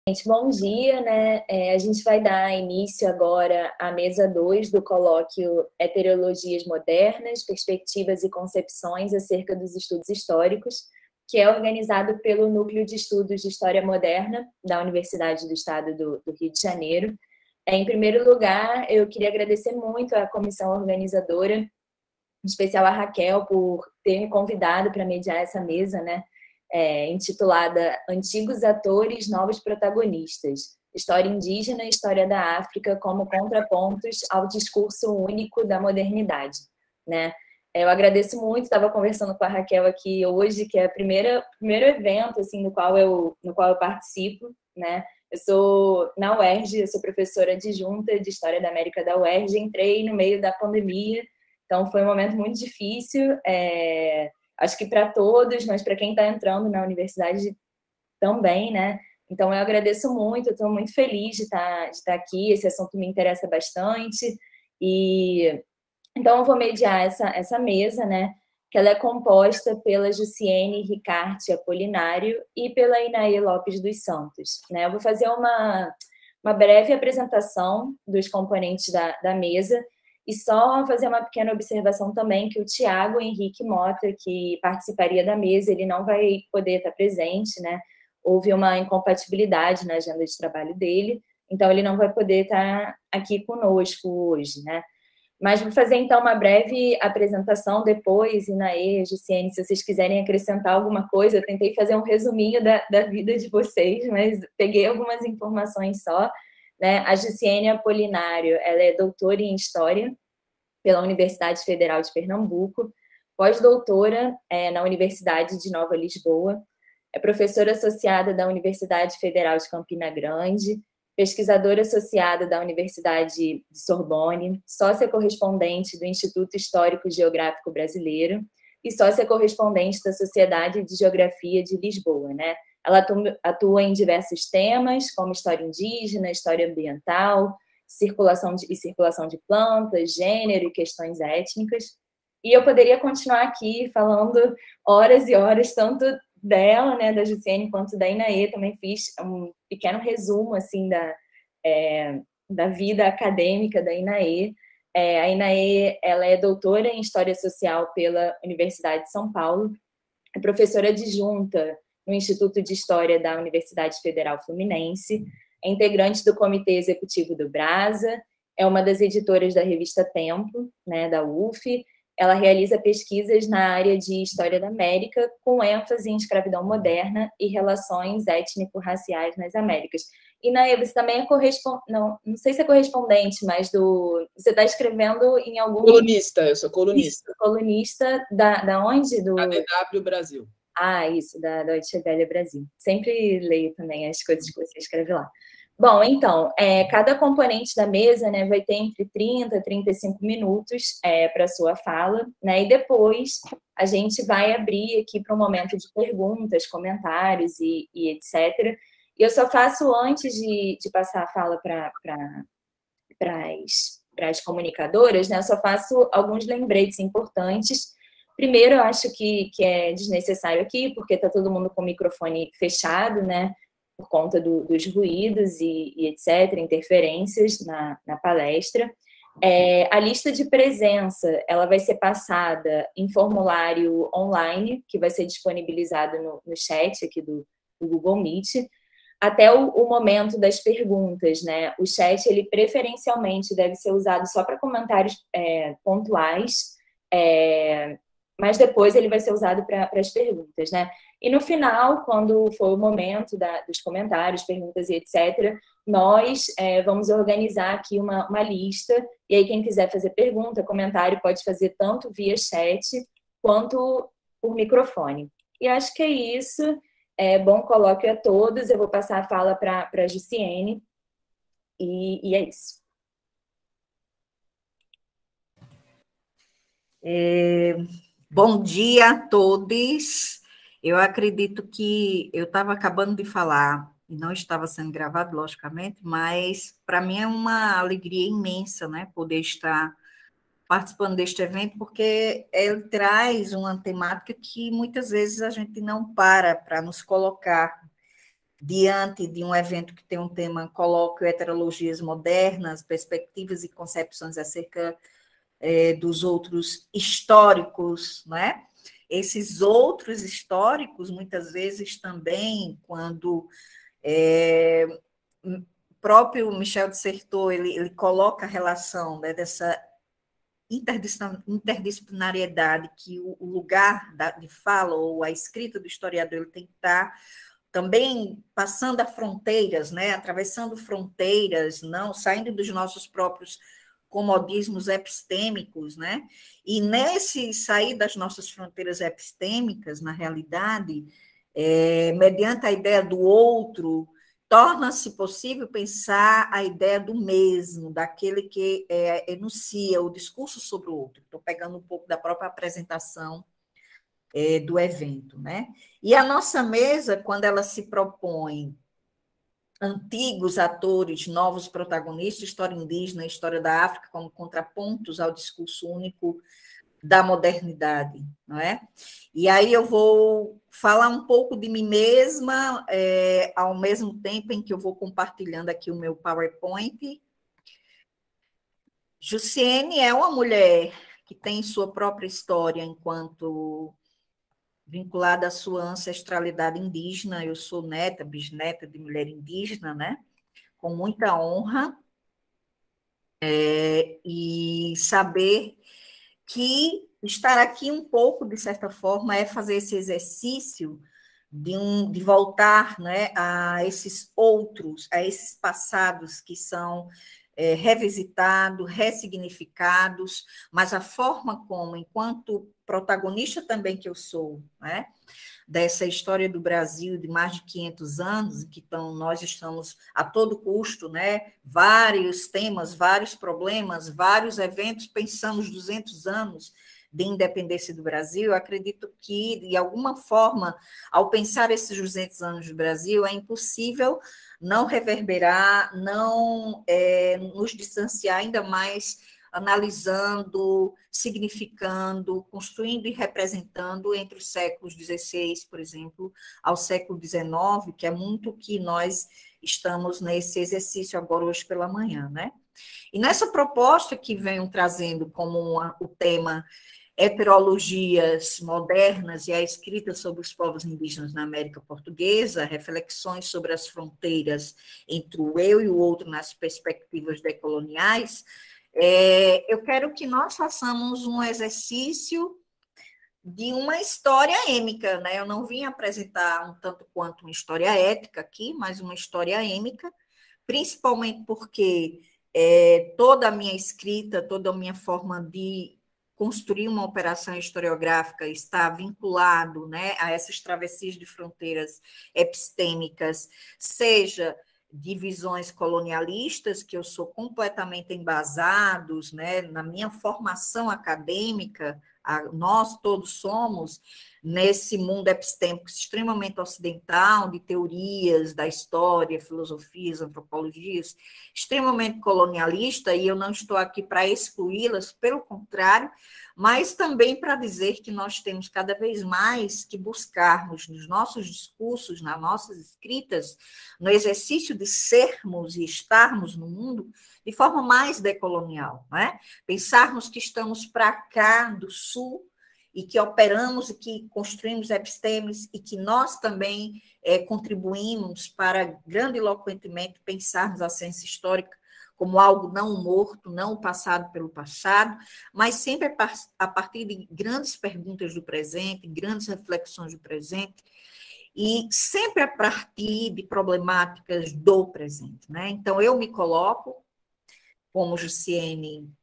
Gente, bom dia, né? A gente vai dar início agora à mesa 2 do colóquio Heterologias Modernas, Perspectivas e Concepções acerca dos Estudos Históricos, que é organizado pelo Núcleo de Estudos de História Moderna da Universidade do Estado do Rio de Janeiro. Em primeiro lugar, eu queria agradecer muito à comissão organizadora, em especial a Raquel, por ter me convidado para mediar essa mesa, né? Intitulada Antigos Atores, Novos Protagonistas, História Indígena e História da África como Contrapontos ao Discurso Único da Modernidade, né? Eu agradeço muito, estava conversando com a Raquel aqui hoje, que é o primeiro evento assim, no qual eu participo, né? Eu sou na UERJ, eu sou professora adjunta de História da América da UERJ, entrei no meio da pandemia, então foi um momento muito difícil, acho que para todos, mas para quem está entrando na universidade também, né? Então, eu agradeço muito, estou muito feliz de estar aqui, esse assunto me interessa bastante, e então eu vou mediar essa mesa, né? Que ela é composta pela Jussiene Ricarte Apolinário e pela Inaê Lopes dos Santos, né? Eu vou fazer uma breve apresentação dos componentes da mesa, e só fazer uma pequena observação também, que o Tiago Henrique Mota, que participaria da mesa, ele não vai poder estar presente, né? Houve uma incompatibilidade na agenda de trabalho dele, então ele não vai poder estar aqui conosco hoje, né? Mas vou fazer, então, uma breve apresentação depois, Inaê, Jussiene, se vocês quiserem acrescentar alguma coisa. Eu tentei fazer um resuminho da vida de vocês, mas peguei algumas informações só, né? A Jussiene Apolinário, ela é doutora em História pela Universidade Federal de Pernambuco, pós-doutora na Universidade de Nova Lisboa, é professora associada da Universidade Federal de Campina Grande, pesquisadora associada da Universidade de Sorbonne, sócia correspondente do Instituto Histórico e Geográfico Brasileiro e sócia correspondente da Sociedade de Geografia de Lisboa, né? Ela atua em diversos temas, como história indígena, história ambiental, circulação de plantas, gênero e questões étnicas. E eu poderia continuar aqui falando horas e horas, tanto dela, né, da Jussiene, quanto da Inaê. Também fiz um pequeno resumo, assim, da vida acadêmica da Inaê. A Inaê, ela é doutora em História Social pela Universidade de São Paulo, é professora adjunta no Instituto de História da Universidade Federal Fluminense, é integrante do Comitê Executivo do Brasa, é uma das editoras da revista Tempo, né, da UF. Ela realiza pesquisas na área de História da América, com ênfase em escravidão moderna e relações étnico-raciais nas Américas. E, Naê, você também é correspondente, não sei se é correspondente, mas você está escrevendo em algum... Colunista, eu sou colunista. Colunista da onde? Da DW Brasil. Isso, da Deutsche Welle Brasil. Sempre leio também as coisas que você escreve lá. Bom, então, cada componente da mesa, né, vai ter entre 30 e 35 minutos para a sua fala, né, e depois a gente vai abrir aqui para um momento de perguntas, comentários e etc. E eu só faço, antes de passar a fala para as comunicadoras, né, eu só faço alguns lembretes importantes. Primeiro, eu acho que é desnecessário aqui, porque está todo mundo com o microfone fechado, né, por conta dos ruídos e etc., interferências na palestra. A lista de presença, ela vai ser passada em formulário online, que vai ser disponibilizado no chat aqui do Google Meet, até o momento das perguntas, né? O chat, ele preferencialmente deve ser usado só para comentários pontuais, mas depois ele vai ser usado para as perguntas, né? E no final, quando for o momento dos comentários, perguntas e etc., nós vamos organizar aqui uma lista, e aí quem quiser fazer pergunta, comentário, pode fazer tanto via chat quanto por microfone. E acho que é isso. Bom colóquio a todos. Eu vou passar a fala para a Jussiene, e é isso. Bom dia a todos. Eu acredito que eu estava acabando de falar, e não estava sendo gravado, logicamente, mas para mim é uma alegria imensa, né, poder estar participando deste evento, porque ele traz uma temática que muitas vezes a gente não para nos colocar diante de um evento que tem um tema colóquio heterologias modernas, perspectivas e concepções acerca dos outros históricos, não é? Esses outros históricos, muitas vezes também, quando o próprio Michel de Certeau, ele coloca a relação, né, dessa interdisciplinariedade que o lugar de fala ou a escrita do historiador ele tem que estar também passando a fronteiras, né, atravessando fronteiras, não saindo dos nossos próprios comodismos epistêmicos, né? E nesse sair das nossas fronteiras epistêmicas, na realidade, mediante a ideia do outro, torna-se possível pensar a ideia do mesmo, daquele que enuncia o discurso sobre o outro. Estou pegando um pouco da própria apresentação do evento, né? E a nossa mesa, quando ela se propõe antigos atores, novos protagonistas, história indígena, história da África, como contrapontos ao discurso único da modernidade, não é? E aí eu vou falar um pouco de mim mesma, ao mesmo tempo em que eu vou compartilhando aqui o meu PowerPoint. Jussiene é uma mulher que tem sua própria história enquanto vinculada à sua ancestralidade indígena. Eu sou neta, bisneta de mulher indígena, né? Com muita honra, e saber que estar aqui um pouco, de certa forma, é fazer esse exercício de voltar, né, a esses outros, a esses passados que são revisitados, ressignificados, mas a forma como, enquanto protagonista também que eu sou, né, dessa história do Brasil de mais de 500 anos, que nós estamos a todo custo, né, vários temas, vários problemas, vários eventos, pensamos 200 anos de independência do Brasil. Eu acredito que, de alguma forma, ao pensar esses 200 anos do Brasil, é impossível não reverberar, não nos distanciar ainda mais, analisando, significando, construindo e representando entre os séculos XVI, por exemplo, ao século XIX, que é muito que nós estamos nesse exercício agora, hoje pela manhã, né? E nessa proposta que venho trazendo como o tema Heterologias Modernas e a Escrita sobre os Povos Indígenas na América Portuguesa, reflexões sobre as fronteiras entre o eu e o outro nas perspectivas decoloniais, eu quero que nós façamos um exercício de uma história êmica, né? Eu não vim apresentar um tanto quanto uma história ética aqui, mas uma história êmica, principalmente porque toda a minha escrita, toda a minha forma de construir uma operação historiográfica está vinculado, né, a essas travessias de fronteiras epistêmicas, seja de visões colonialistas, que eu sou completamente embasados, né, na minha formação acadêmica, nós todos somos, nesse mundo epistêmico extremamente ocidental, de teorias da história, filosofias, antropologias, extremamente colonialista, e eu não estou aqui para excluí-las, pelo contrário, mas também para dizer que nós temos cada vez mais que buscarmos nos nossos discursos, nas nossas escritas, no exercício de sermos e estarmos no mundo de forma mais decolonial, né? Pensarmos que estamos para cá do sul e que operamos e que construímos epistemes e que nós também contribuímos para grandiloquentemente pensarmos a ciência histórica como algo não morto, não passado pelo passado, mas sempre a partir de grandes perguntas do presente, grandes reflexões do presente, e sempre a partir de problemáticas do presente, né? Então, eu me coloco como Jussiene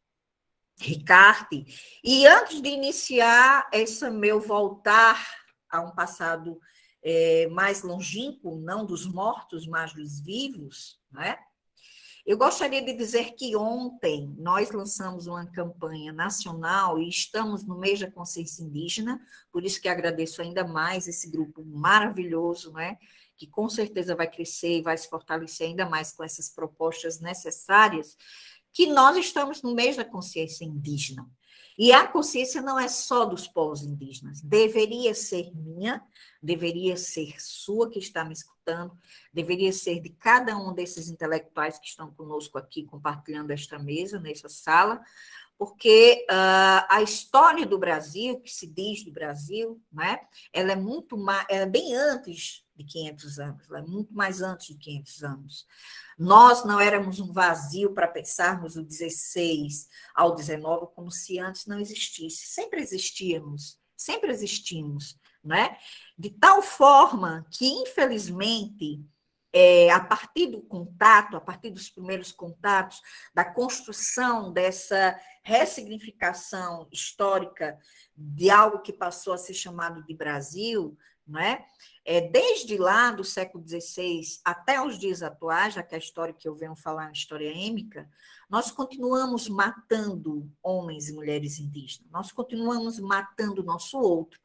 Ricarte, e antes de iniciar esse meu voltar a um passado mais longínquo, não dos mortos, mas dos vivos, né? Eu gostaria de dizer que ontem nós lançamos uma campanha nacional e estamos no mês da consciência indígena, por isso que agradeço ainda mais esse grupo maravilhoso, né, que com certeza vai crescer e vai se fortalecer ainda mais com essas propostas necessárias, que nós estamos no mês da consciência indígena. E a consciência não é só dos povos indígenas, deveria ser minha, deveria ser sua que está me escutando, deveria ser de cada um desses intelectuais que estão conosco aqui, compartilhando esta mesa, nessa sala, porque a história do Brasil, que se diz do Brasil, né, ela é muito mais, ela é bem antes de 500 anos, ela é muito mais antes de 500 anos. Nós não éramos um vazio para pensarmos o 16 ao 19 como se antes não existisse. Sempre existimos, né? De tal forma que, infelizmente, a partir do contato, a partir dos primeiros contatos, da construção dessa ressignificação histórica de algo que passou a ser chamado de Brasil, não é? Desde lá do século XVI até os dias atuais, já que a história que eu venho falar é uma história êmica, nós continuamos matando homens e mulheres indígenas, nós continuamos matando o nosso outro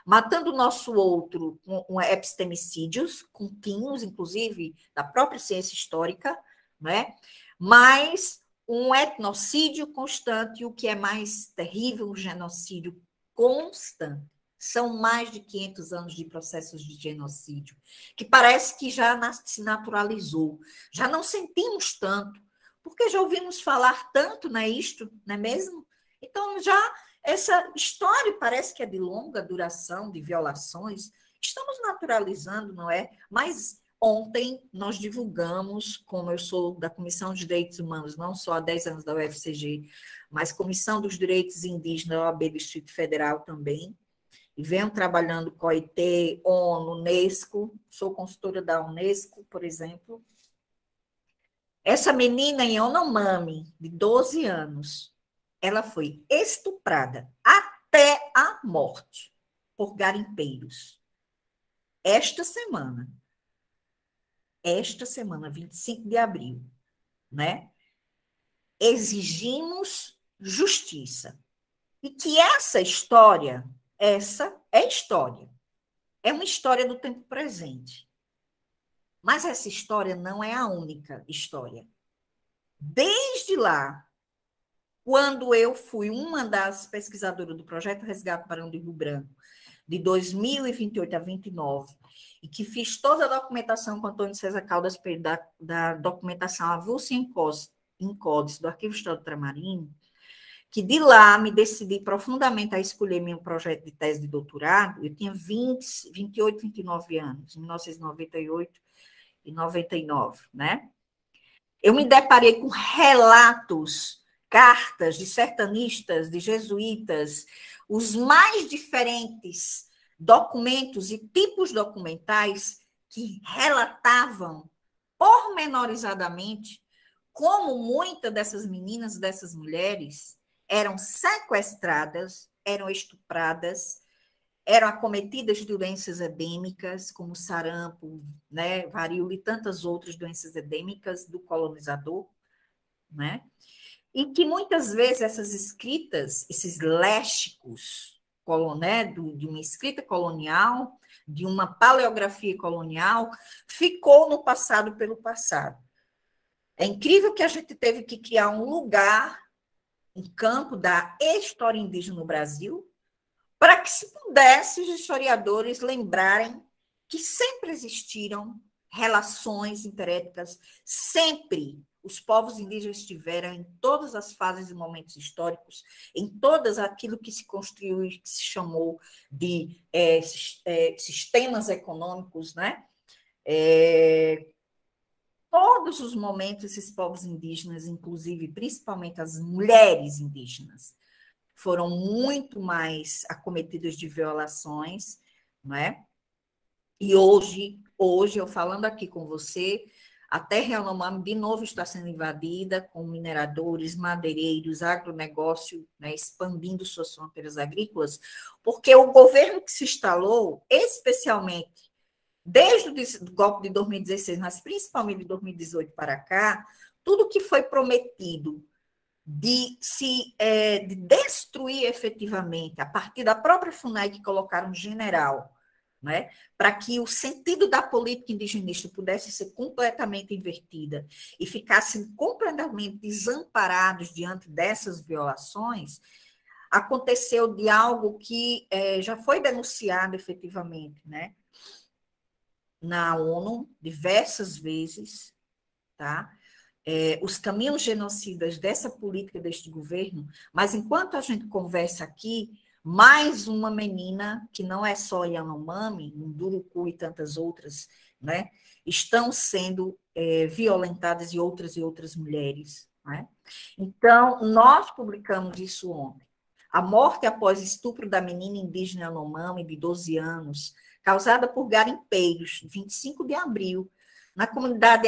com epistemicídios contínuos, inclusive da própria ciência histórica, né? Mas um etnocídio constante, e o que é mais terrível, um genocídio constante. São mais de 500 anos de processos de genocídio, que parece que já se naturalizou. Já não sentimos tanto, porque já ouvimos falar tanto, não é isto, não é mesmo? Então, já essa história parece que é de longa duração, de violações. Estamos naturalizando, não é? Mas ontem nós divulgamos, como eu sou da Comissão de Direitos Humanos, não só há 10 anos da UFCG, mas Comissão dos Direitos Indígenas da OAB do Distrito Federal também, e venho trabalhando com a OIT, ONU, Unesco, sou consultora da Unesco, por exemplo. Essa menina em Yanomami, de 12 anos, ela foi estuprada até a morte por garimpeiros. Esta semana, 25 de abril, né? Exigimos justiça. E que essa é história. É uma história do tempo presente. Mas essa história não é a única história. Desde lá, quando eu fui uma das pesquisadoras do Projeto Resgate Barão de Rio Branco, de 2028 a 29, e que fiz toda a documentação com Antônio César Caldas da documentação avulsa em CODES, do Arquivo Histórico Ultramarino, que de lá me decidi profundamente a escolher meu projeto de tese de doutorado. Eu tinha 28, 29 anos, em 1998 e 99, né? Eu me deparei com relatos, cartas de sertanistas, de jesuítas, os mais diferentes documentos e tipos documentais que relatavam pormenorizadamente como muitas dessas meninas, dessas mulheres, eram sequestradas, eram estupradas, eram acometidas de doenças endêmicas, como sarampo, né, varíola e tantas outras doenças endêmicas do colonizador, né? E que muitas vezes essas escritas, esses léxicos, né, de uma escrita colonial, de uma paleografia colonial, ficou no passado pelo passado. É incrível que a gente teve que criar um lugar, um campo da história indígena no Brasil, para que se pudesse os historiadores lembrarem que sempre existiram relações interétnicas, sempre os povos indígenas estiveram em todas as fases e momentos históricos, em todas aquilo que se construiu e que se chamou de sistemas econômicos, né? Todos os momentos esses povos indígenas, inclusive principalmente as mulheres indígenas, foram muito mais acometidas de violações, não é? E hoje eu falando aqui com você, a terra Yanomami de novo está sendo invadida com mineradores, madeireiros, agronegócio, né, expandindo suas fronteiras agrícolas, porque o governo que se instalou, especialmente desde o golpe de 2016, mas principalmente de 2018 para cá, tudo que foi prometido de destruir efetivamente, a partir da própria FUNAI, que colocaram um general, né, para que o sentido da política indigenista pudesse ser completamente invertida e ficassem completamente desamparados diante dessas violações, aconteceu de algo que já foi denunciado efetivamente, né, na ONU diversas vezes, tá? Os caminhos genocidas dessa política deste governo, mas enquanto a gente conversa aqui, mais uma menina, que não é só Yanomami, Munduruku e tantas outras, né, estão sendo violentadas e outras mulheres. Né? Então, nós publicamos isso ontem. A morte após estupro da menina indígena Yanomami, de 12 anos, causada por garimpeiros, 25 de abril, na comunidade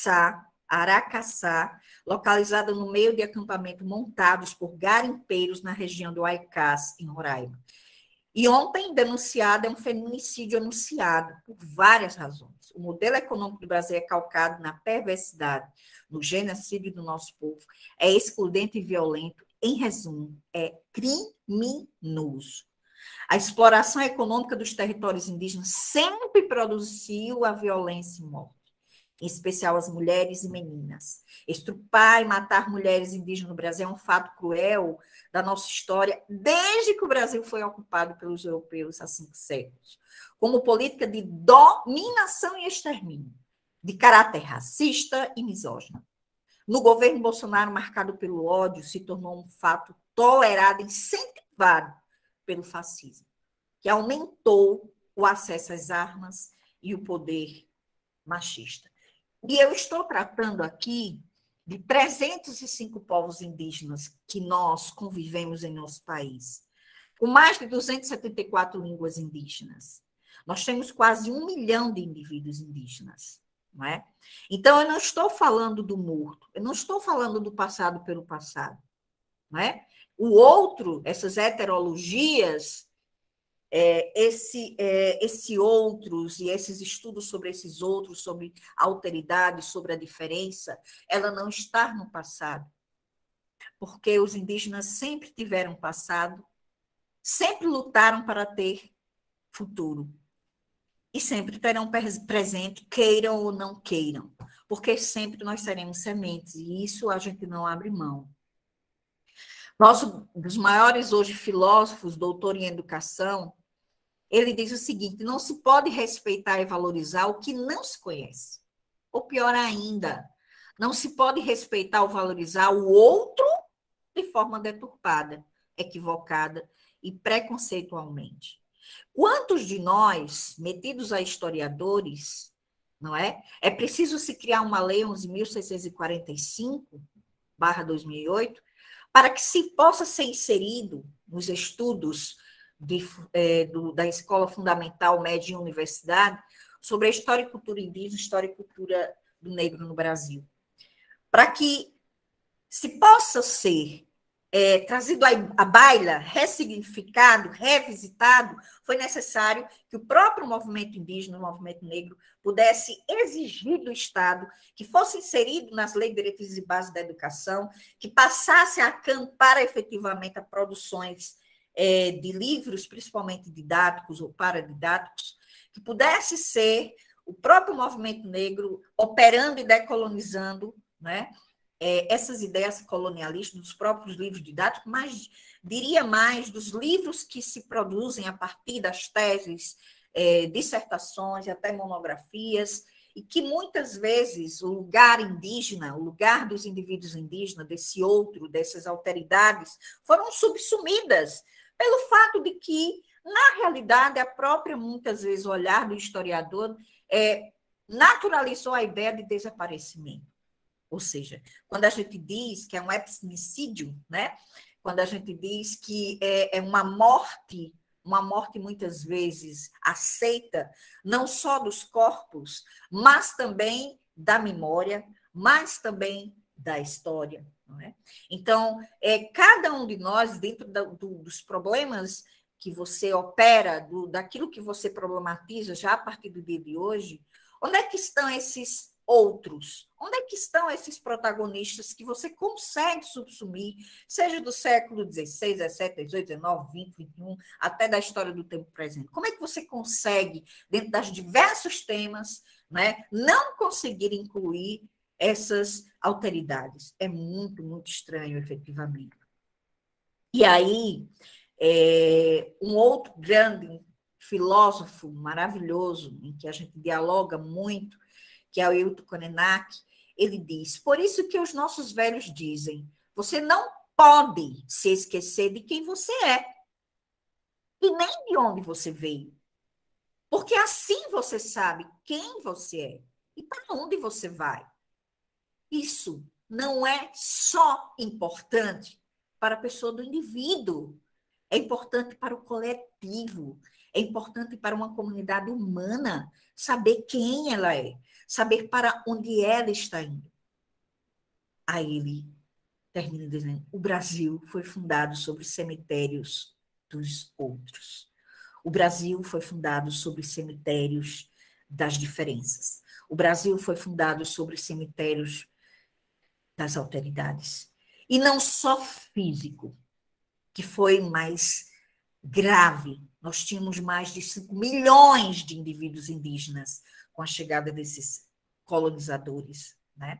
Aracaçá, localizada no meio de acampamento montados por garimpeiros na região do Aicás, em Roraima. E ontem denunciado é um feminicídio anunciado por várias razões. O modelo econômico do Brasil é calcado na perversidade, no genocídio do nosso povo, é excludente e violento. Em resumo, é criminoso. A exploração econômica dos territórios indígenas sempre produziu a violência e morte, em especial as mulheres e meninas. Estrupar e matar mulheres indígenas no Brasil é um fato cruel da nossa história, desde que o Brasil foi ocupado pelos europeus há 5 séculos, como política de dominação e extermínio, de caráter racista e misógino. No governo Bolsonaro, marcado pelo ódio, se tornou um fato tolerado, incentivado pelo fascismo, que aumentou o acesso às armas e o poder machista. E eu estou tratando aqui de 305 povos indígenas que nós convivemos em nosso país, com mais de 274 línguas indígenas. Nós temos quase 1 milhão de indivíduos indígenas. Não é? Então, eu não estou falando do morto, eu não estou falando do passado pelo passado. Não é? O outro, essas heterologias, esse outros e esses estudos sobre esses outros, sobre a alteridade, sobre a diferença, ela não está no passado, porque os indígenas sempre tiveram passado, sempre lutaram para ter futuro e sempre terão presente, queiram ou não queiram, porque sempre nós seremos sementes e isso a gente não abre mão. Nosso dos maiores hoje filósofos, doutor em educação, ele diz o seguinte: não se pode respeitar e valorizar o que não se conhece. Ou pior ainda, não se pode respeitar ou valorizar o outro de forma deturpada, equivocada e preconceitualmente. Quantos de nós, metidos a historiadores, não é? É preciso se criar uma lei 11.645/2008 para que se possa ser inserido nos estudos da Escola Fundamental, Média e Universidade, sobre a história e cultura indígena, história e cultura do negro no Brasil. Para que se possa ser trazido à baila, ressignificado, revisitado, foi necessário que o próprio movimento indígena, o movimento negro, pudesse exigir do Estado que fosse inserido nas leis, diretrizes e bases da educação, que passasse a acampar efetivamente a produções de livros, principalmente didáticos ou paradidáticos, que pudesse ser o próprio movimento negro operando e decolonizando, né, essas ideias colonialistas dos próprios livros didáticos, mas diria mais dos livros que se produzem a partir das teses, dissertações e até monografias, e que muitas vezes o lugar indígena, o lugar dos indivíduos indígenas, desse outro, dessas alteridades, foram subsumidas pelo fato de que, na realidade, a própria, muitas vezes, o olhar do historiador naturalizou a ideia de desaparecimento. Ou seja, quando a gente diz que é um etnicídio, né? Quando a gente diz que é uma morte muitas vezes aceita, não só dos corpos, mas também da memória, mas também da história. Não é? Então, cada um de nós, dentro dos problemas que você opera, daquilo que você problematiza já a partir do dia de hoje, onde é que estão esses outros? Onde é que estão esses protagonistas que você consegue subsumir, seja do século XVI, XVII, XVIII, XIX, XX, XXI, até da história do tempo presente? Como é que você consegue, dentro dos diversos temas, né, não conseguir incluir essas alteridades? É muito, muito estranho, efetivamente. E aí, um outro grande filósofo maravilhoso, em que a gente dialoga muito, que é o Ailton Krenak, ele diz: por isso que os nossos velhos dizem, você não pode se esquecer de quem você é, e nem de onde você veio. Porque assim você sabe quem você é e para onde você vai. Isso não é só importante para a pessoa do indivíduo, é importante para o coletivo, é importante para uma comunidade humana saber quem ela é, saber para onde ela está indo. Aí ele termina dizendo: o Brasil foi fundado sobre cemitérios dos outros. O Brasil foi fundado sobre cemitérios das diferenças. O Brasil foi fundado sobre cemitérios das alteridades. E não só físico, que foi mais grave. Nós tínhamos mais de 5 milhões de indivíduos indígenas com a chegada desses colonizadores, né?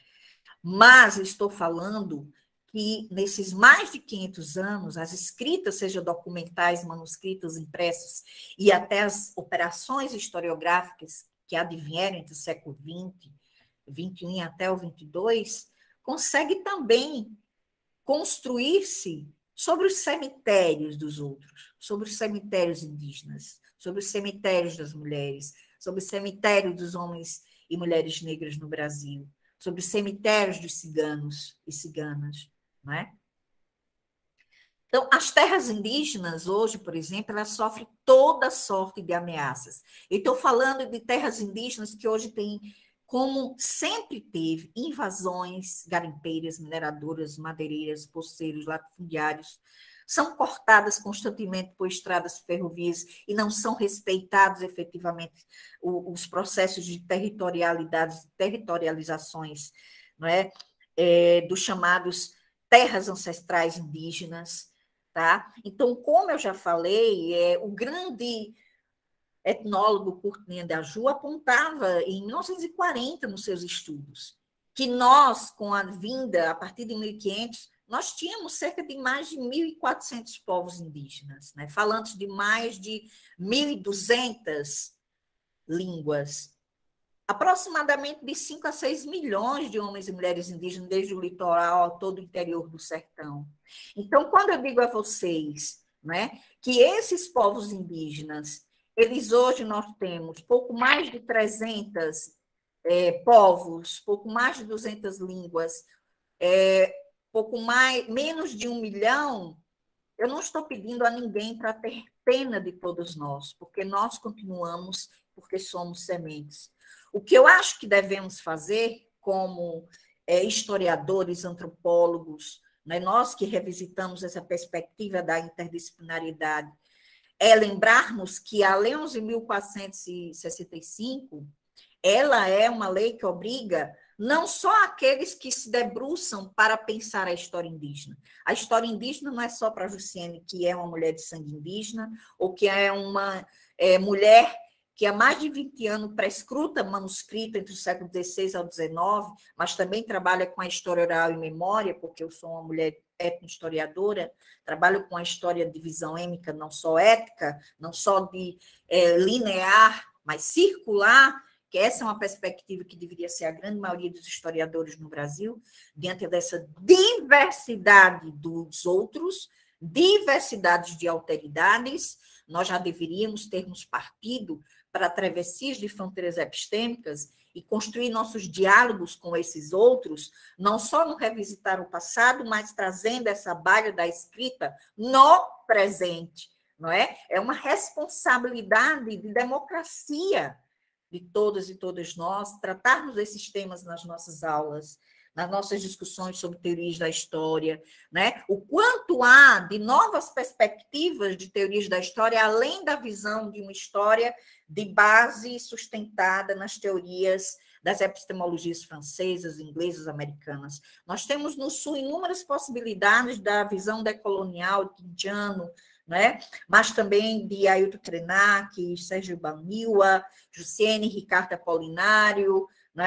Mas eu estou falando que nesses mais de 500 anos, as escritas, seja documentais, manuscritas, impressas, e até as operações historiográficas que advieram entre o século XX, XXI e até o XXII, consegue também construir-se sobre os cemitérios dos outros, sobre os cemitérios indígenas, sobre os cemitérios das mulheres, sobre o cemitério dos homens e mulheres negras no Brasil, sobre os cemitérios dos ciganos e ciganas, não é? Então, as terras indígenas hoje, por exemplo, elas sofrem toda sorte de ameaças. Eu estou falando de terras indígenas que hoje têm, como sempre teve, invasões garimpeiras, mineradoras, madeireiras, poceiros, latifundiários, são cortadas constantemente por estradas ferrovias e não são respeitados efetivamente os processos de territorializações, não é? Dos chamados terras ancestrais indígenas. Tá? Então, como eu já falei, o grande etnólogo Courtney Andaju apontava em 1940 nos seus estudos que nós, com a vinda, a partir de 1500, nós tínhamos cerca de mais de 1.400 povos indígenas, né? Falantes de mais de 1.200 línguas, aproximadamente de 5 a 6 milhões de homens e mulheres indígenas, desde o litoral a todo o interior do sertão. Então, quando eu digo a vocês, né, que esses povos indígenas, eles hoje nós temos pouco mais de 300 povos, pouco mais de 200 línguas, menos de 1 milhão, eu não estou pedindo a ninguém para ter pena de todos nós, porque nós continuamos, porque somos sementes. O que eu acho que devemos fazer como historiadores, antropólogos, né, nós que revisitamos essa perspectiva da interdisciplinariedade, é lembrarmos que a Lei 11.465, ela é uma lei que obriga não só aqueles que se debruçam para pensar a história indígena. A história indígena não é só para a Jussiene, que é uma mulher de sangue indígena, ou que é uma mulher que há mais de 20 anos prescruta manuscrito entre o século XVI ao XIX, mas também trabalha com a história oral e memória, porque eu sou uma mulher etnohistoriadora, trabalho com a história de visão êmica, não só ética, não só de linear, mas circular, que essa é uma perspectiva que deveria ser a grande maioria dos historiadores no Brasil, diante dessa diversidade dos outros, diversidades de alteridades, nós já deveríamos termos partido para travessias de fronteiras epistêmicas e construir nossos diálogos com esses outros, não só no revisitar o passado, mas trazendo essa baga da escrita no presente, não é? É uma responsabilidade de democracia de todas e todas nós tratarmos esses temas nas nossas aulas, nas nossas discussões sobre teorias da história, né? O quanto há de novas perspectivas de teorias da história, além da visão de uma história de base sustentada nas teorias das epistemologias francesas, inglesas, americanas. Nós temos no Sul inúmeras possibilidades da visão decolonial, quintiano, né? Mas também de Ailton Krenak, Sérgio Baniwa, Jussiene, Ricardo Apolinário, né?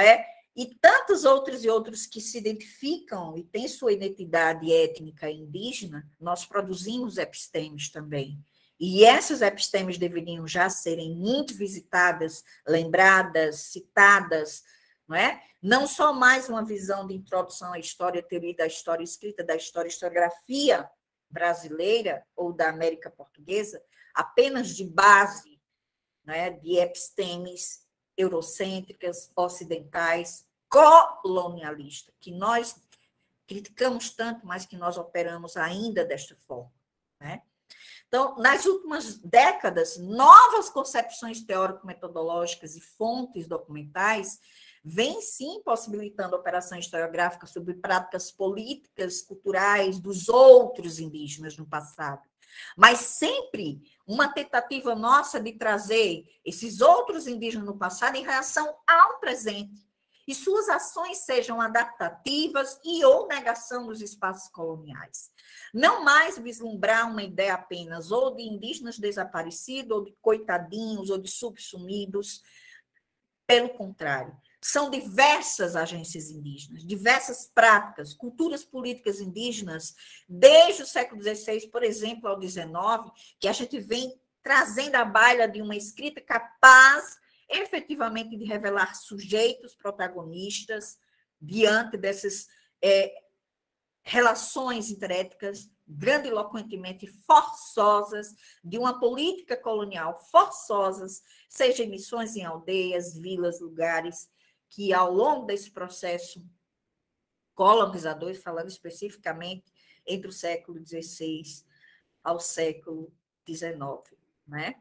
E tantos outros e outros que se identificam e têm sua identidade étnica indígena, nós produzimos epistemes também. E essas epistemes deveriam já serem muito visitadas, lembradas, citadas, não é? Não só mais uma visão de introdução à história, teoria da história escrita, da historiografia brasileira ou da América Portuguesa, apenas de base, né, de epistemes eurocêntricas, ocidentais, colonialistas, que nós criticamos tanto, mas que nós operamos ainda desta forma, né? Então, nas últimas décadas, novas concepções teórico-metodológicas e fontes documentais vêm, sim, possibilitando a operação historiográfica sobre práticas políticas, culturais dos outros indígenas no passado. Mas sempre uma tentativa nossa de trazer esses outros indígenas no passado em relação ao presente. E suas ações sejam adaptativas e ou negação dos espaços coloniais. Não mais vislumbrar uma ideia apenas ou de indígenas desaparecidos, ou de coitadinhos, ou de subsumidos. Pelo contrário, são diversas agências indígenas, diversas práticas, culturas políticas indígenas, desde o século XVI, por exemplo, ao XIX, que a gente vem trazendo à baila de uma escrita capaz, efetivamente, de revelar sujeitos protagonistas diante dessas relações interéticas grandiloquentemente forçosas, de uma política colonial forçosas, seja em missões em aldeias, vilas, lugares, que ao longo desse processo colonizador, falando especificamente entre o século XVI ao século XIX, né?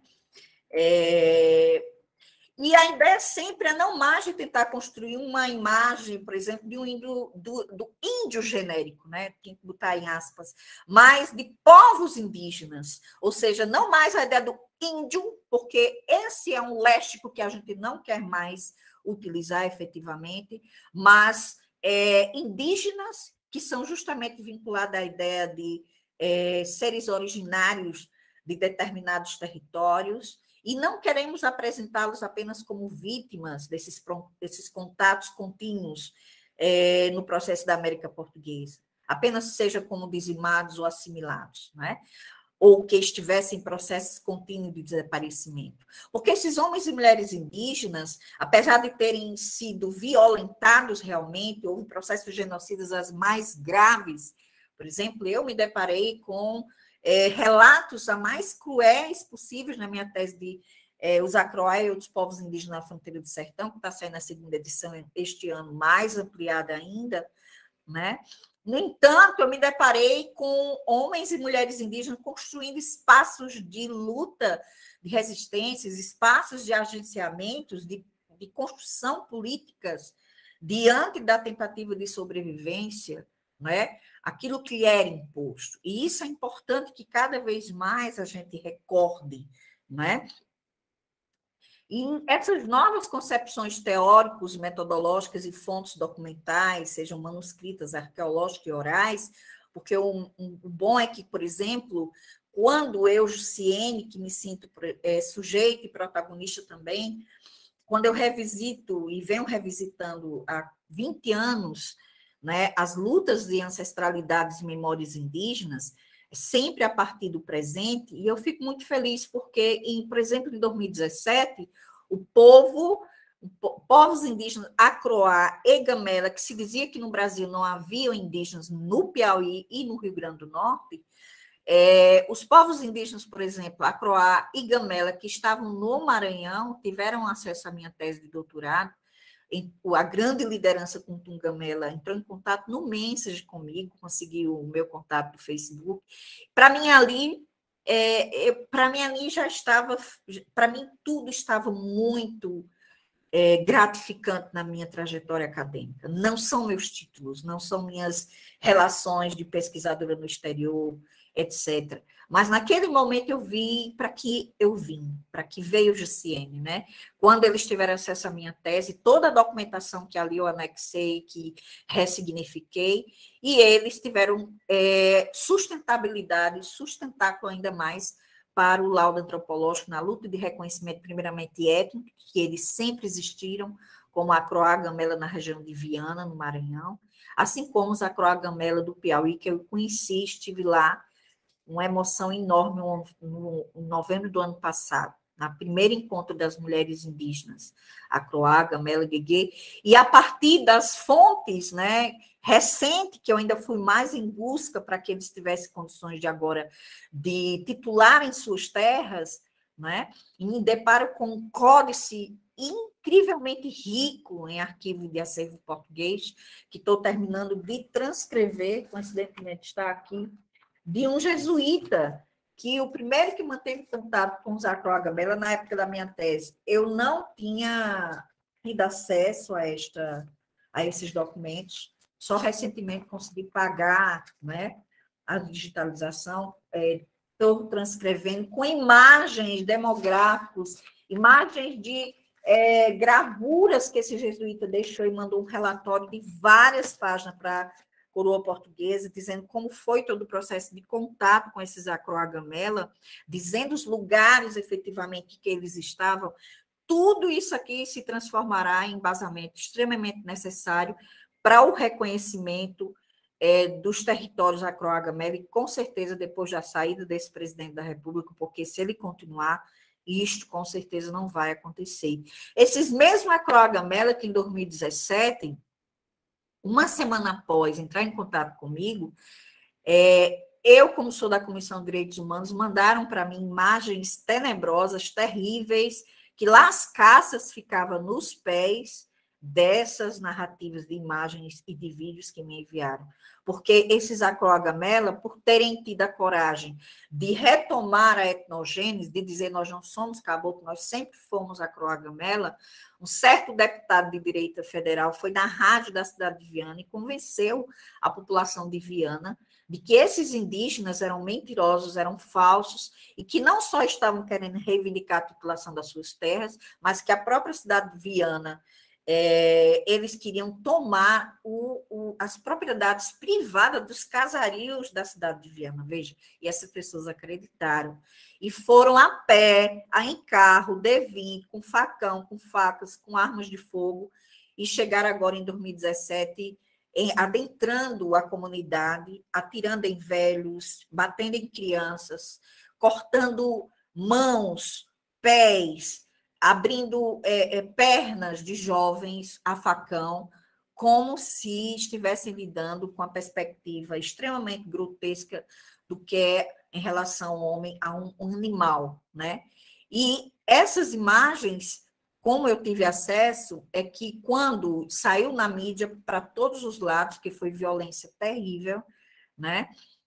E a ideia sempre é não mais de tentar construir uma imagem, por exemplo, de um índio, do índio genérico, né? Tem que botar em aspas, mas de povos indígenas, ou seja, não mais a ideia do índio, porque esse é um léxico que a gente não quer mais utilizar efetivamente, mas indígenas que são justamente vinculados à ideia de seres originários de determinados territórios, e não queremos apresentá-los apenas como vítimas desses contatos contínuos no processo da América Portuguesa, apenas seja como dizimados ou assimilados, né? Ou que estivessem em processos contínuos de desaparecimento. Porque esses homens e mulheres indígenas, apesar de terem sido violentados realmente, houve processos genocidas as mais graves. Por exemplo, eu me deparei com relatos a mais cruéis possíveis na minha tese de os Acroá e outros povos indígenas na fronteira do sertão, que está saindo na segunda edição este ano, mais ampliada ainda, né? No entanto, eu me deparei com homens e mulheres indígenas construindo espaços de luta, de resistências, espaços de agenciamentos, de construção políticas diante da tentativa de sobrevivência, né? Aquilo que era imposto. E isso é importante que cada vez mais a gente recorde, né? E essas novas concepções teóricas, metodológicas e fontes documentais, sejam manuscritas, arqueológicas e orais, porque o bom é que, por exemplo, quando eu, Jussiene, que me sinto sujeito e protagonista também, quando eu revisito e venho revisitando há 20 anos, né, as lutas de ancestralidades e memórias indígenas, sempre a partir do presente, e eu fico muito feliz porque, por exemplo, em 2017, povos indígenas Acroá e Gamela, que se dizia que no Brasil não haviam indígenas no Piauí e no Rio Grande do Norte, os povos indígenas, por exemplo, Acroá e Gamela, que estavam no Maranhão, tiveram acesso à minha tese de doutorado. A grande liderança com Tungamela entrou em contato no Message comigo, conseguiu o meu contato do Facebook. Para mim ali já estava, para mim tudo estava muito gratificante na minha trajetória acadêmica. Não são meus títulos, não são minhas relações de pesquisadora no exterior, etc. Mas naquele momento eu vi para que eu vim, para que veio o Jussiene, né? Quando eles tiveram acesso à minha tese, toda a documentação que ali eu anexei, que ressignifiquei, e eles tiveram sustentabilidade, sustentáculo ainda mais para o laudo antropológico na luta de reconhecimento primeiramente étnico, que eles sempre existiram, como a acroagamela na região de Viana, no Maranhão, assim como os acroagamela do Piauí, que eu conheci, estive lá, uma emoção enorme em novembro do ano passado, no primeiro encontro das mulheres indígenas, acroagamela, gueguê, e a partir das fontes, né, recente, que eu ainda fui mais em busca para que eles tivessem condições de agora de titularem suas terras, né, e me deparo com um códice incrivelmente rico em arquivo de acervo português, que estou terminando de transcrever, coincidentemente está aqui, de um jesuíta, que o primeiro que manteve contato com os acroagamela na época da minha tese, eu não tinha tido acesso a esses documentos, só recentemente consegui pagar, né, a digitalização, estou transcrevendo com imagens demográficos, imagens de gravuras que esse jesuíta deixou e mandou um relatório de várias páginas para coroa portuguesa, dizendo como foi todo o processo de contato com esses acroagamela, dizendo os lugares efetivamente que eles estavam. Tudo isso aqui se transformará em embasamento extremamente necessário para o reconhecimento dos territórios acroagamela, e com certeza depois da saída desse presidente da República, porque se ele continuar, isto com certeza não vai acontecer. Esses mesmos acroagamela que em 2017, uma semana após entrar em contato comigo, eu, como sou da Comissão de Direitos Humanos, mandaram para mim imagens tenebrosas, terríveis, que lá as caças ficavam nos pés dessas narrativas de imagens e de vídeos que me enviaram. Porque esses acroagamela, por terem tido a coragem de retomar a etnogênese, de dizer nós não somos caboclo, nós sempre fomos acroagamela, um certo deputado de direita federal foi na rádio da cidade de Viana e convenceu a população de Viana de que esses indígenas eram mentirosos, eram falsos, e que não só estavam querendo reivindicar a titulação das suas terras, mas que a própria cidade de Viana, eles queriam tomar as propriedades privadas dos casarios da cidade de Viana, veja, e essas pessoas acreditaram, e foram a pé, em carro, de com facão, com facas, com armas de fogo, e chegaram agora em 2017, adentrando a comunidade, atirando em velhos, batendo em crianças, cortando mãos, pés, abrindo pernas de jovens a facão, como se estivessem lidando com a perspectiva extremamente grotesca do que é em relação ao homem a um animal, né? E essas imagens, como eu tive acesso, é que quando saiu na mídia para todos os lados, que foi violência terrível, né?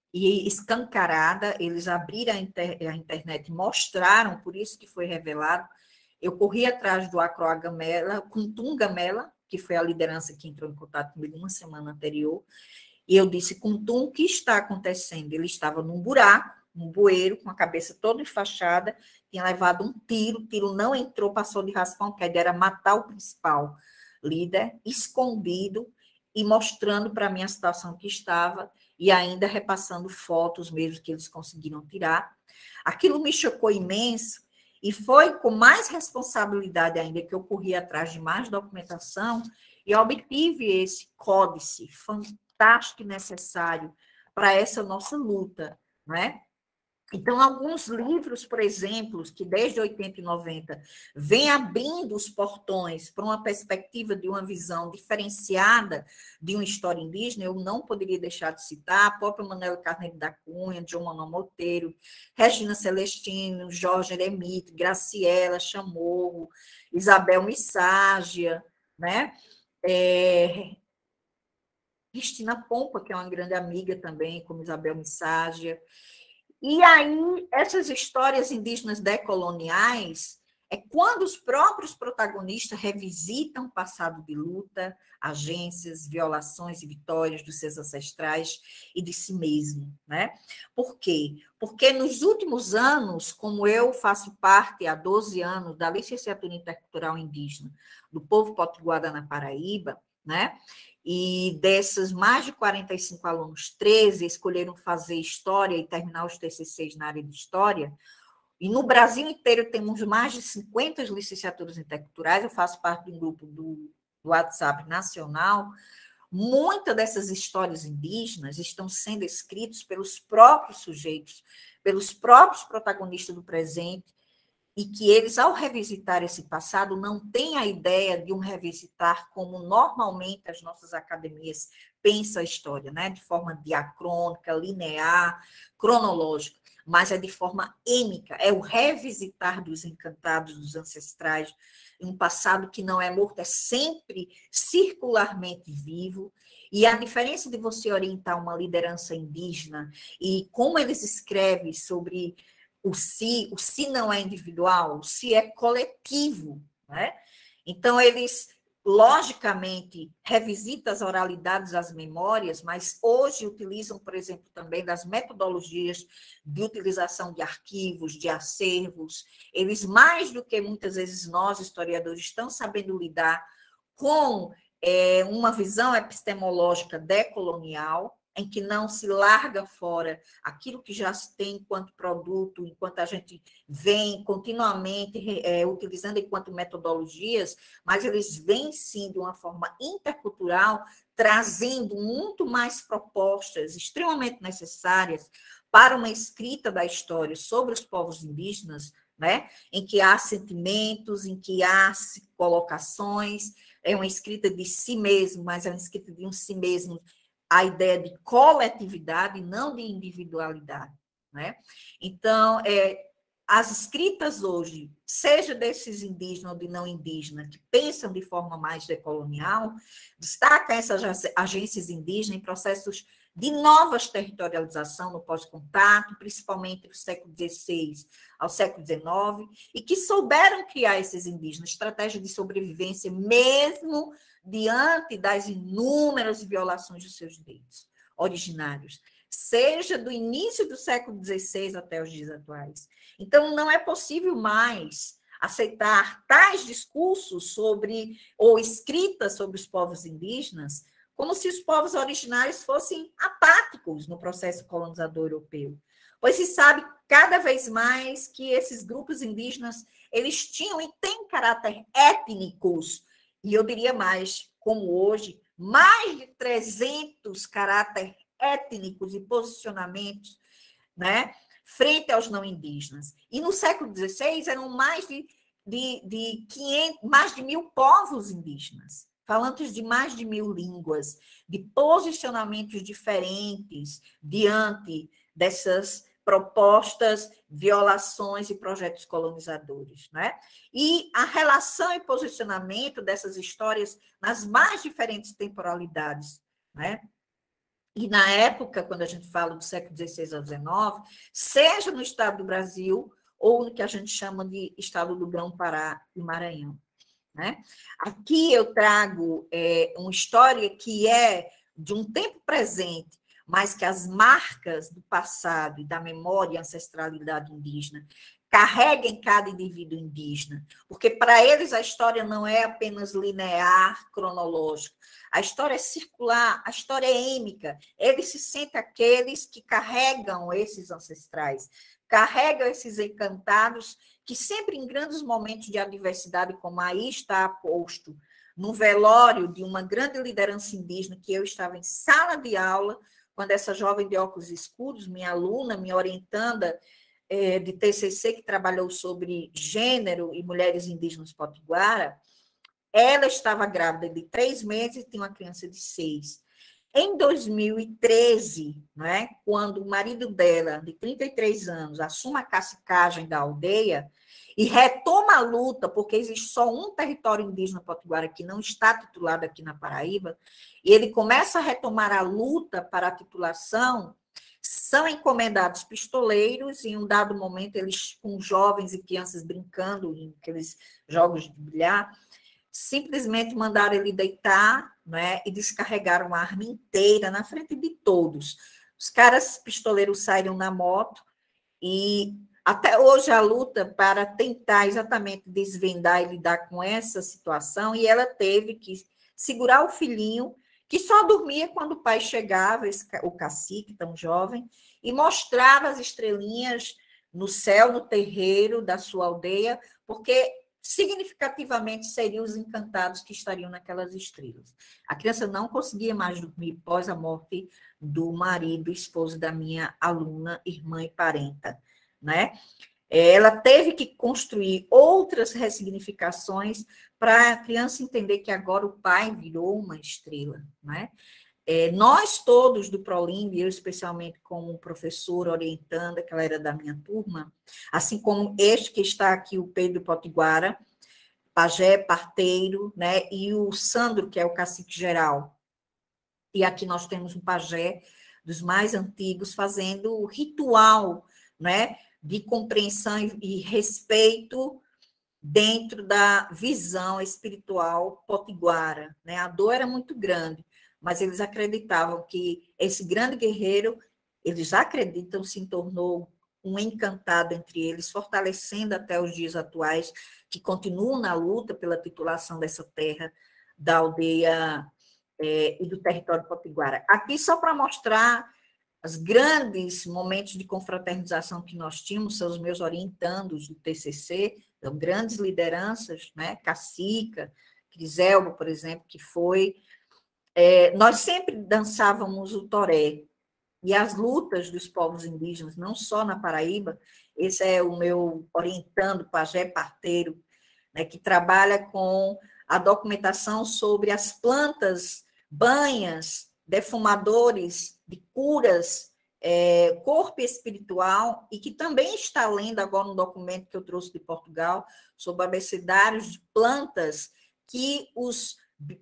E escancarada, eles abriram a internet, mostraram, por isso que foi revelado. Eu corri atrás do acroagamela, Kuntungamela, que foi a liderança que entrou em contato comigo uma semana anterior, e eu disse, Kuntum, o que está acontecendo? Ele estava num buraco, num bueiro, com a cabeça toda enfaixada, tinha levado um tiro, o tiro não entrou, passou de raspão, que a ideia era matar o principal líder, escondido, e mostrando para mim a situação que estava, e ainda repassando fotos mesmo que eles conseguiram tirar. Aquilo me chocou imenso, e foi com mais responsabilidade ainda que eu corri atrás de mais documentação e obtive esse códice fantástico e necessário para essa nossa luta, né? Então, alguns livros, por exemplo, que desde 80 e 90 vêm abrindo os portões para uma perspectiva de uma visão diferenciada de uma história indígena, eu não poderia deixar de citar a própria Manuela Carneiro da Cunha, João Manuel Monteiro, Regina Celestino, Jorge Eremite, Graciela Chamorro, Isabel Misságia, né? Cristina Pompa, que é uma grande amiga também, como Isabel Misságia. E aí, essas histórias indígenas decoloniais é quando os próprios protagonistas revisitam o passado de luta, agências, violações e vitórias dos seus ancestrais e de si mesmo, né? Por quê? Porque nos últimos anos, como eu faço parte há 12 anos da licenciatura intercultural indígena do povo potiguara na Paraíba, né? E desses mais de 45 alunos, 13 escolheram fazer História e terminar os TCCs na área de História, E no Brasil inteiro temos mais de 50 licenciaturas interculturais, eu faço parte de um grupo do WhatsApp nacional. Muitas dessas histórias indígenas estão sendo escritas pelos próprios sujeitos, pelos próprios protagonistas do presente, e que eles, ao revisitar esse passado, não têm a ideia de um revisitar como normalmente as nossas academias pensam a história, né? De forma diacrônica, linear, cronológica, mas é de forma êmica, é o revisitar dos encantados, dos ancestrais, um passado que não é morto, é sempre circularmente vivo. E a diferença de você orientar uma liderança indígena e como eles escrevem sobre o si não é individual, o si é coletivo, né? Então, eles, logicamente, revisitam as oralidades, as memórias, mas hoje utilizam, por exemplo, também das metodologias de utilização de arquivos, de acervos. Eles, mais do que muitas vezes nós, historiadores, estão sabendo lidar com uma visão epistemológica decolonial, em que não se larga fora aquilo que já se tem enquanto produto, enquanto a gente vem continuamente utilizando enquanto metodologias, mas eles vêm, sim, de uma forma intercultural, trazendo muito mais propostas extremamente necessárias para uma escrita da história sobre os povos indígenas, né? Em que há sentimentos, em que há colocações, é uma escrita de si mesmo, mas é uma escrita de um si mesmo, a ideia de coletividade, não de individualidade, né? Então, as escritas hoje, seja desses indígenas ou de não indígenas, que pensam de forma mais decolonial, destacam essas agências indígenas em processos de novas territorialização no pós-contato, principalmente do século XVI ao século XIX, e que souberam criar esses indígenas, estratégia de sobrevivência, mesmo diante das inúmeras violações dos seus direitos originários, seja do início do século XVI até os dias atuais. Então, não é possível mais aceitar tais discursos sobre, ou escritas sobre os povos indígenas, como se os povos originários fossem apáticos no processo colonizador europeu. Pois se sabe cada vez mais que esses grupos indígenas, eles tinham e têm caráter étnicos, e eu diria mais, como hoje, mais de 300 caráter étnicos e posicionamentos, né, frente aos não indígenas. E no século XVI eram mais de 500, mais de 1.000 povos indígenas, falantes de mais de 1.000 línguas, de posicionamentos diferentes diante dessas propostas, violações e projetos colonizadores, né? E a relação e posicionamento dessas histórias nas mais diferentes temporalidades, né? E na época, quando a gente fala do século XVI ao XIX, seja no estado do Brasil ou no que a gente chama de estado do Grão-Pará e Maranhão, né? Aqui eu trago uma história que é de um tempo presente, mas que as marcas do passado e da memória e ancestralidade indígena carregam em cada indivíduo indígena, porque para eles a história não é apenas linear, cronológica, a história é circular, a história é êmica, eles se sentem aqueles que carregam esses ancestrais, carregam esses encantados, que sempre em grandes momentos de adversidade, como aí está posto, no velório de uma grande liderança indígena, que eu estava em sala de aula, quando essa jovem de óculos escuros, minha aluna, minha orientanda de TCC, que trabalhou sobre gênero e mulheres indígenas potiguara, ela estava grávida de 3 meses e tinha uma criança de 6. Em 2013, né, quando o marido dela, de 33 anos, assume a cacicagem da aldeia e retoma a luta, porque existe só um território indígena potiguara que não está titulado aqui na Paraíba, e ele começa a retomar a luta para a titulação, são encomendados pistoleiros, e em um dado momento, eles, com jovens e crianças brincando em aqueles jogos de bilhar, simplesmente mandaram ele deitar, né, e descarregaram a arma inteira na frente de todos. Os caras pistoleiros saíram na moto e até hoje a luta para tentar exatamente desvendar e lidar com essa situação, e ela teve que segurar o filhinho, que só dormia quando o pai chegava, o cacique tão jovem, e mostrava as estrelinhas no céu, no terreiro da sua aldeia, porque significativamente seriam os encantados que estariam naquelas estrelas. A criança não conseguia mais dormir pós a morte do marido, esposo da minha aluna, irmã e parenta, né? Ela teve que construir outras ressignificações para a criança entender que agora o pai virou uma estrela, né? Nós todos do Prolimbe, eu especialmente como professora orientanda, que ela era da minha turma, assim como este que está aqui, o Pedro Potiguara, pajé, parteiro, né? E o Sandro, que é o cacique geral. E aqui nós temos um pajé dos mais antigos fazendo o ritual, né? De compreensão e respeito dentro da visão espiritual potiguara, né? A dor era muito grande, mas eles acreditavam que esse grande guerreiro, eles acreditam, se tornou um encantado entre eles, fortalecendo até os dias atuais, que continuam na luta pela titulação dessa terra, da aldeia e do território potiguara. Aqui só para mostrar os grandes momentos de confraternização que nós tínhamos, são os meus orientandos do TCC, são grandes lideranças, né? Cacica, Criselba, por exemplo, que foi. Nós sempre dançávamos o toré, e as lutas dos povos indígenas, não só na Paraíba, esse é o meu orientando, pajé parteiro, né, que trabalha com a documentação sobre as plantas, banhas, defumadores de curas, corpo espiritual, e que também está lendo agora um documento que eu trouxe de Portugal, sobre abecedários de plantas que os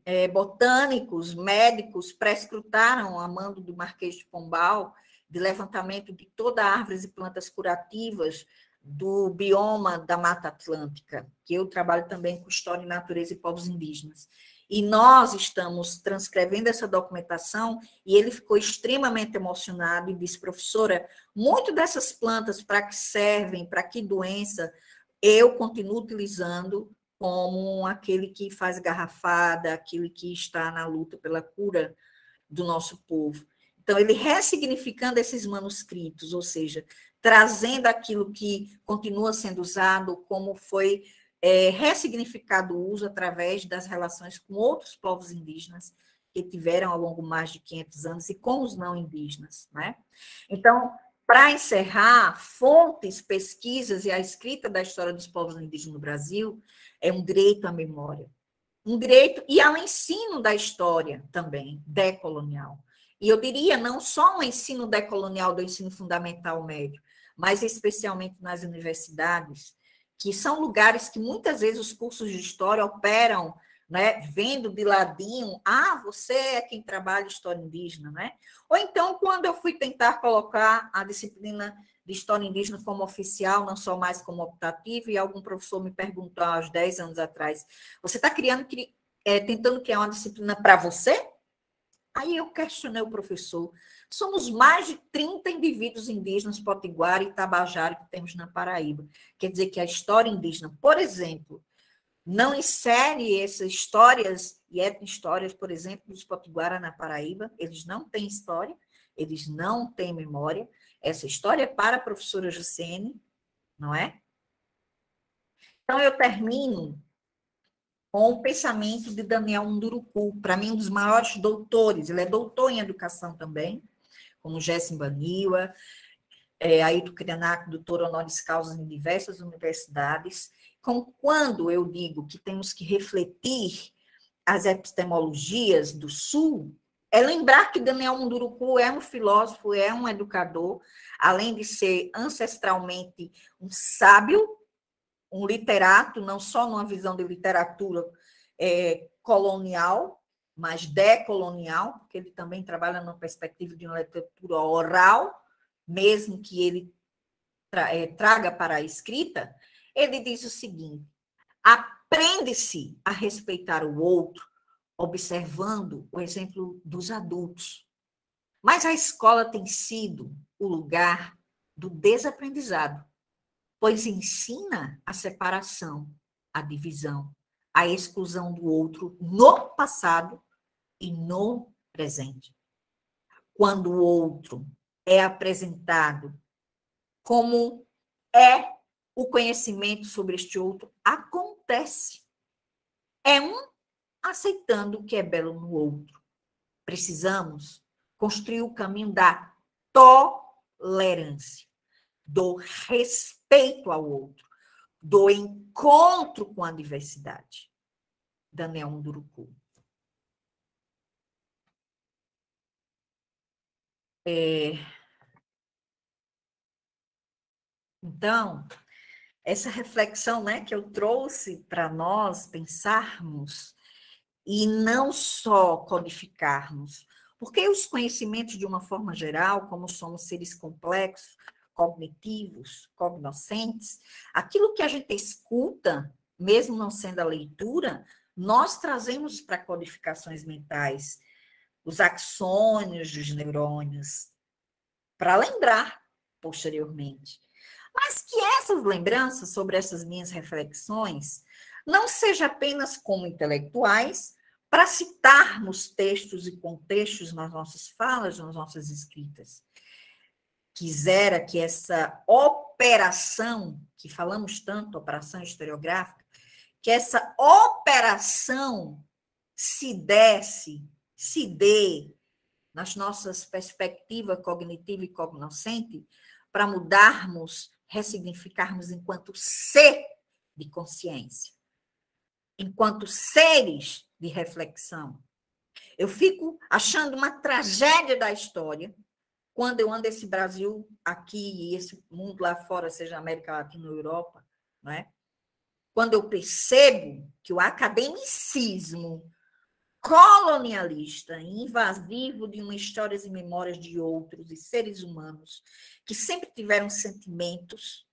botânicos, médicos, prescrutaram a mando do Marquês de Pombal, de levantamento de toda árvores e plantas curativas do bioma da Mata Atlântica, que eu trabalho também com História, Natureza e Povos Indígenas. E nós estamos transcrevendo essa documentação, e ele ficou extremamente emocionado e disse: professora, muito dessas plantas, para que servem, para que doença, eu continuo utilizando como aquele que faz garrafada, aquele que está na luta pela cura do nosso povo. Então, ele ressignificando esses manuscritos, ou seja, trazendo aquilo que continua sendo usado, como foi ressignificado o uso através das relações com outros povos indígenas que tiveram ao longo de mais de 500 anos e com os não indígenas, né? Então, para encerrar, fontes, pesquisas e a escrita da história dos povos indígenas no Brasil é um direito à memória, um direito e ao ensino da história também, decolonial. E eu diria, não só um ensino decolonial do ensino fundamental médio, mas especialmente nas universidades, que são lugares que muitas vezes os cursos de história operam, né, vendo de ladinho, você é quem trabalha história indígena, né? Ou então, quando eu fui tentar colocar a disciplina de história indígena como oficial, não só mais como optativa, e algum professor me perguntou há uns 10 anos atrás: você está tentando criar uma disciplina para você? Aí eu questionei o professor. Somos mais de 30 indivíduos indígenas potiguara e tabajara que temos na Paraíba. Quer dizer que a história indígena, por exemplo, não insere essas histórias e etnohistórias, por exemplo, dos potiguara na Paraíba. Eles não têm história, eles não têm memória. Essa história é para a professora Jucene, não é? Então, eu termino com o pensamento de Daniel Munduruku, para mim, um dos maiores doutores. Ele é doutor em educação também, como Jessim Baniwa, Ailton Krenak, doutor honoris causa em diversas universidades. Quando eu digo que temos que refletir as epistemologias do Sul, é lembrar que Daniel Munduruku é um filósofo, é um educador, além de ser ancestralmente um sábio, um literato, não só numa visão de literatura colonial, mas decolonial, porque ele também trabalha numa perspectiva de uma literatura oral, mesmo que ele traga para a escrita. Ele diz o seguinte: aprende-se a respeitar o outro, observando o exemplo dos adultos. Mas a escola tem sido o lugar do desaprendizado, pois ensina a separação, a divisão, a exclusão do outro no passado e no presente. Quando o outro é apresentado como é o conhecimento sobre este outro acontece. É um aceitando o que é belo no outro. Precisamos construir o caminho da tolerância, do respeito ao outro, do encontro com a diversidade. Daniel Munduruku. Então, essa reflexão, né, que eu trouxe para nós pensarmos e não só codificarmos, porque os conhecimentos, de uma forma geral, como somos seres complexos, cognitivos, cognoscentes, aquilo que a gente escuta, mesmo não sendo a leitura, nós trazemos para codificações mentais os axônios dos neurônios, para lembrar posteriormente. Mas que essas lembranças sobre essas minhas reflexões não sejam apenas como intelectuais, para citarmos textos e contextos nas nossas falas, nas nossas escritas. Quisera que essa operação, que falamos tanto, operação historiográfica, que essa operação se dê nas nossas perspectivas cognitiva e cognoscente, para mudarmos, ressignificarmos enquanto ser de consciência, enquanto seres de reflexão. Eu fico achando uma tragédia da história quando eu ando esse Brasil aqui e esse mundo lá fora, seja América Latina ou Europa, não é? Quando eu percebo que o academicismo colonialista e invasivo de uma histórias e memórias de outros e seres humanos que sempre tiveram sentimentos,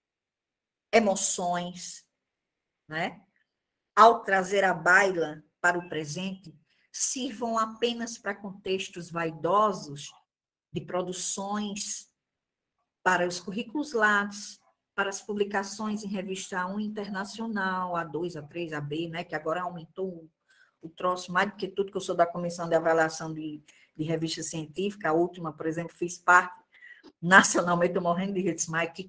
emoções, né? Ao trazer a baila para o presente, sirvam apenas para contextos vaidosos de produções para os currículos Lattes, para as publicações em revista A1 internacional, A2, A3, AB, né? Que agora aumentou o troço, mais do que tudo, que eu sou da comissão de avaliação de revista científica, a última, por exemplo, fiz parte, nacionalmente, estou morrendo de desmaio, que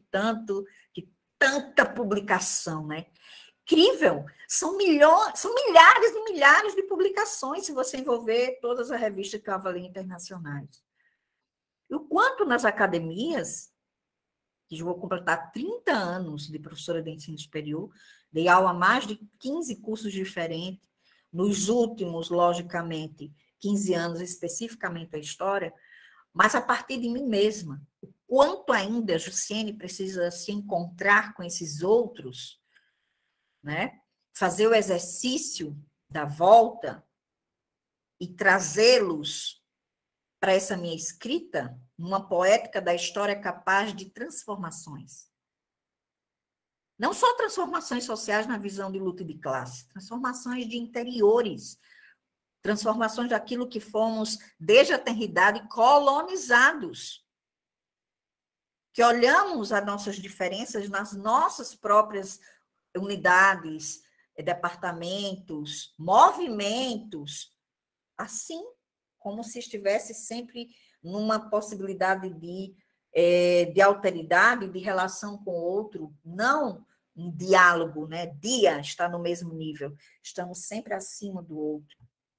tanta publicação, né? Incrível! São milhares e milhares de publicações, se você envolver todas as revistas que eu avalio internacionais. E o quanto nas academias, que eu vou completar 30 anos de professora de ensino superior, dei aula a mais de 15 cursos diferentes, nos últimos, logicamente, 15 anos, especificamente a história, mas a partir de mim mesma. O quanto ainda a Jussiene precisa se encontrar com esses outros, né? Fazer o exercício da volta e trazê-los para essa minha escrita, numa poética da história capaz de transformações. Não só transformações sociais na visão de luta de classe, transformações de interiores, transformações daquilo que fomos, desde a eternidade, colonizados. Que olhamos as nossas diferenças nas nossas próprias unidades, departamentos, movimentos, assim como se estivesse sempre numa possibilidade de alteridade, de relação com o outro, não um diálogo, né? Dia está no mesmo nível, estamos sempre acima do outro.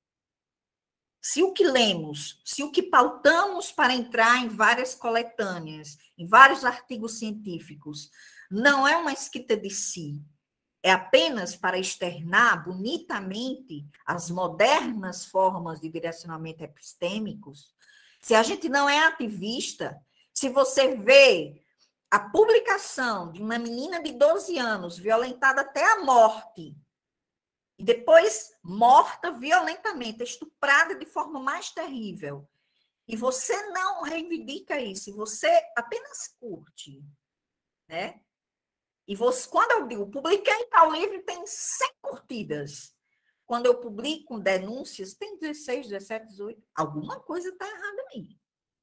Se o que lemos, se o que pautamos para entrar em várias coletâneas, em vários artigos científicos, não é uma escrita de si, é apenas para externar bonitamente as modernas formas de direcionamento epistêmicos, se a gente não é ativista, se você vê a publicação de uma menina de 12 anos violentada até a morte, e depois morta violentamente, estuprada de forma mais terrível, e você não reivindica isso, você apenas curte, né? E você, quando eu digo, publiquei em tal livro, tem 100 curtidas. Quando eu publico denúncias, tem 16, 17, 18. Alguma coisa está errada aí.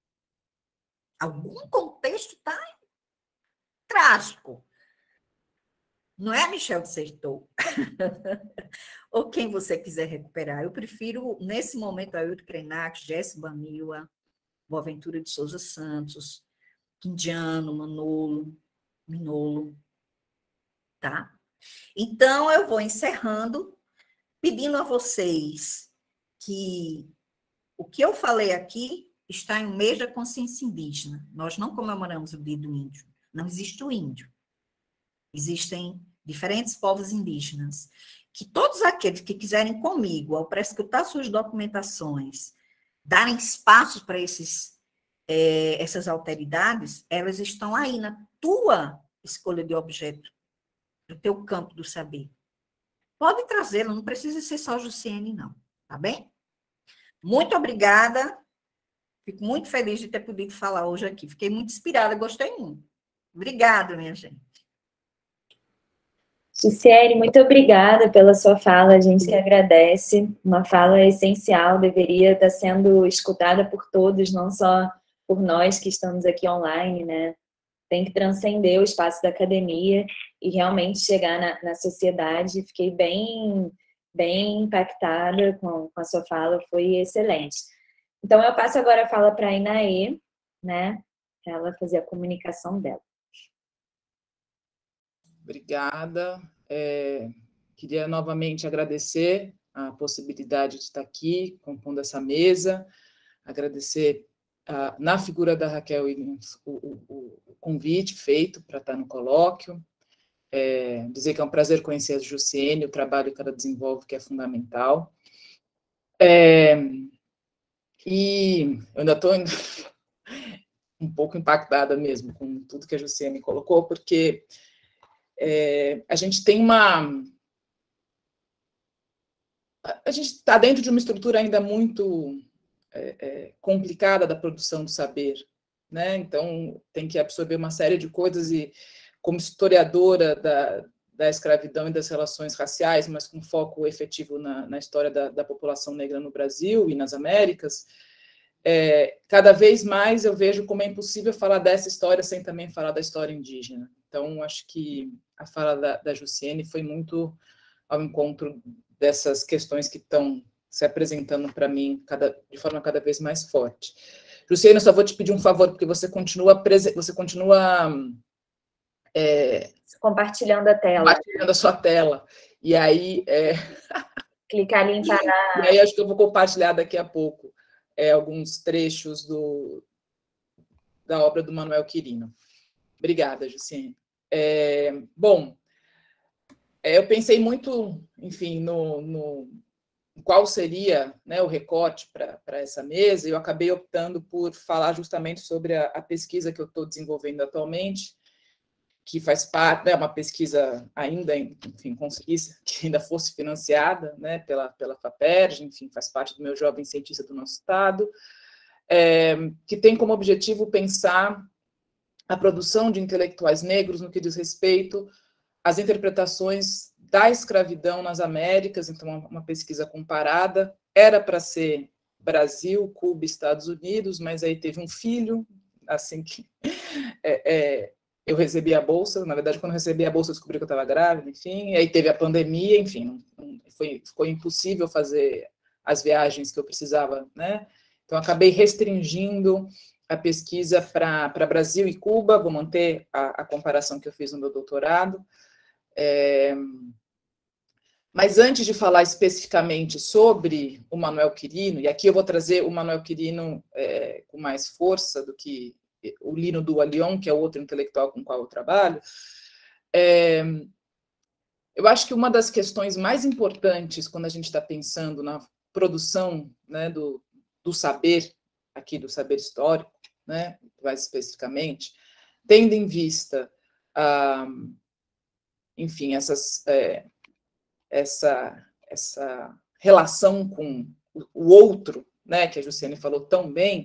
Algum contexto está trágico. Não é a Michelle Certeau. Ou quem você quiser recuperar. Eu prefiro, nesse momento, Ailton Krenak, Jesse Bamila, Boaventura de Souza Santos, Quindiano, Manolo, Minolo, tá? Então, eu vou encerrando, pedindo a vocês que o que eu falei aqui está em um mês da consciência indígena. Nós não comemoramos o Dia do Índio. Não existe o índio. Existem diferentes povos indígenas. Que todos aqueles que quiserem comigo, ao prescrutar suas documentações, darem espaço para essas alteridades, elas estão aí na tua escolha de objeto, no teu campo do saber. Pode trazê-lo, não precisa ser só Jussiene, não. Tá bem? Muito obrigada. Fico muito feliz de ter podido falar hoje aqui. Fiquei muito inspirada, gostei muito. Obrigada, minha gente. Jussiene, muito obrigada pela sua fala, a gente que agradece. Uma fala essencial, deveria estar sendo escutada por todos, não só por nós que estamos aqui online, né? Tem que transcender o espaço da academia e realmente chegar na sociedade. Fiquei bem impactada com a sua fala, foi excelente. Então, eu passo agora a fala para a Inaê, né? Para ela fazer a comunicação dela. Obrigada. Queria novamente agradecer a possibilidade de estar aqui, compondo essa mesa, agradecer na figura da Raquel Williams o convite feito para estar no colóquio, dizer que é um prazer conhecer a Jussiene, o trabalho que ela desenvolve, que é fundamental. E eu ainda estou um pouco impactada mesmo com tudo que a Jussiene colocou, porque a gente tem a gente está dentro de uma estrutura ainda muito complicada da produção do saber, né? Então, tem que absorver uma série de coisas e, como historiadora da escravidão e das relações raciais, mas com foco efetivo na história da população negra no Brasil e nas Américas, cada vez mais eu vejo como é impossível falar dessa história sem também falar da história indígena. Então, acho que a fala da Jussiene foi muito ao encontro dessas questões que estão se apresentando para mim de forma cada vez mais forte. Jussiene, eu só vou te pedir um favor, porque você continua compartilhando a tela. Compartilhando a sua tela. E aí... clicar ali em parar. E aí acho que eu vou compartilhar daqui a pouco alguns trechos da obra do Manuel Quirino. Obrigada, Jussiene. Bom, eu pensei muito, enfim, no qual seria, né, o recorte para essa mesa, e eu acabei optando por falar justamente sobre a pesquisa que eu estou desenvolvendo atualmente, que faz parte, é uma pesquisa ainda, enfim, conseguisse que ainda fosse financiada, né, pela FAPERJ, enfim, faz parte do meu jovem cientista do nosso estado, que tem como objetivo pensar a produção de intelectuais negros no que diz respeito às interpretações da escravidão nas Américas, então uma pesquisa comparada, era para ser Brasil, Cuba, Estados Unidos, mas aí teve um filho, assim que eu recebi a bolsa, na verdade, quando eu recebi a bolsa, eu descobri que eu estava grávida, enfim, e aí teve a pandemia, enfim, ficou impossível fazer as viagens que eu precisava, né? Então, acabei restringindo a pesquisa para Brasil e Cuba, vou manter a comparação que eu fiz no meu doutorado. Mas antes de falar especificamente sobre o Manuel Quirino, e aqui eu vou trazer o Manuel Quirino com mais força do que o Lino Dualion, que é outro intelectual com o qual eu trabalho, eu acho que uma das questões mais importantes quando a gente está pensando na produção, né, do saber, aqui do saber histórico, né, mais especificamente, tendo em vista, enfim, essa relação com o outro, né, que a Jussiene falou tão bem,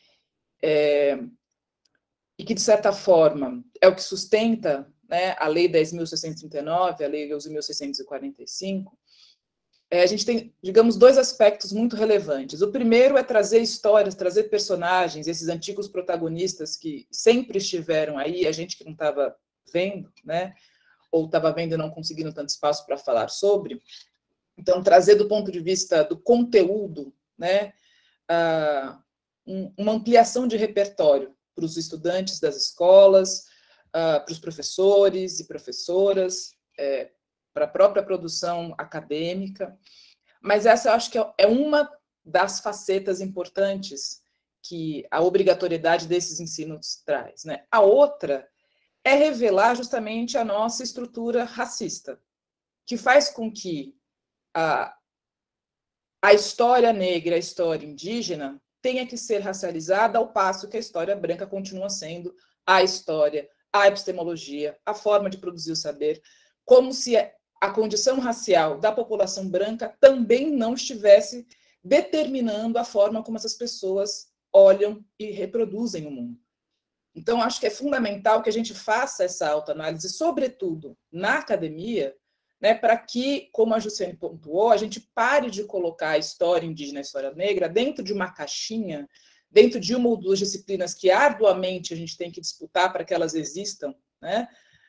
e que, de certa forma, é o que sustenta, né, a Lei 10.639, a Lei 11.645, a gente tem, digamos, dois aspectos muito relevantes. O primeiro é trazer histórias, trazer personagens, esses antigos protagonistas que sempre estiveram aí, a gente que não estava vendo, né, ou estava vendo e não conseguindo tanto espaço para falar sobre. Então, trazer do ponto de vista do conteúdo, né, uma ampliação de repertório para os estudantes das escolas, para os professores e professoras, para a própria produção acadêmica. Mas essa eu acho que é uma das facetas importantes que a obrigatoriedade desses ensinos traz, né? A outra é revelar justamente a nossa estrutura racista, que faz com que a história negra, a história indígena, tenha que ser racializada, ao passo que a história branca continua sendo a história, a epistemologia, a forma de produzir o saber, como se a condição racial da população branca também não estivesse determinando a forma como essas pessoas olham e reproduzem o mundo. Então, acho que é fundamental que a gente faça essa autoanálise, sobretudo na academia, né, para que, como a Jussiane pontuou, a gente pare de colocar a história indígena e a história negra dentro de uma caixinha, dentro de uma ou duas disciplinas que arduamente a gente tem que disputar para que elas existam, né,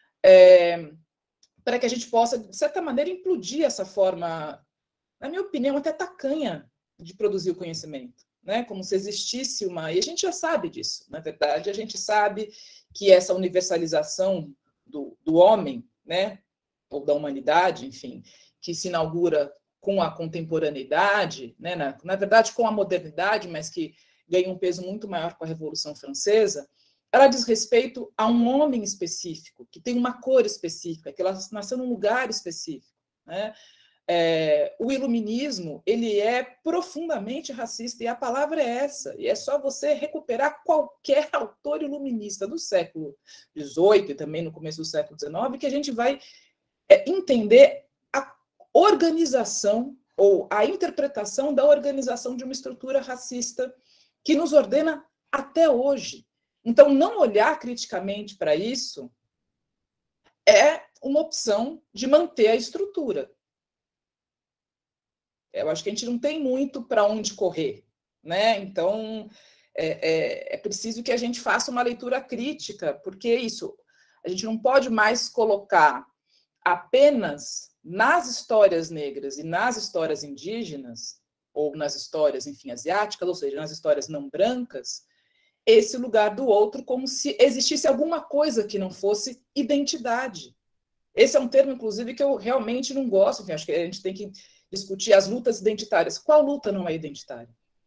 para que a gente possa, de certa maneira, implodir essa forma, na minha opinião, até tacanha de produzir o conhecimento, né? Como se existisse uma... E a gente já sabe disso, na verdade, a gente sabe que essa universalização do homem, né, ou da humanidade, enfim, que se inaugura com a contemporaneidade, né, na verdade, com a modernidade, mas que ganha um peso muito maior com a Revolução Francesa, ela diz respeito a um homem específico, que tem uma cor específica, que ela nasceu num lugar específico, né? O iluminismo, ele é profundamente racista, e a palavra é essa, e é só você recuperar qualquer autor iluminista do século XVIII e também no começo do século XIX, que a gente vai entender a organização ou a interpretação da organização de uma estrutura racista que nos ordena até hoje. Então, não olhar criticamente para isso é uma opção de manter a estrutura. Eu acho que a gente não tem muito para onde correr, né? Então, é preciso que a gente faça uma leitura crítica, porque é isso, a gente não pode mais colocar apenas nas histórias negras e nas histórias indígenas, ou nas histórias, enfim, asiáticas, ou seja, nas histórias não brancas, esse lugar do outro como se existisse alguma coisa que não fosse identidade. Esse é um termo, inclusive, que eu realmente não gosto, enfim, acho que a gente tem que discutir as lutas identitárias. Qual luta não é identitária?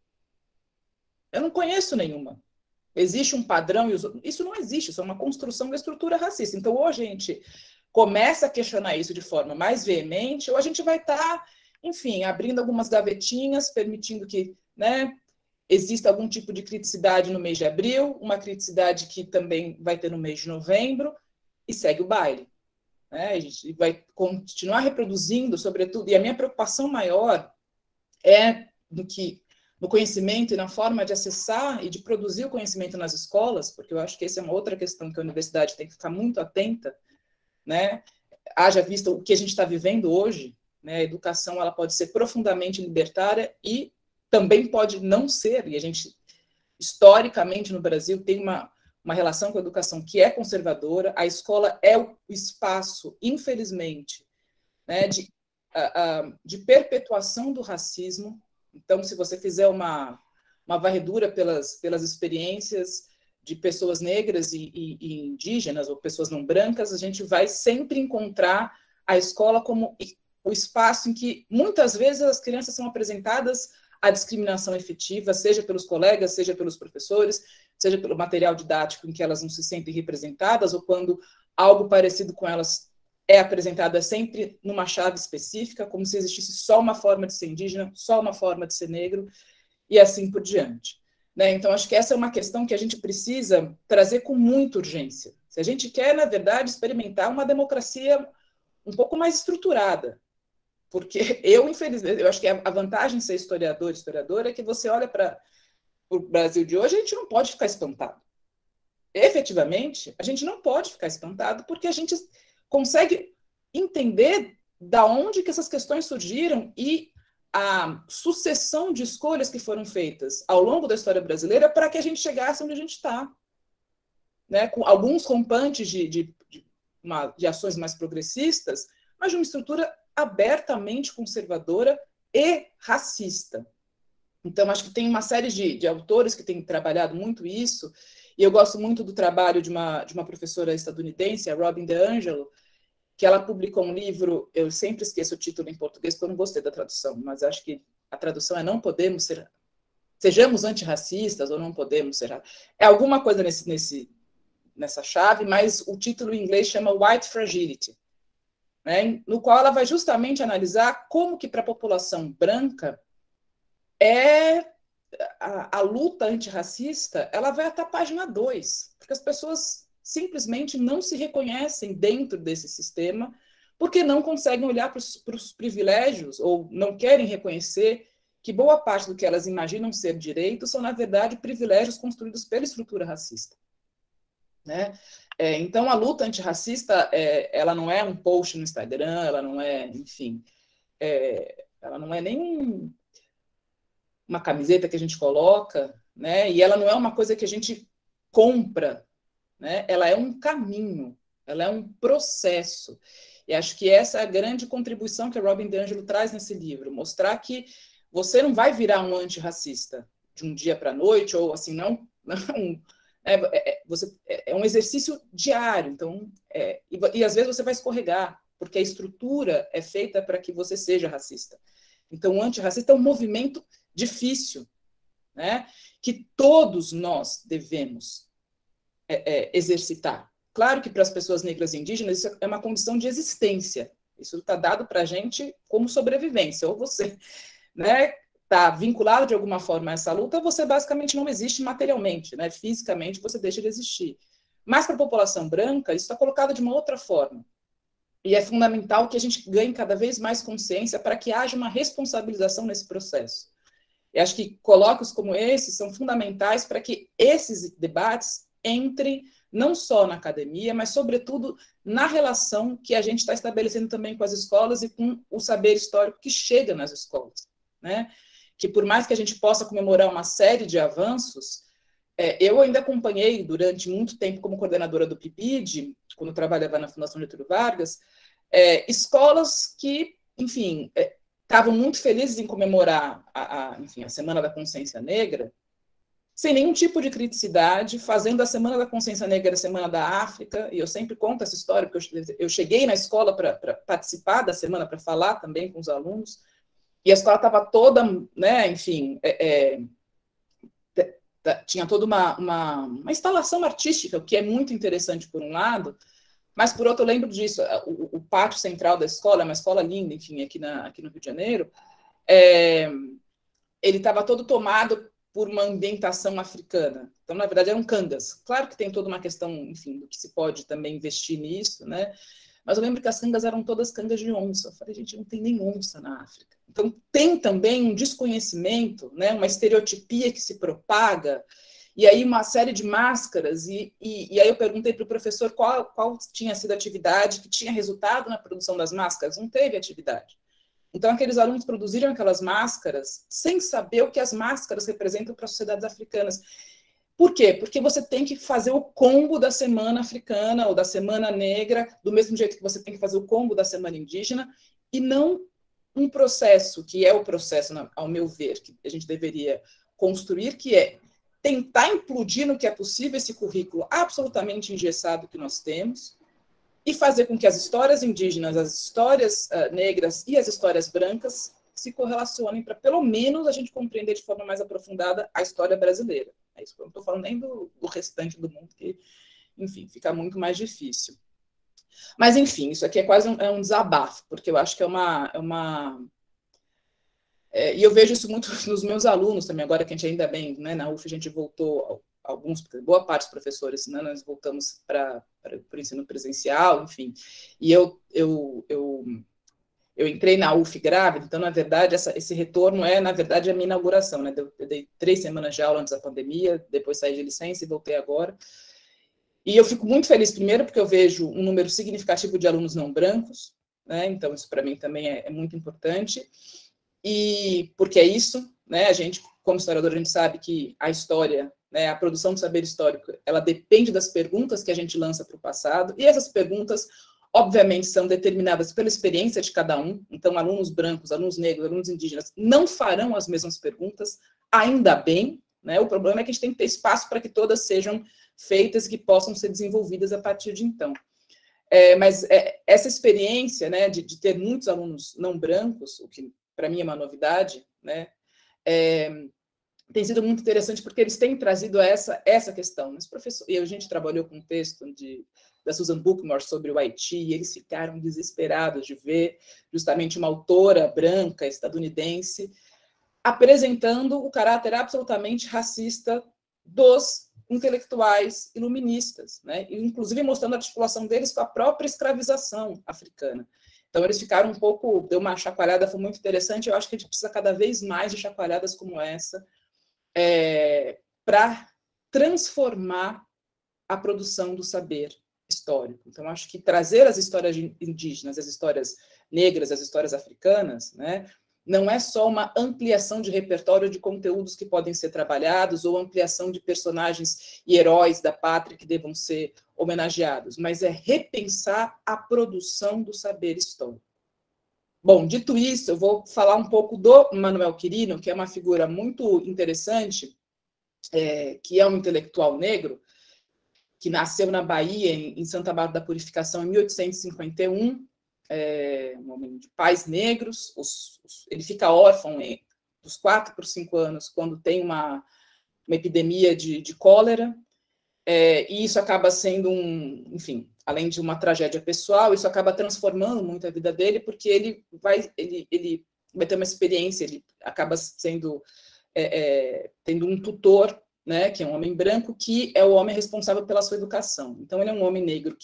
Eu não conheço nenhuma. Existe um padrão, isso não existe, isso é uma construção da estrutura racista. Então, ou a gente começa a questionar isso de forma mais veemente, ou a gente vai estar, enfim, abrindo algumas gavetinhas, permitindo que, né, exista algum tipo de criticidade no mês de abril, uma criticidade que também vai ter no mês de novembro, e segue o baile. Né? A gente vai continuar reproduzindo, sobretudo, e a minha preocupação maior é no conhecimento e na forma de acessar e de produzir o conhecimento nas escolas, porque eu acho que essa é uma outra questão que a universidade tem que ficar muito atenta, né? Haja vista o que a gente está vivendo hoje, né? A educação ela pode ser profundamente libertária e também pode não ser, e a gente, historicamente, no Brasil, tem uma relação com a educação que é conservadora, a escola é o espaço, infelizmente, né, de perpetuação do racismo. Então, se você fizer uma varredura pelas experiências de pessoas negras e indígenas, ou pessoas não brancas, a gente vai sempre encontrar a escola como o espaço em que, muitas vezes, as crianças são apresentadas à discriminação efetiva, seja pelos colegas, seja pelos professores, seja pelo material didático em que elas não se sentem representadas, ou quando algo parecido com elas é apresentado sempre numa chave específica, como se existisse só uma forma de ser indígena, só uma forma de ser negro, e assim por diante. Né? Então, acho que essa é uma questão que a gente precisa trazer com muita urgência. Se a gente quer, na verdade, experimentar uma democracia um pouco mais estruturada, porque infelizmente, eu acho que a vantagem de ser historiadora, é que você olha para o Brasil de hoje, a gente não pode ficar espantado. Efetivamente, a gente não pode ficar espantado, porque a gente consegue entender da onde que essas questões surgiram e a sucessão de escolhas que foram feitas ao longo da história brasileira para que a gente chegasse onde a gente está. Né? Com alguns rompantes de ações mais progressistas, mas de uma estrutura abertamente conservadora e racista. Então, acho que tem uma série de autores que têm trabalhado muito isso, E eu gosto muito do trabalho de uma professora estadunidense, a Robin DeAngelo, que ela publicou um livro, eu sempre esqueço o título em português, porque eu não gostei da tradução, mas acho que a tradução é Não Podemos Ser... Sejamos antirracistas ou não podemos ser... É alguma coisa nessa chave, mas o título em inglês chama White Fragility, né? No qual ela vai justamente analisar como que para a população branca a luta antirracista, ela vai até a página 2, porque as pessoas simplesmente não se reconhecem dentro desse sistema, porque não conseguem olhar para os privilégios, ou não querem reconhecer que boa parte do que elas imaginam ser direitos são, na verdade, privilégios construídos pela estrutura racista, né? Então, a luta antirracista, ela não é um post no Instagram, ela não é, enfim, ela não é nem uma camiseta que a gente coloca, né? E ela não é uma coisa que a gente compra, né? Ela é um caminho, ela é um processo. E acho que essa é a grande contribuição que a Robin DiAngelo traz nesse livro, mostrar que você não vai virar um antirracista de um dia para a noite, ou assim, não é um exercício diário, então, e às vezes você vai escorregar, porque a estrutura é feita para que você seja racista. Então, o antirracista é um movimento difícil, né? Que todos nós devemos exercitar. Claro que para as pessoas negras e indígenas isso é uma condição de existência, isso está dado para a gente como sobrevivência, ou você, né, está vinculado de alguma forma a essa luta, você basicamente não existe materialmente, né? Fisicamente você deixa de existir. Mas para a população branca, isso está colocado de uma outra forma. E é fundamental que a gente ganhe cada vez mais consciência para que haja uma responsabilização nesse processo. Eu acho que colóquios como esse são fundamentais para que esses debates entrem não só na academia, mas, sobretudo, na relação que a gente está estabelecendo também com as escolas e com o saber histórico que chega nas escolas, né? Que, por mais que a gente possa comemorar uma série de avanços, eu ainda acompanhei durante muito tempo como coordenadora do PIPID, quando trabalhava na Fundação Getúlio Vargas, escolas que, enfim, estavam muito felizes em comemorar a Semana da Consciência Negra, sem nenhum tipo de criticidade, fazendo a Semana da Consciência Negra a Semana da África, e eu sempre conto essa história, porque eu cheguei na escola para participar da semana, para falar também com os alunos, e a escola estava toda, né, enfim, tinha toda uma instalação artística, o que é muito interessante por um lado, mas por outro eu lembro disso, o pátio central da escola, é uma escola linda, enfim, aqui no Rio de Janeiro, ele estava todo tomado por uma ambientação africana. Então, na verdade, eram cangas. Claro que tem toda uma questão, enfim, do que se pode também investir nisso, né? Mas eu lembro que as cangas eram todas cangas de onça. Eu falei, gente, não tem nem onça na África. Então, tem também um desconhecimento, né? Uma estereotipia que se propaga, e aí uma série de máscaras, e aí eu perguntei para o professor qual tinha sido a atividade que tinha resultado na produção das máscaras. Não teve atividade. Então, aqueles alunos produziram aquelas máscaras sem saber o que as máscaras representam para as sociedades africanas. Por quê? Porque você tem que fazer o combo da Semana Africana ou da Semana Negra, do mesmo jeito que você tem que fazer o combo da Semana Indígena, e não um processo, que é o processo, ao meu ver, que a gente deveria construir, que é tentar implodir no que é possível esse currículo absolutamente engessado que nós temos, e fazer com que as histórias indígenas, as histórias negras e as histórias brancas se correlacionem para, pelo menos, a gente compreender de forma mais aprofundada a história brasileira. É isso que eu não estou falando nem do restante do mundo, que, enfim, fica muito mais difícil. Mas, enfim, isso aqui é quase um desabafo, porque eu acho que e eu vejo isso muito nos meus alunos também, agora que a gente ainda bem, né, na UF a gente voltou, boa parte dos professores, né, nós voltamos para o ensino presencial, enfim, e eu entrei na UF grávida, então, na verdade, esse retorno na verdade, a minha inauguração, né, eu dei 3 semanas de aula antes da pandemia, depois saí de licença e voltei agora, e eu fico muito feliz, primeiro, porque eu vejo um número significativo de alunos não brancos, né, então isso para mim também é muito importante, e porque é isso, né, a gente, como historiador, a gente sabe que a história, né, a produção do saber histórico, ela depende das perguntas que a gente lança para o passado, e essas perguntas, obviamente, são determinadas pela experiência de cada um, então alunos brancos, alunos negros, alunos indígenas não farão as mesmas perguntas, ainda bem, né? O problema é que a gente tem que ter espaço para que todas sejam feitas e que possam ser desenvolvidas a partir de então. Mas essa experiência, né, de ter muitos alunos não brancos, o que para mim é uma novidade, né, tem sido muito interessante porque eles têm trazido essa questão. Mas, professor, e a gente trabalhou com um texto da Susan Bookmore sobre o Haiti, e eles ficaram desesperados de ver justamente uma autora branca estadunidense apresentando o caráter absolutamente racista dos intelectuais iluministas, né? E, inclusive mostrando a articulação deles com a própria escravização africana. Então, eles ficaram um pouco, deu uma chacoalhada, foi muito interessante. Eu acho que a gente precisa cada vez mais de chacoalhadas como essa para transformar a produção do saber histórico. Então, acho que trazer as histórias indígenas, as histórias negras, as histórias africanas, né, não é só uma ampliação de repertório de conteúdos que podem ser trabalhados ou ampliação de personagens e heróis da pátria que devam ser homenageados, mas é repensar a produção do saber histórico. Bom, dito isso, eu vou falar um pouco do Manuel Quirino, que é uma figura muito interessante, que é um intelectual negro, que nasceu na Bahia, em Santa Bárbara da Purificação, em 1851, um homem de pais negros. Ele fica órfão dos 4 por 5 anos, quando tem uma epidemia de cólera, e isso acaba sendo enfim, além de uma tragédia pessoal, isso acaba transformando muito a vida dele, porque ele vai ter uma experiência, ele acaba tendo um tutor, né, que é um homem branco, que é o homem responsável pela sua educação. Então, ele é um homem negro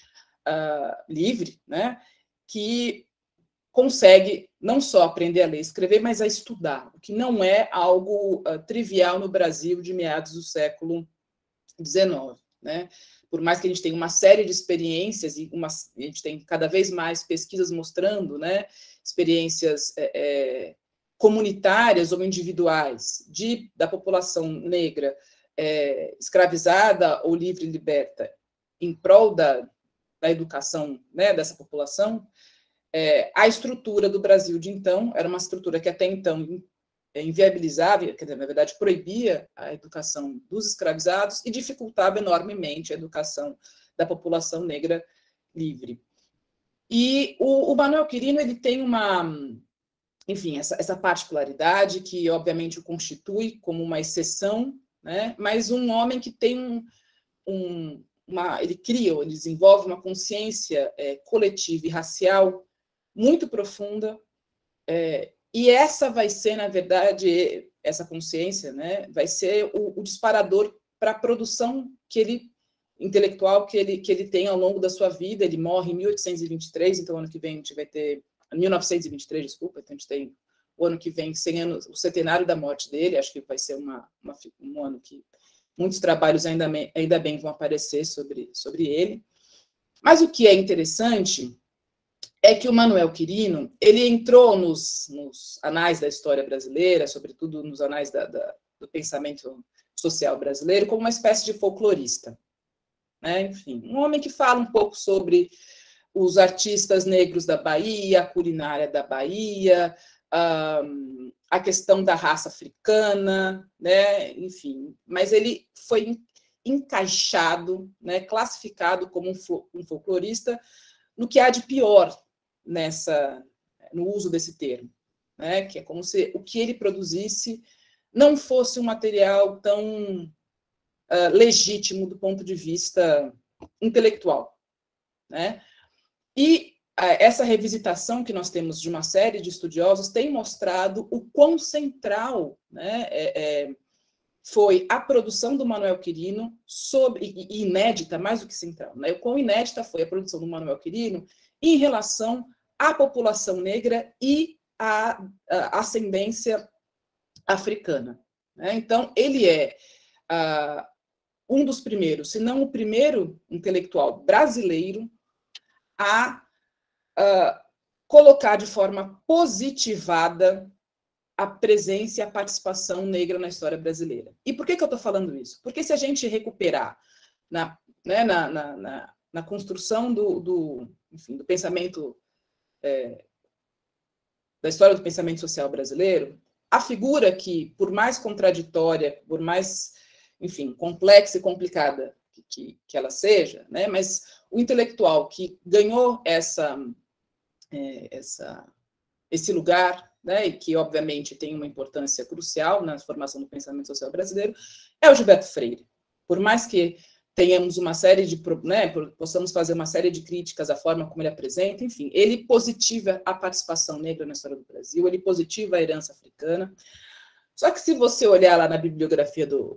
livre, né, que consegue não só aprender a ler e escrever, mas a estudar, o que não é algo trivial no Brasil de meados do século XIX, né? Por mais que a gente tenha uma série de experiências e a gente tem cada vez mais pesquisas mostrando, né, experiências comunitárias ou individuais da população negra escravizada ou livre e liberta em prol da educação, né, dessa população, a estrutura do Brasil de então era uma estrutura que até então inviabilizava, quer dizer, na verdade, proibia a educação dos escravizados e dificultava enormemente a educação da população negra livre. E o Manuel Quirino, ele tem enfim, essa particularidade que, obviamente, o constitui como uma exceção, né? Mas um homem que tem ele desenvolve uma consciência coletiva e racial muito profunda, e essa vai ser, na verdade, essa consciência, né, vai ser o disparador para a produção intelectual que ele tem ao longo da sua vida. Ele morre em 1823, então ano que vem a gente vai ter 1923, desculpa, então a gente tem o ano que vem 100 anos, o centenário da morte dele. Acho que vai ser um ano que muitos trabalhos ainda bem vão aparecer sobre ele. Mas o que é interessante é que o Manuel Quirino, ele entrou nos anais da história brasileira, sobretudo nos anais do pensamento social brasileiro, como uma espécie de folclorista, né? Enfim, um homem que fala um pouco sobre os artistas negros da Bahia, a culinária da Bahia, a questão da raça africana, né? Enfim, mas ele foi encaixado, né, classificado como um folclorista no que há de pior no uso desse termo, né? Que é como se o que ele produzisse não fosse um material tão legítimo do ponto de vista intelectual, né? E essa revisitação que nós temos de uma série de estudiosos tem mostrado o quão central, né, foi a produção do Manuel Quirino e inédita, mais do que central, né? O quão inédita foi a produção do Manuel Quirino em relação à população negra e à ascendência africana, né? Então, ele é um dos primeiros, se não o primeiro intelectual brasileiro a colocar de forma positivada a presença e a participação negra na história brasileira. E por que eu estou falando isso? Porque se a gente recuperar na construção enfim, do pensamento, da história do pensamento social brasileiro, a figura que, por mais contraditória, por mais, enfim, complexa e complicada que ela seja, né, mas o intelectual que ganhou esse lugar, né, e que, obviamente, tem uma importância crucial na formação do pensamento social brasileiro, é o Gilberto Freire. Por mais que tenhamos uma série de, né, possamos fazer uma série de críticas à forma como ele apresenta, enfim, ele positiva a participação negra na história do Brasil, ele positiva a herança africana. Só que se você olhar lá na bibliografia do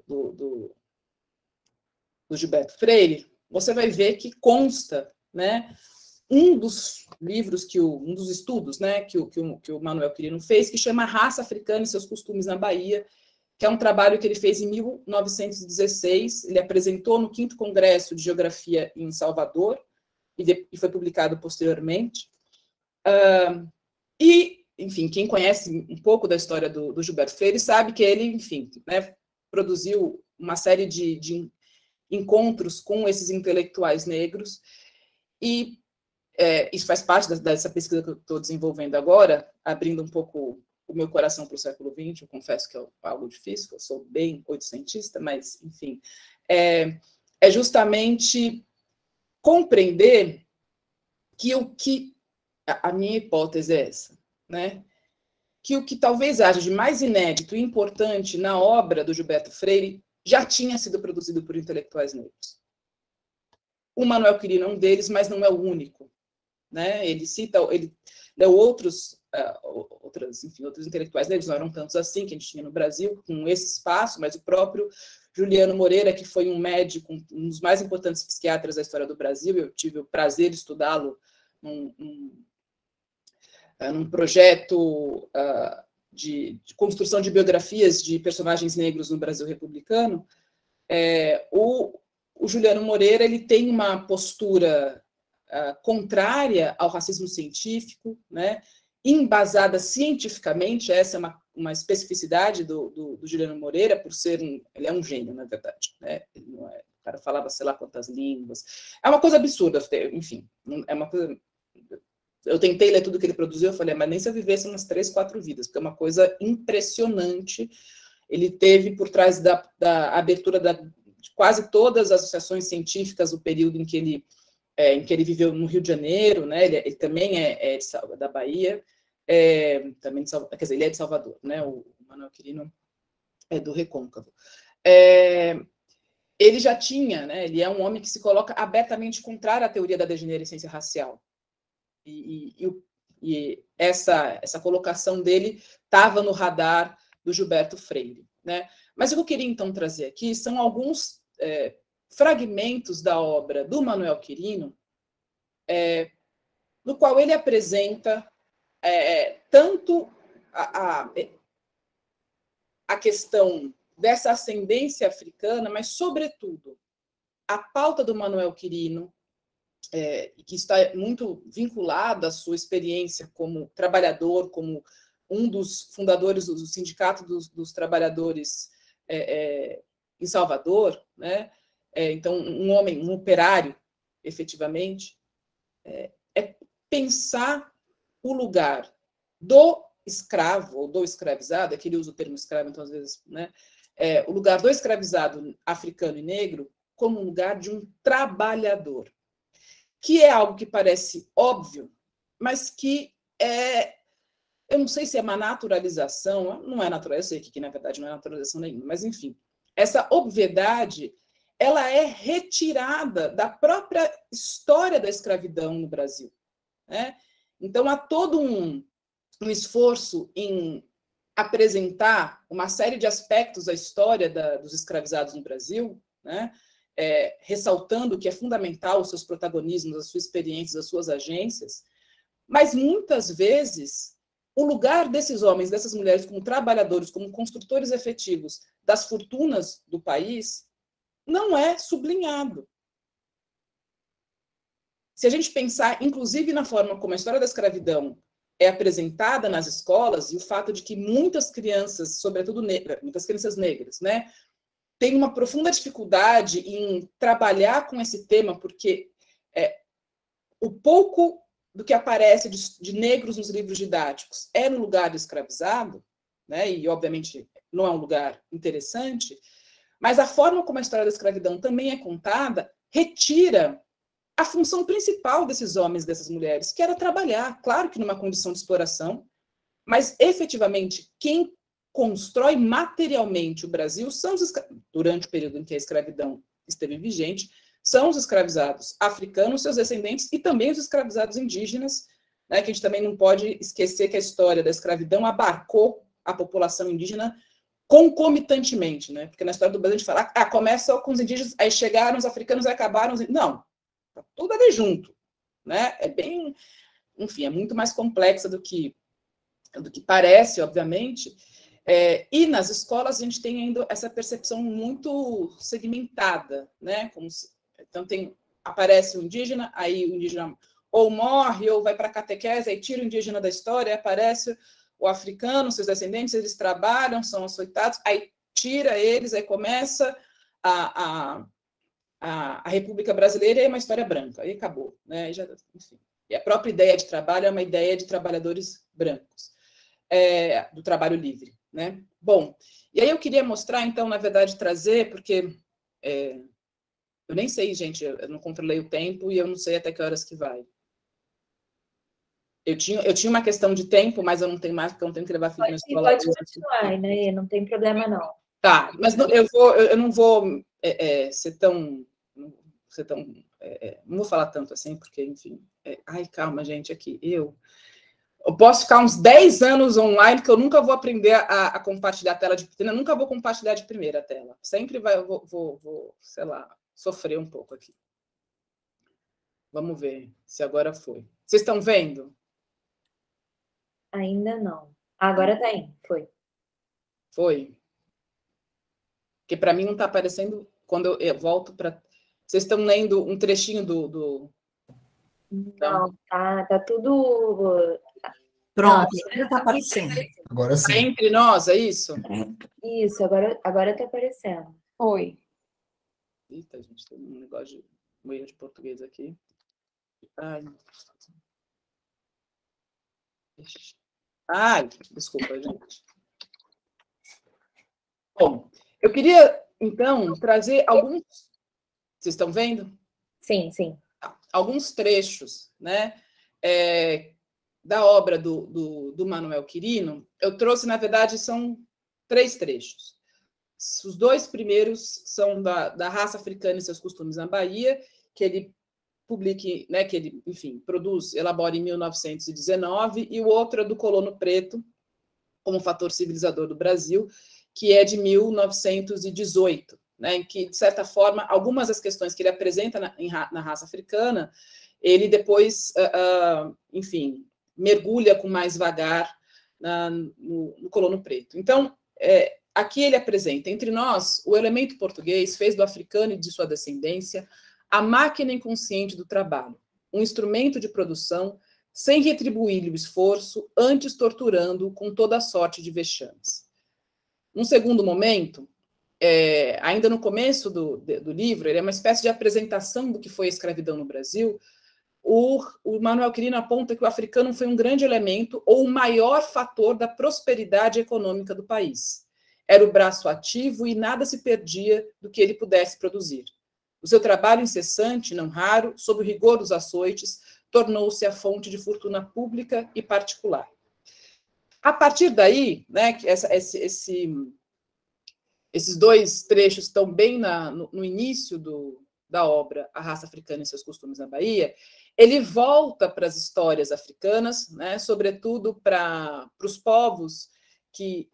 Gilberto Freire, você vai ver que consta, né, um dos livros, um dos estudos, né, que o Manuel Quirino fez, que chama Raça Africana e seus Costumes na Bahia, que é um trabalho que ele fez em 1916, ele apresentou no 5º Congresso de Geografia em Salvador, e foi publicado posteriormente. E, enfim, quem conhece um pouco da história do Gilberto Freire sabe que ele, enfim, né, produziu uma série de encontros com esses intelectuais negros, e isso faz parte dessa pesquisa que eu estou desenvolvendo agora, abrindo um pouco o meu coração para o século XX, eu confesso que é algo difícil, eu sou bem oitocentista, mas, enfim, é justamente compreender que a minha hipótese é essa, né? Que o que talvez haja de mais inédito e importante na obra do Gilberto Freire já tinha sido produzido por intelectuais negros. O Manuel Quirino é um deles, mas não é o único, né? Ele leu outros intelectuais negros, não eram tantos assim, que a gente tinha no Brasil, com esse espaço, mas o próprio Juliano Moreira, que foi um médico, um dos mais importantes psiquiatras da história do Brasil, eu tive o prazer de estudá-lo num projeto de construção de biografias de personagens negros no Brasil republicano. O Juliano Moreira, ele tem uma postura contrária ao racismo científico, né, embasada cientificamente. Essa é uma especificidade do Juliano Moreira, por ser ele é um gênio, na verdade, né? Ele não é, o cara falava sei lá quantas línguas, é uma coisa absurda, enfim, é uma coisa. Eu tentei ler tudo que ele produziu, eu falei, mas nem se eu vivesse umas 3, 4 vidas, porque é uma coisa impressionante. Ele teve por trás da abertura de quase todas as associações científicas, o período em que ele viveu no Rio de Janeiro, né? Ele também é da Bahia, também quer dizer, ele é de Salvador, né? O Manuel Quirino é do Recôncavo. Ele já tinha, né? Ele é um homem que se coloca abertamente contrário à teoria da degenerescência racial. E essa colocação dele estava no radar do Gilberto Freire, né? Mas o que eu queria, então, trazer aqui são alguns fragmentos da obra do Manuel Quirino, no qual ele apresenta tanto a questão dessa ascendência africana, mas, sobretudo, a pauta do Manuel Quirino, que está muito vinculada à sua experiência como trabalhador, como um dos fundadores do Sindicato dos Trabalhadores em Salvador, né? Então, um homem, um operário, efetivamente, é pensar o lugar do escravo, ou do escravizado, que ele usa o termo escravo, então, às vezes, né? O lugar do escravizado africano e negro como um lugar de um trabalhador, que é algo que parece óbvio, mas que eu não sei se é uma naturalização, não é natural, eu sei que na verdade não é naturalização nenhuma, mas enfim, essa obviedade, ela é retirada da própria história da escravidão no Brasil, né? Então há todo um esforço em apresentar uma série de aspectos da história dos escravizados no Brasil, né? Ressaltando que é fundamental os seus protagonismos, as suas experiências, as suas agências, mas muitas vezes o lugar desses homens, dessas mulheres como trabalhadores, como construtores efetivos das fortunas do país, não é sublinhado. Se a gente pensar, inclusive, na forma como a história da escravidão é apresentada nas escolas, e o fato de que muitas crianças, sobretudo muitas crianças negras, né, tem uma profunda dificuldade em trabalhar com esse tema, porque o pouco do que aparece de negros nos livros didáticos é no lugar do escravizado, né? E, obviamente, não é um lugar interessante, mas a forma como a história da escravidão também é contada retira a função principal desses homens e dessas mulheres, que era trabalhar, claro que numa condição de exploração, mas, efetivamente, quem constrói materialmente o Brasil são durante o período em que a escravidão esteve vigente, são os escravizados africanos, seus descendentes, e também os escravizados indígenas, né, que a gente também não pode esquecer que a história da escravidão abarcou a população indígena concomitantemente, né? Porque na história do Brasil a gente fala, começa com os indígenas, aí chegaram os africanos e acabaram os... Não, tá tudo ali junto, né? É bem, enfim, é muito mais complexa do que parece, obviamente. E nas escolas a gente tem ainda essa percepção muito segmentada, né? Então aparece o indígena, aí o indígena ou morre ou vai para a catequese, aí tira o indígena da história, aí aparece o africano, seus descendentes, eles trabalham, são açoitados, aí tira eles, aí começa a República Brasileira, e é uma história branca, aí acabou, né? Enfim. E a própria ideia de trabalho é uma ideia de trabalhadores brancos, do trabalho livre, né? Bom, e aí eu queria mostrar, então, na verdade, trazer, porque eu nem sei, gente, eu não controlei o tempo e eu não sei até que horas que vai. Eu tinha uma questão de tempo, mas eu não tenho mais, porque eu não tenho que levar filho na escola. Pode continuar, né? Não tem problema, não. Tá, mas eu não vou ser tão... não vou falar tanto assim, porque, enfim... ai, calma, gente, aqui. Eu posso ficar uns 10 anos online que eu nunca vou aprender a compartilhar a tela eu nunca vou compartilhar de primeira a tela. Sempre vou, sei lá, sofrer um pouco aqui. Vamos ver se agora foi. Vocês estão vendo? Ainda não. Agora tá indo, foi. Foi. Porque para mim não está aparecendo quando eu volto para... Vocês estão lendo um trechinho do... Não, tá tudo... Pronto, já está aparecendo. Agora sim. É entre nós, é isso? Isso, agora tá aparecendo. Oi. Eita, gente, tem um negócio de erro de português aqui. Ai, desculpa, gente. Bom, eu queria, então, trazer alguns... Vocês estão vendo? Sim, sim. Alguns trechos, né, da obra do Manuel Quirino. Eu trouxe, na verdade, são 3 trechos. Os 2 primeiros são da raça africana e seus costumes na Bahia, que ele publica, né, que ele, enfim, elabora em 1919, e o outro é do Colono Preto, como fator civilizador do Brasil, que é de 1918, né, em que, de certa forma, algumas das questões que ele apresenta na raça africana, ele depois, enfim, mergulha com mais vagar no Colono Preto. Então, aqui ele apresenta, entre nós, o elemento português fez do africano e de sua descendência a máquina inconsciente do trabalho, um instrumento de produção sem retribuir-lhe o esforço, antes torturando-o com toda a sorte de vexames. Num segundo momento, ainda no começo do livro, ele é uma espécie de apresentação do que foi a escravidão no Brasil. O Manuel Quirino aponta que o africano foi um grande elemento ou o maior fator da prosperidade econômica do país. Era o braço ativo e nada se perdia do que ele pudesse produzir. O seu trabalho incessante, não raro, sob o rigor dos açoites, tornou-se a fonte de fortuna pública e particular. A partir daí, né, que esses 2 trechos estão bem no início da obra A Raça Africana e seus Costumes na Bahia, ele volta para as histórias africanas, né, sobretudo para os povos que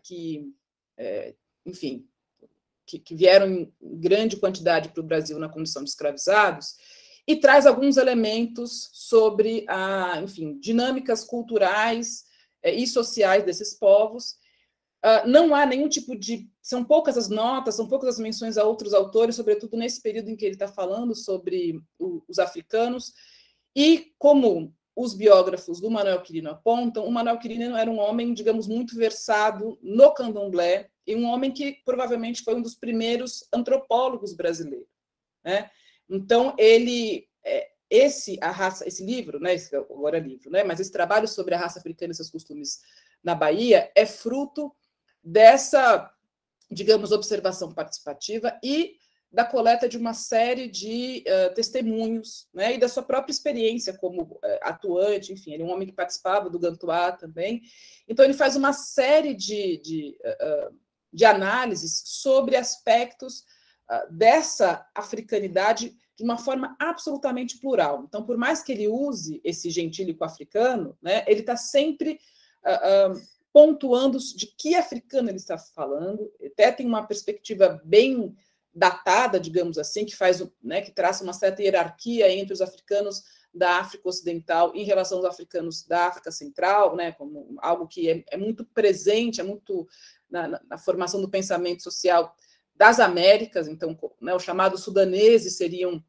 vieram em grande quantidade para o Brasil na condição de escravizados, e traz alguns elementos sobre dinâmicas culturais e sociais desses povos. Não há nenhum tipo de... São poucas as notas, são poucas as menções a outros autores, sobretudo nesse período em que ele está falando sobre os africanos. E, como os biógrafos do Manuel Quirino apontam, o Manuel Quirino era um homem, digamos, muito versado no candomblé, e um homem que provavelmente foi um dos primeiros antropólogos brasileiros, né? Então, esse livro, né, agora é livro, né, mas esse trabalho sobre a raça africana e seus costumes na Bahia é fruto dessa, digamos, observação participativa e da coleta de uma série de testemunhos, né, e da sua própria experiência como atuante, enfim, ele é um homem que participava do Gantuá também. Então, ele faz uma série de análises sobre aspectos dessa africanidade de uma forma absolutamente plural. Então, por mais que ele use esse gentílico africano, né, ele está sempre pontuando de que africano ele está falando, até tem uma perspectiva bem datada, digamos assim, que faz, né, que traça uma certa hierarquia entre os africanos da África Ocidental em relação aos africanos da África Central, né, como algo que é muito presente, é muito na formação do pensamento social das Américas. Então, né, os chamados sudaneses seriam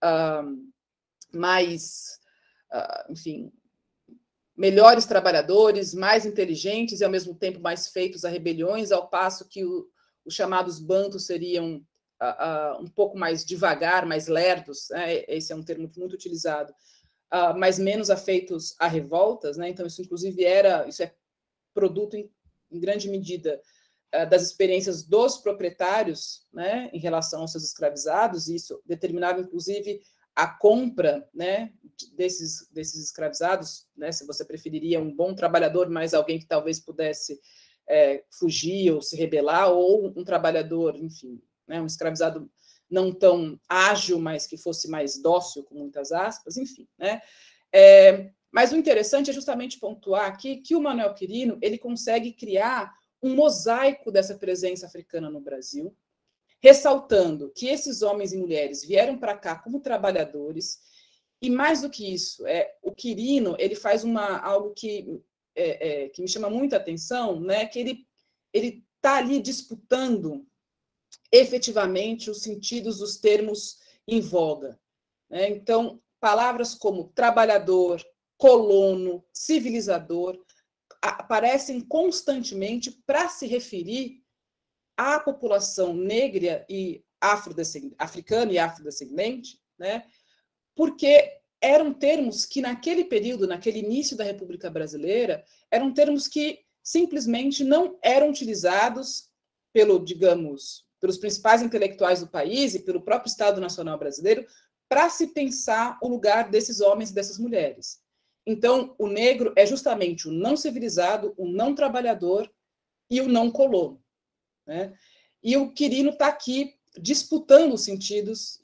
mais, enfim, melhores trabalhadores, mais inteligentes e, ao mesmo tempo, mais feitos a rebeliões, ao passo que os chamados bantus seriam um pouco mais devagar, mais lerdos, né? Esse é um termo muito utilizado, mas menos afeitos a revoltas, né? Então, isso, inclusive, isso é produto, em grande medida, das experiências dos proprietários, né, em relação aos seus escravizados, e isso determinava, inclusive, a compra, né, desses escravizados, né, se você preferiria um bom trabalhador, mas alguém que talvez pudesse fugir ou se rebelar, ou um trabalhador, enfim, né, um escravizado não tão ágil, mas que fosse mais dócil, com muitas aspas, enfim, né. Mas o interessante é justamente pontuar aqui que o Manuel Quirino ele consegue criar um mosaico dessa presença africana no Brasil, ressaltando que esses homens e mulheres vieram para cá como trabalhadores, e mais do que isso, o Quirino ele faz algo que me chama muita atenção, né, que ele está ali disputando efetivamente os sentidos dos termos em voga, né? Então, palavras como trabalhador, colono, civilizador aparecem constantemente para se referir à população negra e africana e afrodescendente, né? Porque eram termos que, naquele período, naquele início da República Brasileira, eram termos que simplesmente não eram utilizados pelos principais intelectuais do país e pelo próprio Estado Nacional Brasileiro para se pensar o lugar desses homens e dessas mulheres. Então, o negro é justamente o não civilizado, o não trabalhador e o não colono, né? E o Quirino está aqui disputando os sentidos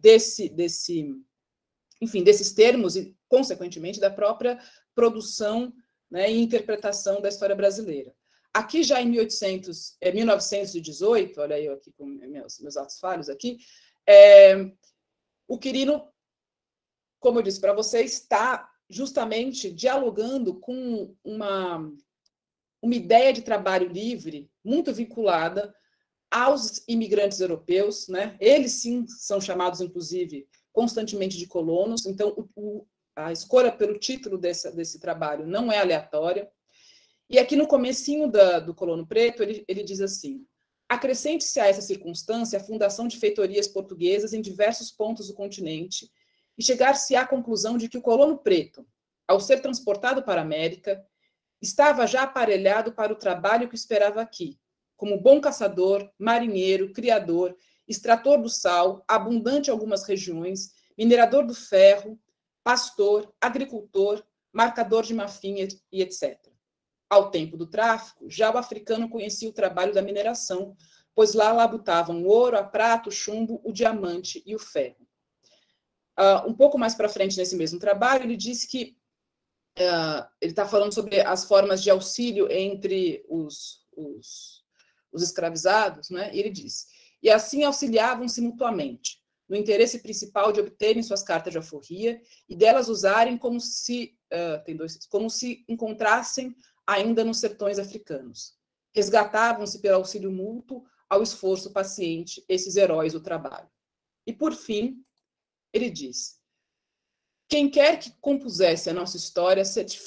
desses termos e, consequentemente, da própria produção, né, e interpretação da história brasileira. Aqui já em 1918, olha eu aqui com meus atos falhos aqui, o Quirino, como eu disse para vocês, está justamente dialogando com uma ideia de trabalho livre muito vinculada aos imigrantes europeus, né? Eles sim são chamados, inclusive, constantemente de colonos. Então, a escolha pelo título desse trabalho não é aleatória. E aqui no comecinho do Colono Preto, ele diz assim: acrescente-se a essa circunstância a fundação de feitorias portuguesas em diversos pontos do continente, e chegar-se à conclusão de que o colono preto, ao ser transportado para a América, estava já aparelhado para o trabalho que esperava aqui, como bom caçador, marinheiro, criador, extrator do sal, abundante em algumas regiões, minerador do ferro, pastor, agricultor, marcador de marfim e etc. Ao tempo do tráfico, já o africano conhecia o trabalho da mineração, pois lá labutavam o ouro, a prata, o chumbo, o diamante e o ferro. Um pouco mais para frente, nesse mesmo trabalho, ele diz que ele está falando sobre as formas de auxílio entre os escravizados, né? E ele diz: e assim auxiliavam-se mutuamente, no interesse principal de obterem suas cartas de alforria e delas usarem como se encontrassem ainda nos sertões africanos. Resgatavam-se pelo auxílio mútuo ao esforço paciente esses heróis do trabalho. E, por fim, ele diz: quem quer que compusesse a nossa história,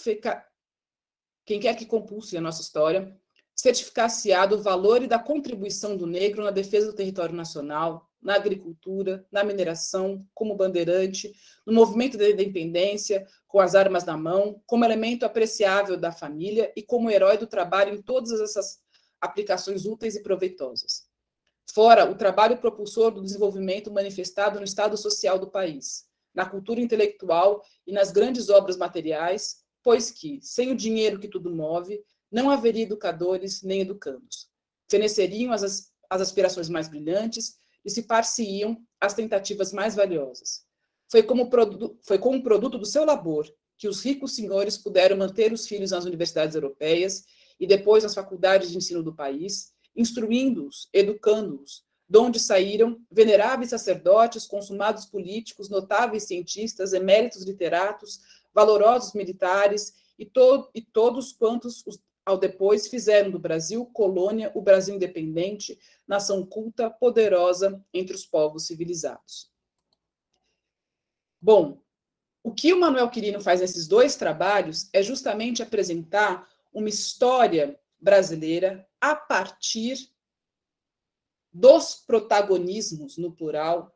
certificar-se-á do valor e da contribuição do negro na defesa do território nacional, na agricultura, na mineração, como bandeirante, no movimento da independência, com as armas na mão, como elemento apreciável da família e como herói do trabalho em todas essas aplicações úteis e proveitosas. Fora o trabalho propulsor do desenvolvimento manifestado no estado social do país, na cultura intelectual e nas grandes obras materiais, pois que, sem o dinheiro que tudo move, não haveria educadores nem educandos. Feneceriam as aspirações mais brilhantes, dissipar-se-iam as tentativas mais valiosas. Foi como produto do seu labor que os ricos senhores puderam manter os filhos nas universidades europeias e depois nas faculdades de ensino do país, instruindo-os, educando-os, de onde saíram veneráveis sacerdotes, consumados políticos, notáveis cientistas, eméritos literatos, valorosos militares e todos quantos ao depois fizeram do Brasil colônia, o Brasil independente, nação culta, poderosa entre os povos civilizados. Bom, o que o Manuel Quirino faz nesses dois trabalhos é justamente apresentar uma história brasileira a partir dos protagonismos, no plural,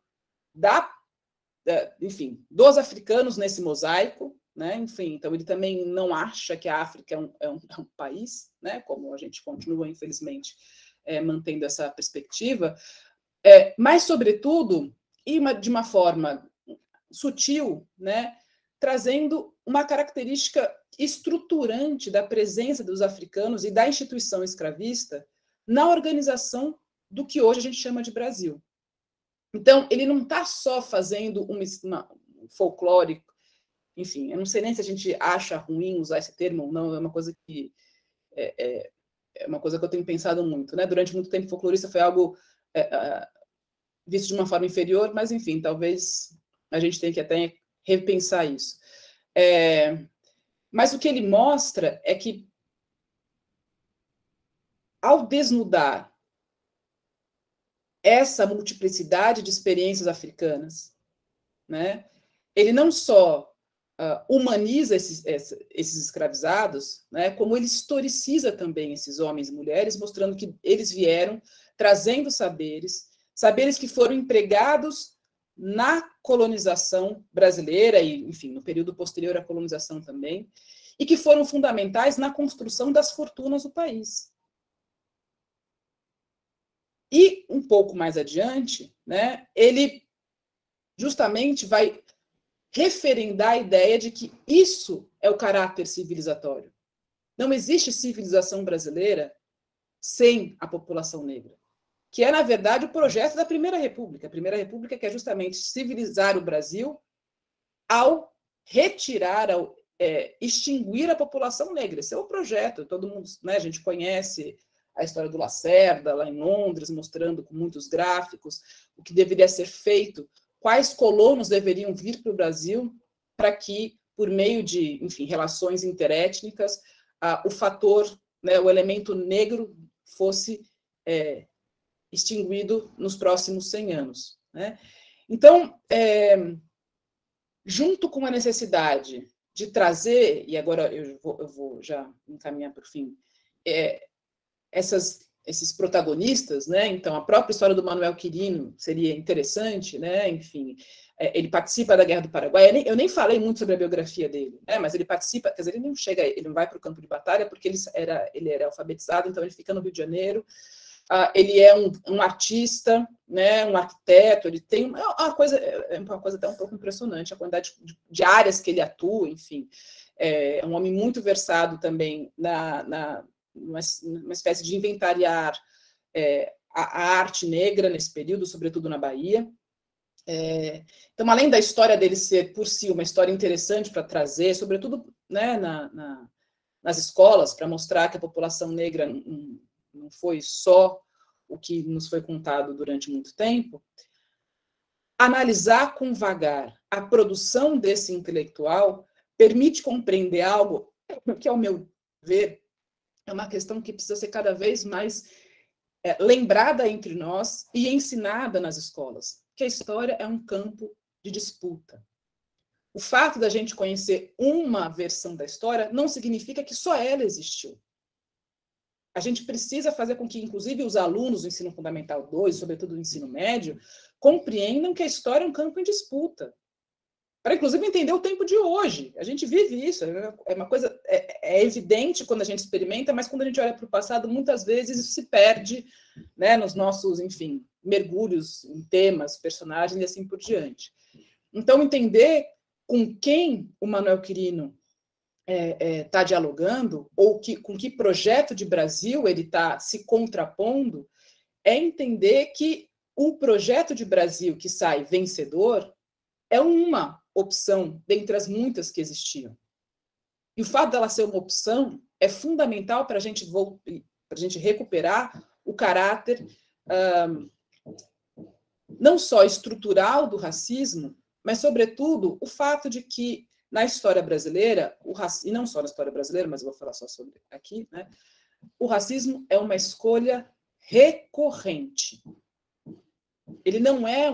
enfim, dos africanos nesse mosaico, né? Enfim, então ele também não acha que a África é um país, né? Como a gente continua, infelizmente, mantendo essa perspectiva, mas, sobretudo, e de uma forma sutil, né? Trazendo uma característica estruturante da presença dos africanos e da instituição escravista na organização do que hoje a gente chama de Brasil. Então, ele não está só fazendo um folclórico, enfim, eu não sei nem se a gente acha ruim usar esse termo ou não, é uma coisa que eu tenho pensado muito, né? Durante muito tempo, folclorista foi algo visto de uma forma inferior, mas, enfim, talvez a gente tenha que até repensar isso. Mas o que ele mostra é que, ao desnudar essa multiplicidade de experiências africanas, né, ele não só humaniza esses escravizados, né, como ele historiciza também esses homens e mulheres, mostrando que eles vieram trazendo saberes que foram empregados na colonização brasileira e, enfim, no período posterior à colonização também, e que foram fundamentais na construção das fortunas do país. E, um pouco mais adiante, né, ele justamente vai referendar a ideia de que isso é o caráter civilizatório. Não existe civilização brasileira sem a população negra, que é, na verdade, o projeto da Primeira República. A Primeira República quer justamente civilizar o Brasil ao retirar, ao extinguir a população negra. Esse é o projeto. Todo mundo, né, a gente conhece a história do Lacerda, lá em Londres, mostrando com muitos gráficos o que deveria ser feito, quais colonos deveriam vir para o Brasil para que, por meio de, enfim, relações interétnicas, o fator, né, o elemento negro fosse extinguido nos próximos 100 anos. Né? Então, junto com a necessidade de trazer, e agora eu vou já encaminhar para o fim, esses protagonistas, né? Então, a própria história do Manuel Quirino seria interessante, né? Enfim, ele participa da Guerra do Paraguai. Eu nem falei muito sobre a biografia dele, né? Mas ele participa, quer dizer, ele não vai para o campo de batalha porque ele era alfabetizado, então ele fica no Rio de Janeiro. Ele é um artista, né? Um arquiteto. Ele tem uma coisa até um pouco impressionante, a quantidade de áreas que ele atua, enfim. É um homem muito versado também uma espécie de inventariar a arte negra nesse período, sobretudo na Bahia. Então, além da história dele ser, por si, uma história interessante para trazer, sobretudo, né, nas escolas, para mostrar que a população negra não foi só o que nos foi contado durante muito tempo, analisar com vagar a produção desse intelectual permite compreender algo que, ao meu ver, é uma questão que precisa ser cada vez mais lembrada entre nós e ensinada nas escolas, que a história é um campo de disputa. O fato da gente conhecer uma versão da história não significa que só ela existiu. A gente precisa fazer com que, inclusive, os alunos do ensino fundamental 2, sobretudo do ensino médio, compreendam que a história é um campo em disputa, para inclusive entender o tempo de hoje. A gente vive isso, é uma coisa, é evidente quando a gente experimenta, mas quando a gente olha para o passado, muitas vezes isso se perde, né, nos nossos, enfim, mergulhos em temas, personagens e assim por diante. Então, entender com quem o Manuel Quirino está dialogando, ou com que projeto de Brasil ele está se contrapondo, é entender que o projeto de Brasil que sai vencedor é uma opção dentre as muitas que existiam. E o fato dela ser uma opção é fundamental para a gente recuperar o caráter não só estrutural do racismo, mas, sobretudo, o fato de que, na história brasileira, e não só na história brasileira, mas eu vou falar só sobre aqui, né, o racismo é uma escolha recorrente. Ele não é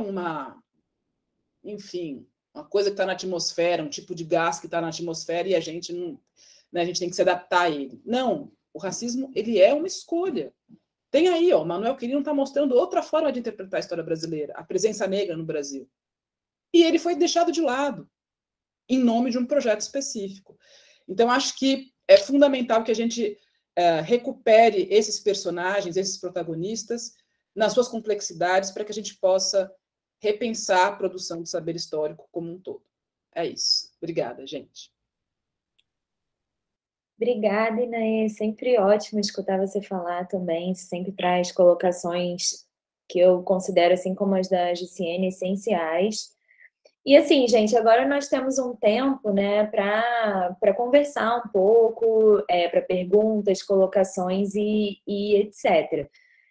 enfim, uma coisa que está na atmosfera, um tipo de gás que está na atmosfera e a gente não, né, a gente tem que se adaptar a ele. Não, o racismo ele é uma escolha. Tem aí, ó, o Manuel Quirino está mostrando outra forma de interpretar a história brasileira, a presença negra no Brasil. E ele foi deixado de lado, em nome de um projeto específico. Então, acho que é fundamental que a gente recupere esses personagens, esses protagonistas, nas suas complexidades, para que a gente possa repensar a produção do saber histórico como um todo. É isso. Obrigada, gente. Obrigada, Inaê. Sempre ótimo escutar você falar também. Sempre traz colocações que eu considero, assim como as da Jussiene, essenciais. E assim, gente, agora nós temos um tempo, né, para conversar um pouco, para perguntas, colocações e etc.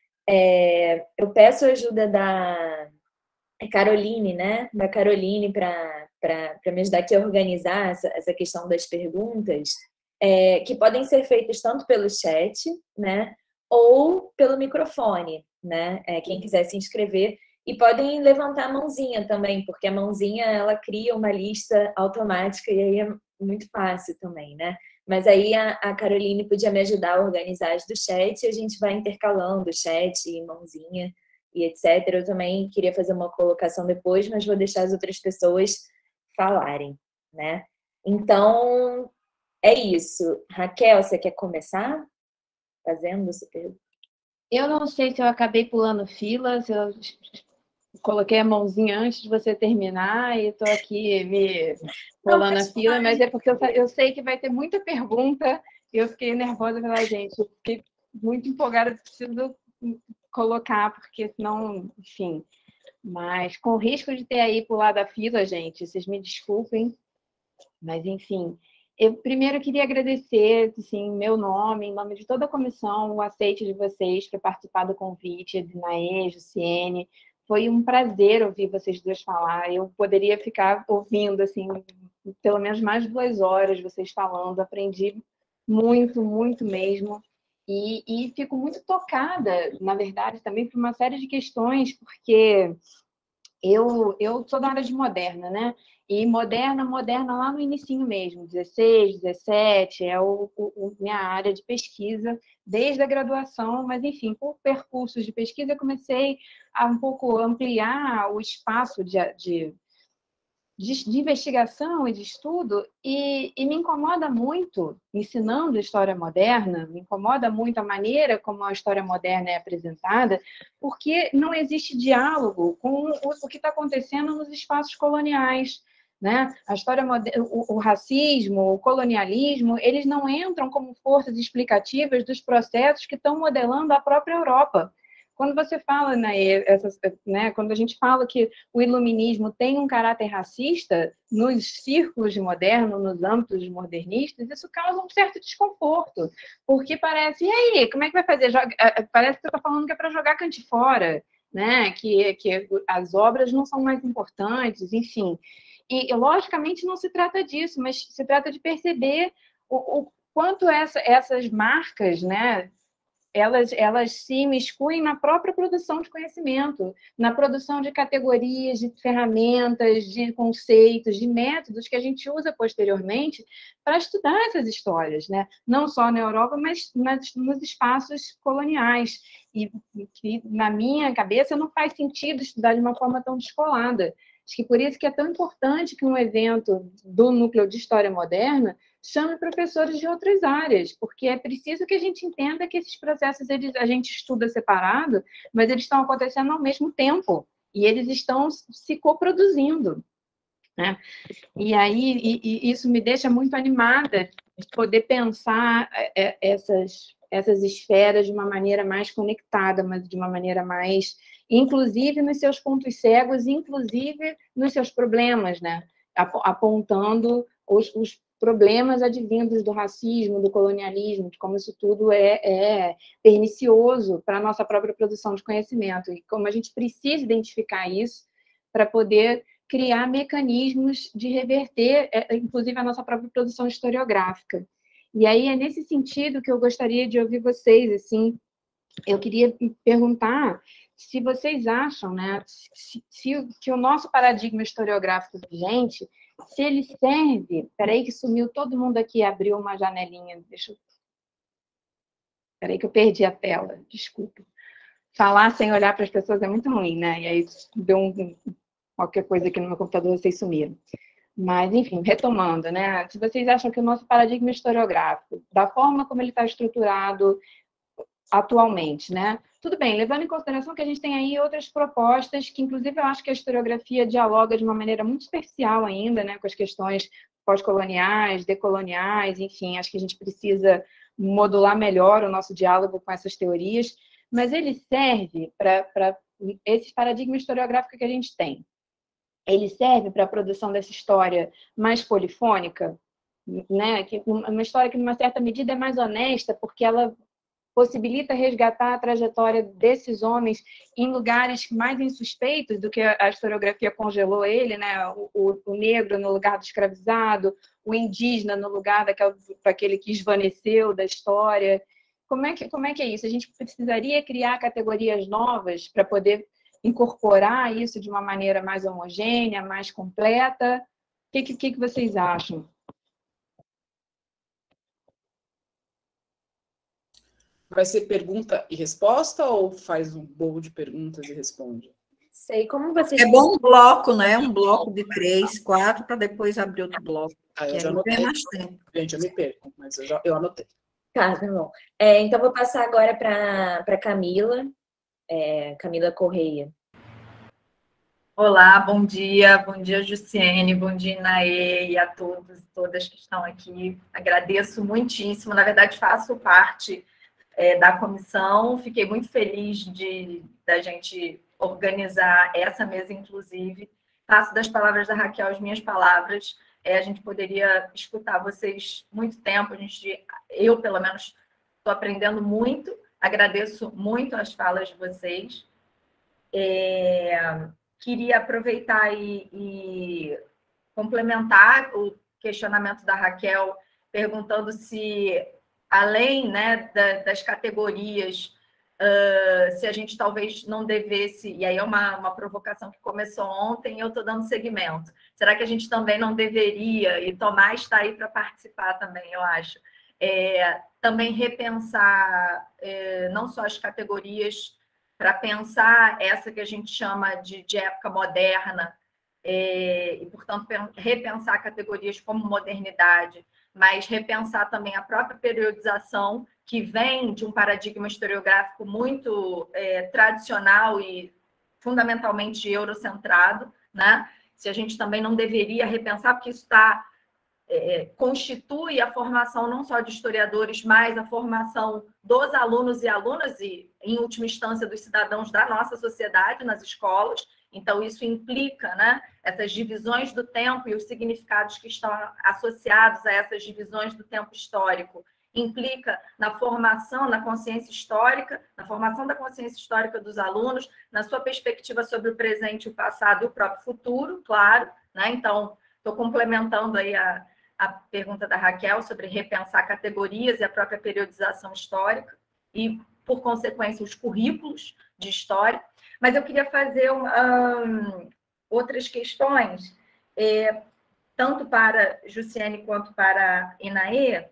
Eu peço a ajuda da Caroline, né? Da Caroline para me ajudar aqui a organizar essa questão das perguntas, que podem ser feitas tanto pelo chat, né? Ou pelo microfone, né? Quem quiser se inscrever. E podem levantar a mãozinha também, porque a mãozinha ela cria uma lista automática e aí é muito fácil também, né? Mas aí a Caroline podia me ajudar a organizar as do chat e a gente vai intercalando chat e mãozinha e etc. Eu também queria fazer uma colocação depois, mas vou deixar as outras pessoas falarem, né? Então, é isso. Raquel, você quer começar fazendo essa pergunta? Eu não sei se eu acabei pulando fila, se eu coloquei a mãozinha antes de você terminar e estou aqui me pulando a fila, mas é porque eu sei que vai ter muita pergunta e eu fiquei nervosa pela gente. Eu fiquei muito empolgada, preciso colocar, porque senão, enfim. Mas com risco de ter aí pulado a fila, gente, vocês me desculpem, mas enfim. Eu primeiro queria agradecer, assim, meu nome, em nome de toda a comissão, o aceite de vocês para participar do convite, de Inaê, Jussiene. Foi um prazer ouvir vocês duas falar. Eu poderia ficar ouvindo, assim, pelo menos mais de 2 horas vocês falando. Aprendi muito, muito mesmo. E fico muito tocada, na verdade, também por uma série de questões, porque eu sou da área de moderna, né? E moderna lá no inicinho mesmo, 16, 17, é minha área de pesquisa desde a graduação, mas, enfim, por percursos de pesquisa, eu comecei a um pouco ampliar o espaço de investigação e de estudo, e me incomoda muito, ensinando história moderna, me incomoda muito a maneira como a história moderna é apresentada, porque não existe diálogo com o que está acontecendo nos espaços coloniais. Né? A história moderna, o racismo, o colonialismo, eles não entram como forças explicativas dos processos que estão modelando a própria Europa. Quando você fala, né, quando a gente fala que o iluminismo tem um caráter racista nos círculos de moderno, nos âmbitos modernistas, isso causa um certo desconforto, porque parece, e aí, como é que vai fazer? Parece que você está falando que é para jogar cante fora, né? Que as obras não são mais importantes, enfim. E, logicamente, não se trata disso, mas se trata de perceber o quanto essas marcas, né, elas se imiscuem na própria produção de conhecimento, na produção de categorias, de ferramentas, de conceitos, de métodos que a gente usa posteriormente para estudar essas histórias, né? Não só na Europa, mas nos espaços coloniais. E que, na minha cabeça, não faz sentido estudar de uma forma tão descolada. Acho que por isso que é tão importante que um evento do Núcleo de História Moderna chame professores de outras áreas, porque é preciso que a gente entenda que esses processos a gente estuda separado, mas eles estão acontecendo ao mesmo tempo, e eles estão se coproduzindo, né? E aí isso me deixa muito animada de poder pensar essas esferas de uma maneira mais conectada, mas de uma maneira mais, inclusive nos seus pontos cegos, inclusive nos seus problemas, né? Apontando os problemas advindos do racismo, do colonialismo, de como isso tudo é pernicioso para a nossa própria produção de conhecimento, e como a gente precisa identificar isso para poder criar mecanismos de reverter, inclusive, a nossa própria produção historiográfica. E aí é nesse sentido que eu gostaria de ouvir vocês, assim, eu queria perguntar se vocês acham, né, que o nosso paradigma historiográfico vigente, se ele serve... Espera que sumiu todo mundo aqui, abriu uma janelinha. Espera que eu perdi a tela, desculpa. Falar sem olhar para as pessoas é muito ruim, né? E aí deu qualquer coisa aqui no meu computador, vocês sumiram. Mas, enfim, retomando, né? Se vocês acham que o nosso paradigma historiográfico, da forma como ele está estruturado atualmente, né? Tudo bem, levando em consideração que a gente tem aí outras propostas, que inclusive eu acho que a historiografia dialoga de uma maneira muito superficial ainda, né, com as questões pós-coloniais, decoloniais, enfim, acho que a gente precisa modular melhor o nosso diálogo com essas teorias, mas ele serve para esse paradigma historiográfico que a gente tem. Ele serve para a produção dessa história mais polifônica, né? Uma história que, numa certa medida, é mais honesta, porque ela possibilita resgatar a trajetória desses homens em lugares mais insuspeitos do que a historiografia congelou ele, né? O negro no lugar do escravizado, o indígena no lugar daquele que esvaneceu da história. Como é que é isso? A gente precisaria criar categorias novas para poder incorporar isso de uma maneira mais homogênea, mais completa? O que vocês acham? Vai ser pergunta e resposta ou faz um bolo de perguntas e responde? Sei, como vocês... É bom um bloco, né? Um bloco de 3, 4, para depois abrir outro bloco. Eu já anotei. Mais tempo. Gente, eu me perco, mas eu anotei. Tá bom. Então, vou passar agora para Camila, Camila Correia. Olá, bom dia, Jussiene, bom dia, Inaê, e a todos e todas que estão aqui. Agradeço muitíssimo, na verdade, faço parte da comissão, fiquei muito feliz da gente organizar essa mesa, inclusive. Faço das palavras da Raquel as minhas palavras. A gente poderia escutar vocês muito tempo, eu, pelo menos, estou aprendendo muito, agradeço muito as falas de vocês. Queria aproveitar e complementar o questionamento da Raquel, perguntando se, além, né, das categorias, se a gente talvez não devesse, e aí é uma provocação que começou ontem, eu estou dando seguimento. Será que a gente também não deveria, e Tomás está aí para participar também, eu acho, também repensar não só as categorias, para pensar essa que a gente chama de época moderna, e, portanto, repensar categorias como modernidade, mas repensar também a própria periodização, que vem de um paradigma historiográfico muito tradicional e fundamentalmente eurocentrado, né? Se a gente também não deveria repensar, porque isso constitui a formação não só de historiadores, mas a formação dos alunos e alunas e, em última instância, dos cidadãos da nossa sociedade nas escolas. Então, isso implica, né, essas divisões do tempo e os significados que estão associados a essas divisões do tempo histórico. Implica na formação, na consciência histórica, na formação da consciência histórica dos alunos, na sua perspectiva sobre o presente, o passado e o próprio futuro, claro, né? Então, estou complementando aí a pergunta da Raquel sobre repensar categorias e a própria periodização histórica. E, por consequência, os currículos de história. Mas eu queria fazer outras questões, tanto para Jussiene quanto para Inaê.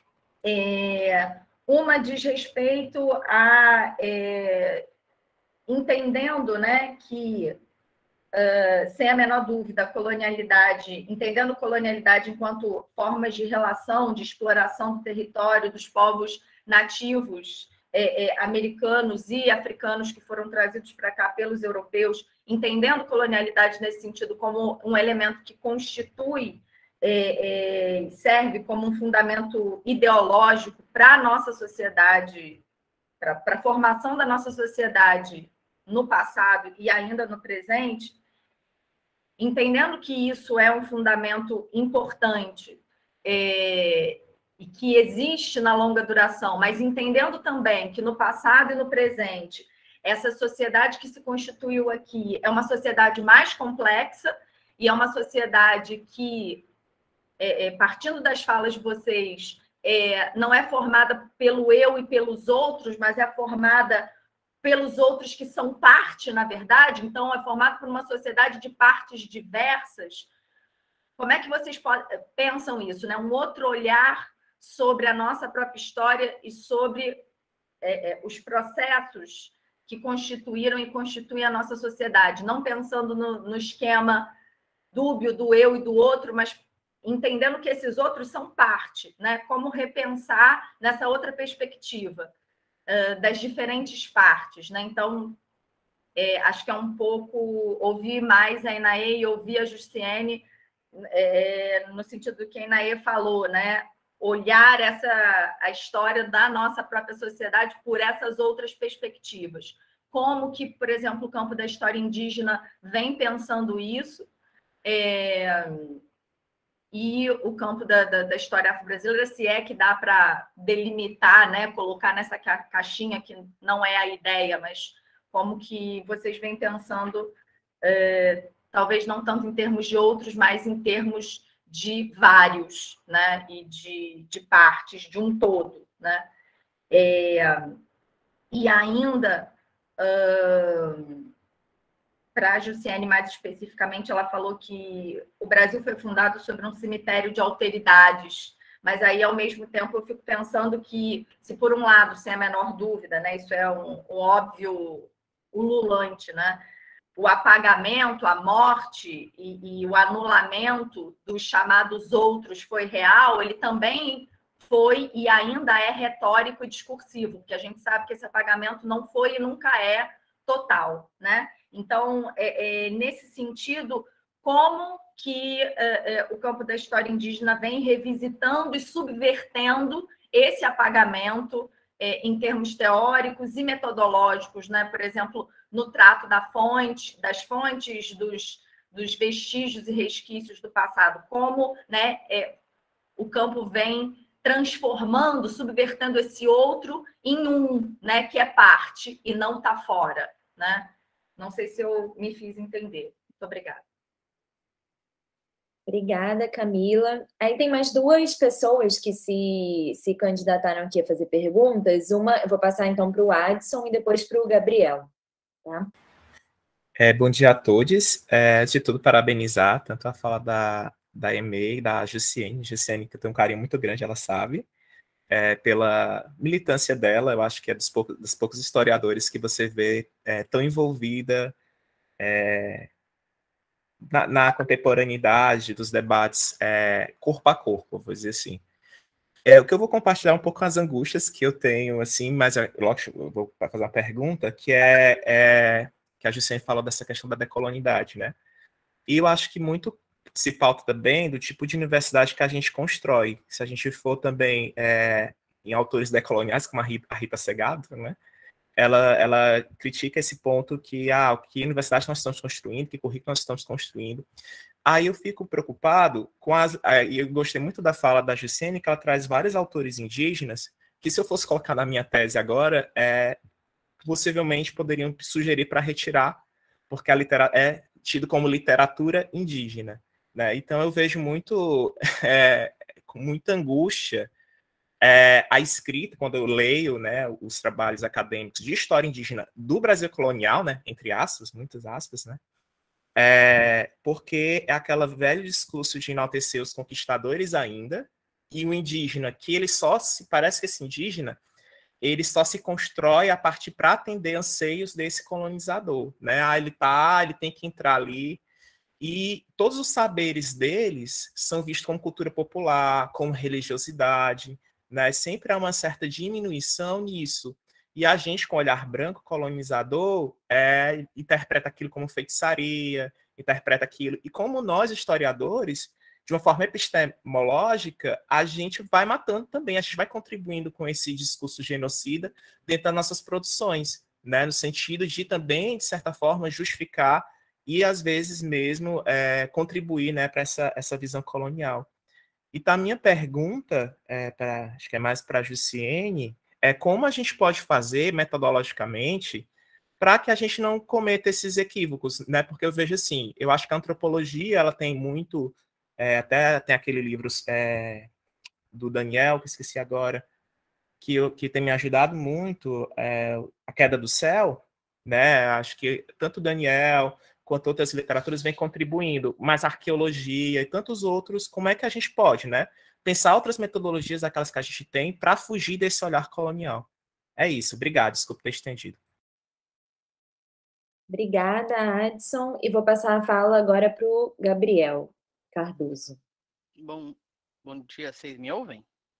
Uma diz respeito a entendendo, né, que, sem a menor dúvida, a colonialidade, entendendo colonialidade enquanto formas de relação, de exploração do território dos povos nativos americanos e africanos que foram trazidos para cá pelos europeus, entendendo colonialidade nesse sentido como um elemento que constitui, serve como um fundamento ideológico para a nossa sociedade, para a formação da nossa sociedade no passado e ainda no presente, entendendo que isso é um fundamento importante e que existe na longa duração, mas entendendo também que no passado e no presente, essa sociedade que se constituiu aqui é uma sociedade mais complexa e é uma sociedade que, partindo das falas de vocês, não é formada pelo eu e pelos outros, mas é formada pelos outros que são parte, na verdade. Então, é formada por uma sociedade de partes diversas. Como é que vocês pensam isso, né? Um outro olhar sobre a nossa própria história e sobre os processos que constituíram e constituem a nossa sociedade, não pensando no esquema dúbio do eu e do outro, mas entendendo que esses outros são parte, né? Como repensar nessa outra perspectiva das diferentes partes, né? Então, acho que é um pouco ouvir mais a Inaê e ouvir a Jussiene, no sentido do que a Inaê falou, né? Olhar a história da nossa própria sociedade por essas outras perspectivas. Como que, por exemplo, o campo da história indígena vem pensando isso, e o campo da história afro-brasileira, se é que dá para delimitar, né, colocar nessa caixinha, que não é a ideia, mas como que vocês vêm pensando, talvez não tanto em termos de outros, mas em termos de vários, né, e de partes, de um todo, né? E ainda, para a Jussiene, mais especificamente, ela falou que o Brasil foi fundado sobre um cemitério de alteridades, mas aí, ao mesmo tempo, eu fico pensando que, se por um lado, sem a menor dúvida, né, isso é um óbvio ululante, né, o apagamento, a morte e o anulamento dos chamados outros foi real, ele também foi e ainda é retórico e discursivo, porque a gente sabe que esse apagamento não foi e nunca é total, né? Então, nesse sentido, como que o campo da história indígena vem revisitando e subvertendo esse apagamento em termos teóricos e metodológicos, né? Por exemplo, no trato das fontes, dos vestígios e resquícios do passado, como, né, o campo vem transformando, subvertendo esse outro em um, né, que é parte e não está fora, né? Não sei se eu me fiz entender. Muito obrigada. Obrigada, Camila. Aí tem mais duas pessoas que se candidataram aqui a fazer perguntas. Uma, eu vou passar então para o Adson e depois para o Gabriel. Tá? Bom dia a todos. Antes de tudo, parabenizar tanto a fala da Emê e da Jussiene, que eu tenho um carinho muito grande, ela sabe, pela militância dela. Eu acho que é dos poucos historiadores que você vê tão envolvida na contemporaneidade dos debates corpo a corpo, vou dizer assim. O que eu vou compartilhar um pouco as angústias que eu tenho, assim, mas logo eu vou fazer uma pergunta, que que a Jussiene falou dessa questão da decolonialidade, né? E eu acho que muito se pauta também do tipo de universidade que a gente constrói. Se a gente for também em autores decoloniais, como a Rita Segato, né? Ela critica esse ponto que que universidade nós estamos construindo, que currículo nós estamos construindo. Aí eu fico preocupado com e eu gostei muito da fala da Jussiene, que ela traz vários autores indígenas, que se eu fosse colocar na minha tese agora, possivelmente poderiam sugerir para retirar, porque é tido como literatura indígena, né? Então eu vejo com muita angústia A escrita, quando eu leio, né, os trabalhos acadêmicos de história indígena do Brasil colonial, né, entre aspas, muitas aspas, né, porque é aquele velho discurso de enaltecer os conquistadores ainda, e o indígena, que ele só se parece que esse indígena, ele só se constrói a partir para atender anseios desse colonizador, né? Ele tem que entrar ali, e todos os saberes deles são vistos como cultura popular, como religiosidade, né? Sempre há uma certa diminuição nisso. E a gente, com olhar branco colonizador, interpreta aquilo como feitiçaria, interpreta aquilo. E como nós, historiadores, de uma forma epistemológica, a gente vai matando também, a gente vai contribuindo com esse discurso genocida dentro das nossas produções, né? No sentido de também, de certa forma, justificar e, às vezes, mesmo contribuir, né, para essa visão colonial. E a minha pergunta, acho que é mais para a Jussiene, é como a gente pode fazer, metodologicamente, para que a gente não cometa esses equívocos, né? Porque eu vejo assim, eu acho que a antropologia, ela tem muito, até tem aquele livro do Daniel, que esqueci agora, que tem me ajudado muito, A Queda do Céu, né? Acho que tanto o Daniel quanto outras literaturas vêm contribuindo, mas a arqueologia e tantos outros, como é que a gente pode, né? Pensar outras metodologias, aquelas que a gente tem, para fugir desse olhar colonial. É isso, obrigado, desculpa ter estendido. Obrigada, Adson. E vou passar a fala agora para o Gabriel Cardoso. Bom dia, vocês me ouvem?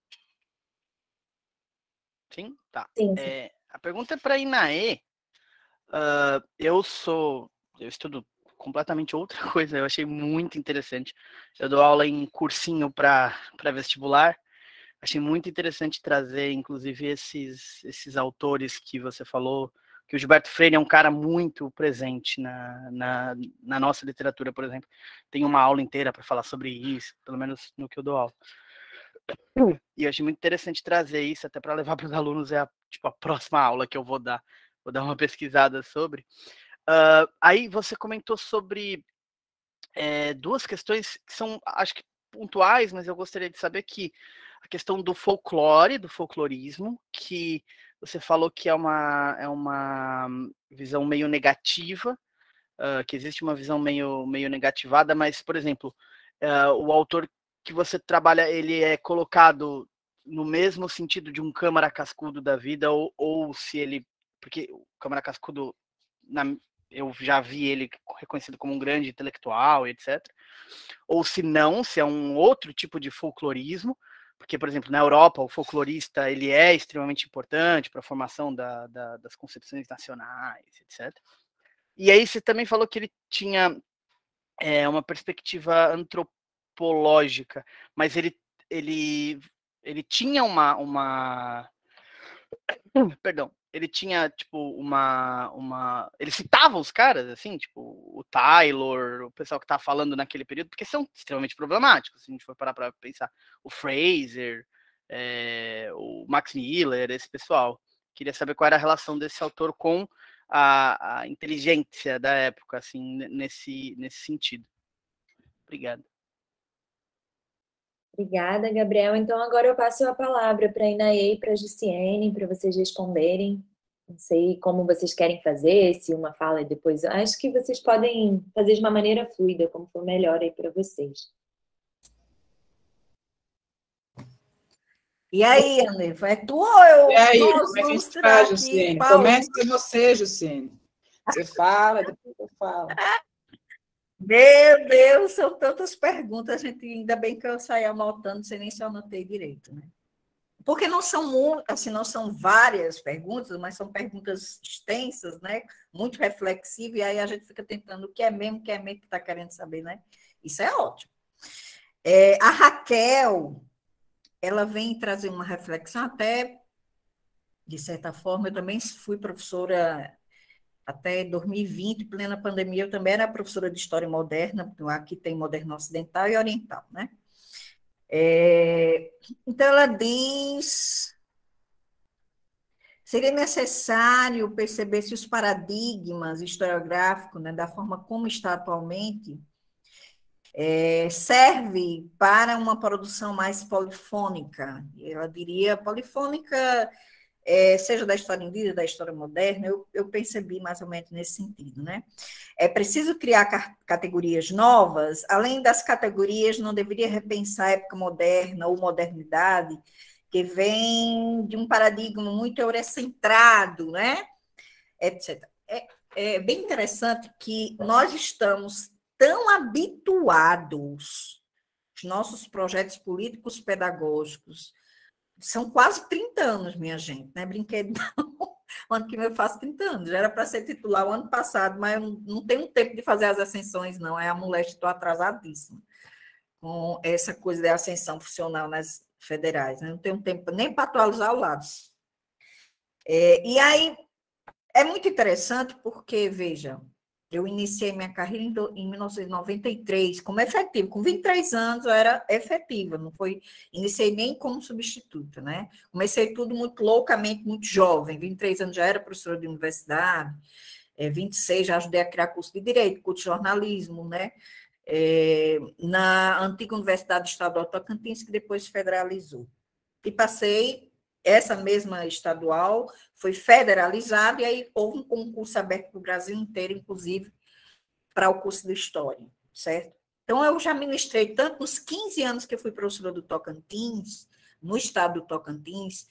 Sim? Tá. Sim, sim. A pergunta é para a Inaê. Eu estudo completamente outra coisa, eu achei muito interessante. Eu dou aula em cursinho para vestibular. Achei muito interessante trazer, inclusive, esses autores que você falou, que o Gilberto Freire é um cara muito presente na nossa literatura, por exemplo. Tem uma aula inteira para falar sobre isso, pelo menos no que eu dou aula. E eu achei muito interessante trazer isso, até para levar para os alunos, a próxima aula que eu vou dar uma pesquisada sobre. Aí você comentou sobre duas questões que são, acho que pontuais, mas eu gostaria de saber que a questão do folclore, do folclorismo, que você falou que é uma visão meio negativa, que existe uma visão meio negativada, mas, por exemplo, o autor que você trabalha, ele é colocado no mesmo sentido de um Câmara Cascudo da vida, ou se ele... Porque o Câmara Cascudo, eu já vi ele reconhecido como um grande intelectual, etc. Ou se não, se é um outro tipo de folclorismo, porque, por exemplo, na Europa, o folclorista ele é extremamente importante para a formação das concepções nacionais, etc. E aí você também falou que ele tinha uma perspectiva antropológica, mas ele tinha perdão, ele tinha, tipo, ele citava os caras, assim, tipo, o Taylor, o pessoal que tá falando naquele período, porque são extremamente problemáticos, se a gente for parar para pensar. O Fraser, o Max Miller, esse pessoal. Queria saber qual era a relação desse autor com a inteligência da época, assim, nesse sentido. Obrigado. Obrigada, Gabriel. Então, agora eu passo a palavra para a Inaê e para a Jussiene, para vocês responderem. Não sei como vocês querem fazer, se uma fala e depois... Acho que vocês podem fazer de uma maneira fluida, como for melhor aí para vocês. E aí, André, é tu ou eu? E aí, como é que a gente faz, Jussiene? Começa você, Jussiene. Você fala, depois eu falo. Meu Deus, são tantas perguntas, gente, ainda bem que eu saí anotando, não sei nem se eu anotei direito, né? Porque não são, assim, não são várias perguntas, mas são perguntas extensas, né? Muito reflexivas, e aí a gente fica tentando o que é mesmo que está querendo saber, né? Isso é ótimo. A Raquel, ela vem trazer uma reflexão até, de certa forma, eu também fui professora até 2020, plena pandemia, eu também era professora de História Moderna, aqui tem Moderno Ocidental e Oriental, né? Então, ela diz... Seria necessário perceber se os paradigmas historiográficos, né, da forma como está atualmente, serve para uma produção mais polifônica. Eu diria polifônica, seja da história indígena, da história moderna, eu percebi mais ou menos nesse sentido, né? É preciso criar categorias novas, além das categorias, não deveria repensar a época moderna ou modernidade, que vem de um paradigma muito eurocentrado, né? Etc. É bem interessante que nós estamos tão habituados, os nossos projetos políticos pedagógicos, são quase 30 anos, minha gente, não é brinquedo, não. O ano que vem eu faço 30 anos, já era para ser titular o ano passado, mas eu não tenho tempo de fazer as ascensões, não, é a moléstia, estou atrasadíssima com essa coisa de ascensão funcional nas federais, né? Não tenho tempo nem para atualizar o Lattes. E aí, é muito interessante porque, veja, eu iniciei minha carreira em 1993 como efetiva. Com 23 anos eu era efetiva, não foi, iniciei nem como substituta, né? Comecei tudo muito loucamente, muito jovem. 23 anos já era professora de universidade, 26 já ajudei a criar curso de Direito, curso de jornalismo, né? Na antiga Universidade Estadual de Tocantins, que depois federalizou. E passei, essa mesma estadual foi federalizada, e aí houve um concurso aberto para o Brasil inteiro, inclusive para o curso de História, certo? Então, eu já ministrei tanto nos 15 anos que eu fui professora do Tocantins, no estado do Tocantins,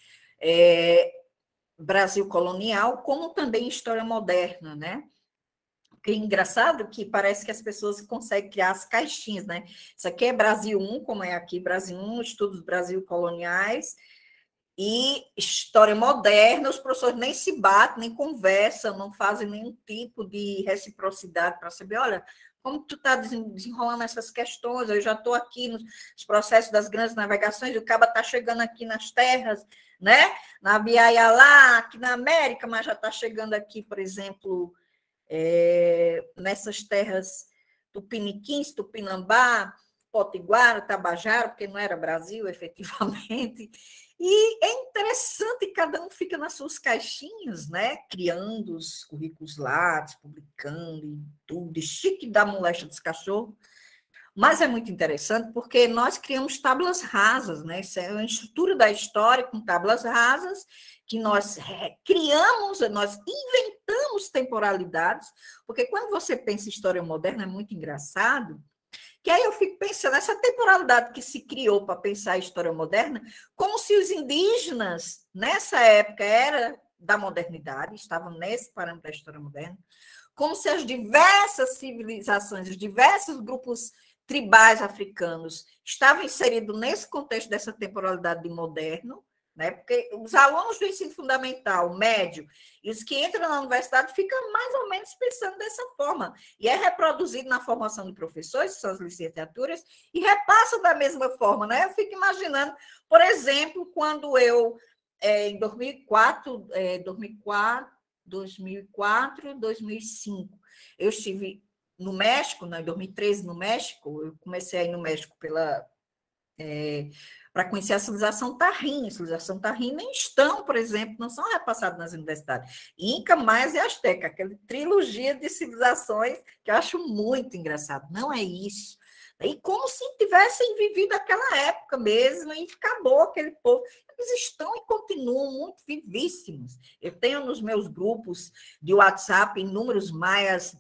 Brasil colonial, como também História moderna, né? É engraçado que parece que as pessoas conseguem criar as caixinhas, né? Isso aqui é Brasil 1, como é aqui, Brasil 1, estudos Brasil coloniais, e história moderna, os professores nem se batem, nem conversam, não fazem nenhum tipo de reciprocidade para saber, olha, como tu está desenrolando essas questões, eu já estou aqui nos processos das grandes navegações, o caba está chegando aqui nas terras, né? Na Biaialá, aqui na América, mas já está chegando aqui, por exemplo, nessas terras tupiniquins, Tupinambá, Potiguara, Tabajara, porque não era Brasil, efetivamente. E é interessante, cada um fica nas suas caixinhas, né? Criando os currículos Lattes, publicando e tudo, chique da moléstia dos cachorros. Mas é muito interessante porque nós criamos tábuas rasas, né? Isso é uma estrutura da história com tábuas rasas que nós criamos, nós inventamos temporalidades, porque quando você pensa em história moderna é muito engraçado, que aí eu fico pensando, essa temporalidade que se criou para pensar a história moderna, como se os indígenas, nessa época, era da modernidade, estavam nesse parâmetro da história moderna, como se as diversas civilizações, os diversos grupos tribais africanos estavam inseridos nesse contexto dessa temporalidade de moderno, né? Porque os alunos do ensino fundamental, médio, e os que entram na universidade ficam mais ou menos pensando dessa forma. E é reproduzido na formação de professores, que são as licenciaturas, e repassa da mesma forma, né? Eu fico imaginando, por exemplo, quando eu, em 2004, 2005, eu estive no México, né, em 2013, no México, eu comecei a ir no México para conhecer a civilização Tajín. A civilização Tajín nem estão, por exemplo, não são repassadas nas universidades. Inca, Maia e Azteca, aquela trilogia de civilizações que eu acho muito engraçado. Não é isso. E como se tivessem vivido aquela época mesmo, e acabou aquele povo. Eles estão e continuam muito vivíssimos. Eu tenho nos meus grupos de WhatsApp inúmeros maias,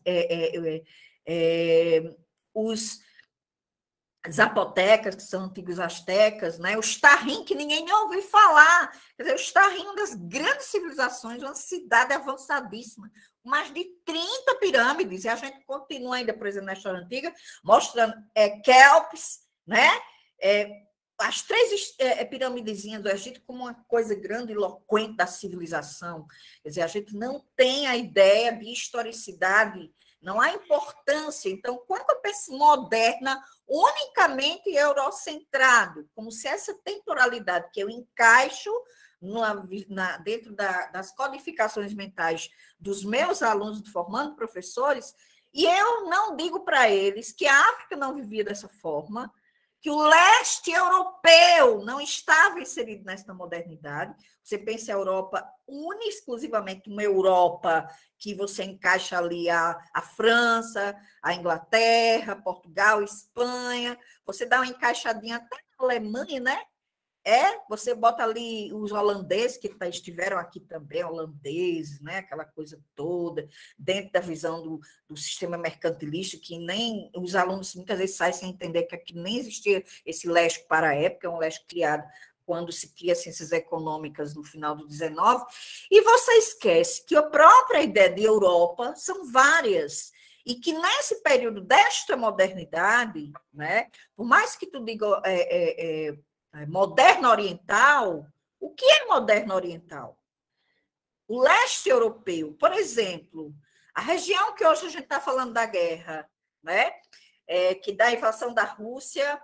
os zapotecas, que são antigos astecas, né? Os Tajín, que ninguém nem ouviu falar. Quer dizer, os Tajín, uma das grandes civilizações, uma cidade avançadíssima, mais de 30 pirâmides, e a gente continua ainda, por exemplo, na história antiga, mostrando Kelps, né? As 3 piramidezinhas do Egito como uma coisa grande e eloquente da civilização. Quer dizer, a gente não tem a ideia de historicidade, não há importância. Então, quando eu penso moderna, unicamente eurocentrado, como se essa temporalidade que eu encaixo dentro das codificações mentais dos meus alunos, formando professores, e eu não digo para eles que a África não vivia dessa forma, que o leste europeu não estava inserido nessa modernidade. Você pensa a Europa exclusivamente uma Europa que você encaixa ali a França, a Inglaterra, Portugal, Espanha, você dá uma encaixadinha até na Alemanha, né? Você bota ali os holandeses, que estiveram aqui também, holandeses, né? Aquela coisa toda, dentro da visão do sistema mercantilista, que nem os alunos muitas vezes saem sem entender que aqui nem existia esse leste para a época, é um leste criado quando se cria ciências econômicas no final do 19, e você esquece que a própria ideia de Europa são várias, e que nesse período desta modernidade, né? Por mais que tu diga moderno oriental, o que é moderno oriental? O leste europeu, por exemplo, a região que hoje a gente está falando da guerra, né? Que da invasão da Rússia,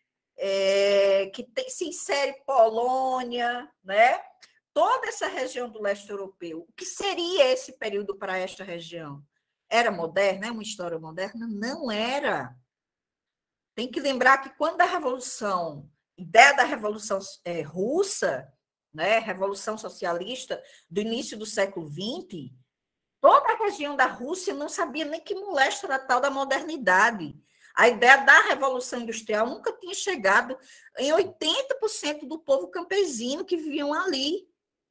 se insere Polônia, né? Toda essa região do leste europeu. O que seria esse período para esta região? Era moderna? É uma história moderna? Não era. Tem que lembrar que quando a ideia da Revolução Russa, né, Revolução Socialista, do início do século XX, toda a região da Rússia não sabia nem que molesta era tal da modernidade. A ideia da Revolução Industrial nunca tinha chegado em 80% do povo campesino que viviam ali,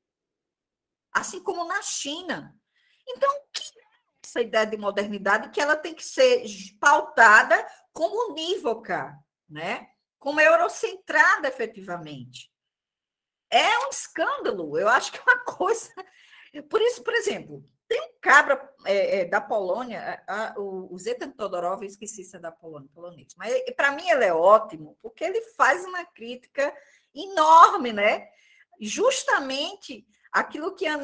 assim como na China. Então, o que é essa ideia de modernidade? Que ela tem que ser pautada como unívoca, né? Como eurocentrada, efetivamente. É um escândalo, eu acho que é uma coisa... Por isso, por exemplo, tem um cabra da Polônia, o Zetan Todorov, eu esqueci se é da Polônia, polonês, mas para mim ele é ótimo, porque ele faz uma crítica enorme, né? Justamente aquilo que a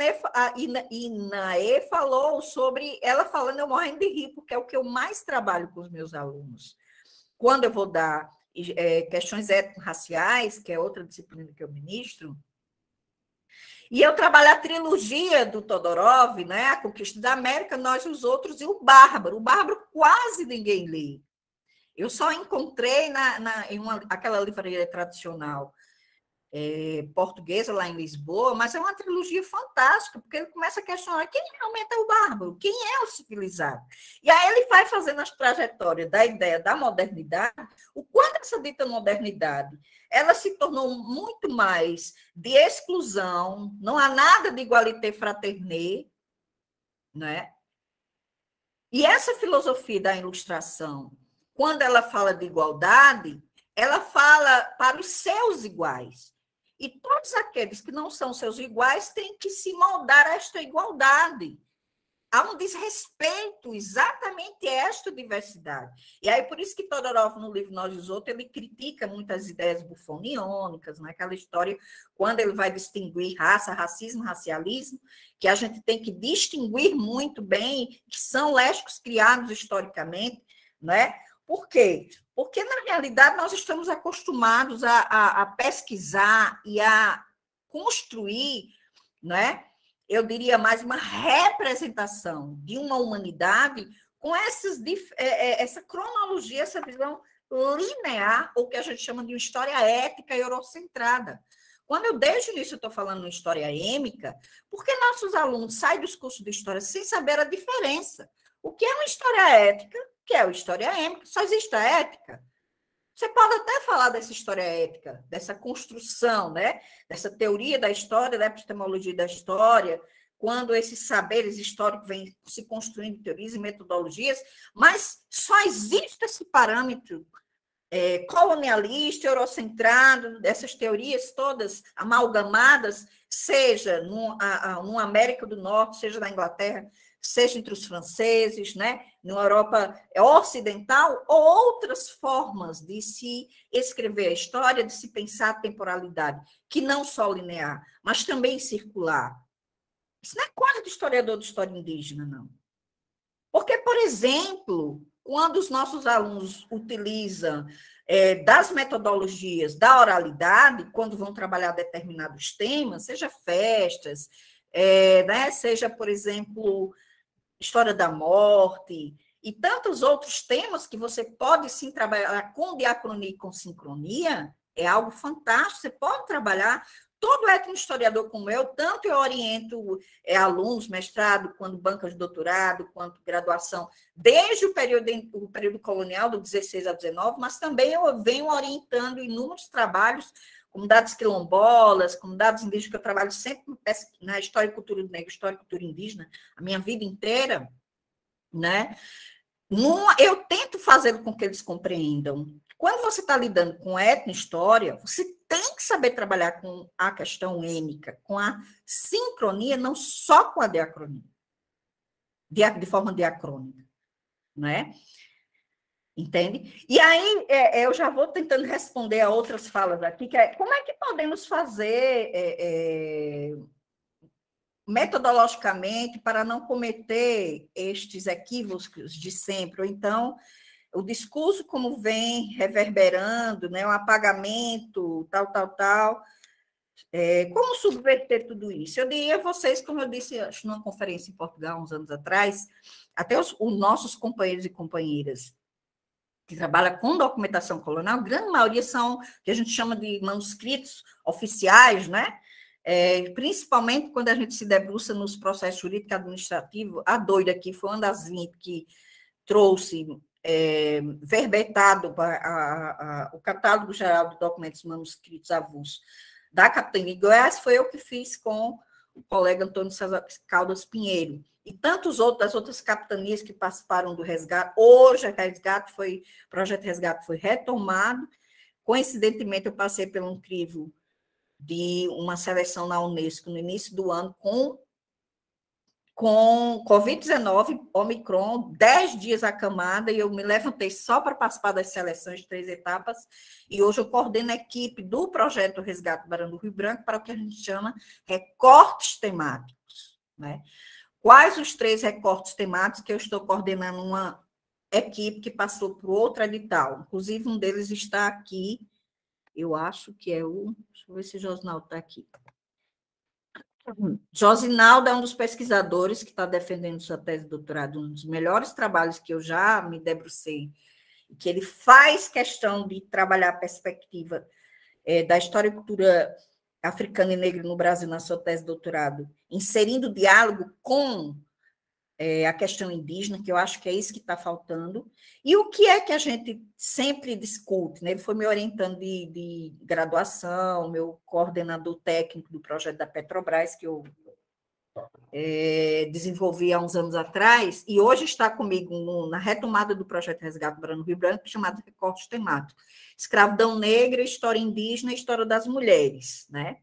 Inaê falou sobre... Ela falando, eu morrendo de rir, porque é o que eu mais trabalho com os meus alunos. Quando eu vou dar questões étnico-raciais, que é outra disciplina que eu ministro, e eu trabalho a trilogia do Todorov, né? A Conquista da América, Nós e os Outros, e o Bárbaro. O Bárbaro quase ninguém lê. Eu só encontrei em aquela livraria tradicional portuguesa lá em Lisboa, mas é uma trilogia fantástica, porque ele começa a questionar quem realmente é o bárbaro, quem é o civilizado. E aí ele vai fazendo as trajetórias da ideia da modernidade, o quanto essa dita modernidade ela se tornou muito mais de exclusão, não há nada de igualité fraternité, né? E essa filosofia da ilustração, quando ela fala de igualdade, ela fala para os seus iguais. E todos aqueles que não são seus iguais têm que se moldar a esta igualdade. Há um desrespeito exatamente a esta diversidade. E aí, por isso que Todorov, no livro Nós e os Outros, ele critica muitas ideias bufoniônicas, né? Aquela história, quando ele vai distinguir raça, racismo, racialismo, que a gente tem que distinguir muito bem, que são lésbicos criados historicamente, né? Por quê? Porque, na realidade, nós estamos acostumados a pesquisar e a construir, né? Eu diria mais uma representação de uma humanidade com essa cronologia, essa visão linear, ou que a gente chama de uma história ética e eurocentrada. Quando eu, desde o início, estou falando em história êmica, porque nossos alunos saem dos cursos de história sem saber a diferença. O que é uma história ética? Que é a história ética, só existe a ética. Você pode até falar dessa história ética, dessa construção, né? Dessa teoria da história, da epistemologia da história, quando esses saberes históricos vêm se construindo em teorias e metodologias, mas só existe esse parâmetro colonialista, eurocentrado, dessas teorias todas amalgamadas, seja no América do Norte, seja na Inglaterra, seja entre os franceses, né, na Europa ocidental, ou outras formas de se escrever a história, de se pensar a temporalidade, que não só linear, mas também circular. Isso não é coisa de historiador de história indígena, não. Porque, por exemplo, quando os nossos alunos utilizam das metodologias da oralidade, quando vão trabalhar determinados temas, seja festas, né, seja, por exemplo, história da morte, e tantos outros temas que você pode sim trabalhar com diacronia e com sincronia, é algo fantástico, você pode trabalhar. Todo etnohistoriador como eu, tanto eu oriento alunos, mestrado, quanto bancas de doutorado, quanto graduação, desde o período colonial, do 16 ao 19, mas também eu venho orientando inúmeros trabalhos, comunidades quilombolas, comunidades indígenas, que eu trabalho sempre na história e cultura do negro, história e cultura indígena, a minha vida inteira, né? Eu tento fazer com que eles compreendam. Quando você está lidando com etnohistória, você tem que saber trabalhar com a questão ênica, com a sincronia, não só com a diacronia, de forma diacrônica, né? Entende? E aí, eu já vou tentando responder a outras falas aqui, que é como é que podemos fazer metodologicamente para não cometer estes equívocos de sempre, ou então o discurso como vem reverberando, né, o apagamento, tal. Como subverter tudo isso? Eu diria a vocês, como eu disse, acho, numa conferência em Portugal, uns anos atrás, até os nossos companheiros e companheiras que trabalham com documentação colonial, a grande maioria são o que a gente chama de manuscritos oficiais, né? Principalmente quando a gente se debruça nos processos jurídicos administrativos. A doida aqui foi uma das 20 que trouxe verbetado o catálogo geral de documentos manuscritos avulsos da Capitania de Goiás, foi eu que fiz com o colega Antônio César Caldas Pinheiro, e tantos outros, das outras capitanias que participaram do resgate. Hoje, o projeto Resgate foi retomado. Coincidentemente, eu passei pelo crivo de uma seleção na Unesco no início do ano com Covid-19, Omicron, 10 dias acamada, e eu me levantei só para participar das seleções de 3 etapas, e hoje eu coordeno a equipe do projeto Resgate do Barão do Rio Branco para o que a gente chama recortes temáticos, né? Quais os 3 recortes temáticos que eu estou coordenando uma equipe que passou por outro edital, inclusive um deles está aqui, eu acho que é deixa eu ver se o Josinaldo está aqui. Josinaldo é um dos pesquisadores que está defendendo sua tese de doutorado, um dos melhores trabalhos que eu já me debrucei, que ele faz questão de trabalhar a perspectiva da história e cultura africana e negra no Brasil na sua tese de doutorado, inserindo diálogo com a questão indígena, que eu acho que é isso que está faltando. E o que é que a gente sempre discute, né? Ele foi me orientando de graduação, meu coordenador técnico do projeto da Petrobras, que eu desenvolvi há uns anos atrás, e hoje está comigo na retomada do projeto Resgate do Barão do Rio Branco, chamado Recortes Temáticos. Escravidão negra, história indígena e história das mulheres, né?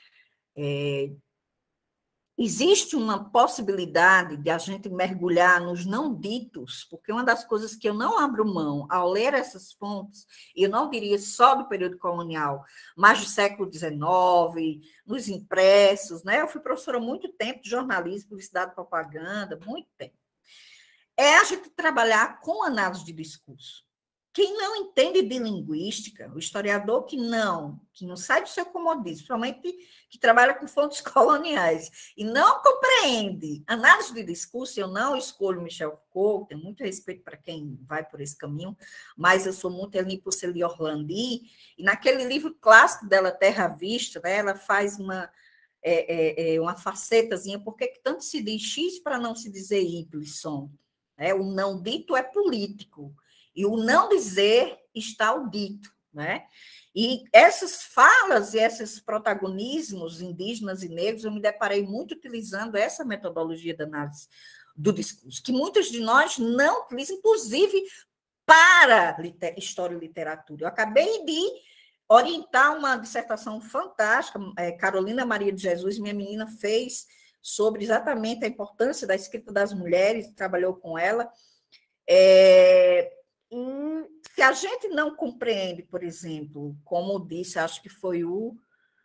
Existe uma possibilidade de a gente mergulhar nos não ditos, porque uma das coisas que eu não abro mão ao ler essas fontes, e eu não diria só do período colonial, mas do século XIX, nos impressos, né? Eu fui professora há muito tempo de jornalismo, publicidade e propaganda, muito tempo. É a gente trabalhar com análise de discurso. Quem não entende de linguística, o historiador que não sai do seu comodismo, principalmente que trabalha com fontes coloniais, e não compreende análise de discurso, eu não escolho Michel Foucault, tenho muito respeito para quem vai por esse caminho, mas eu sou muito ali por Célie Orlandi, e naquele livro clássico dela, Terra à Vista, né, ela faz uma facetazinha, por que tanto se diz X para não se dizer Y? O não dito é político, e o não dizer está o dito, né? E essas falas e esses protagonismos indígenas e negros, eu me deparei muito utilizando essa metodologia de análise do discurso, que muitos de nós não utilizam, inclusive para história e literatura. Eu acabei de orientar uma dissertação fantástica, Carolina Maria de Jesus, minha menina, fez sobre exatamente a importância da escrita das mulheres, trabalhou com ela. Se a gente não compreende, por exemplo, como disse, acho que foi o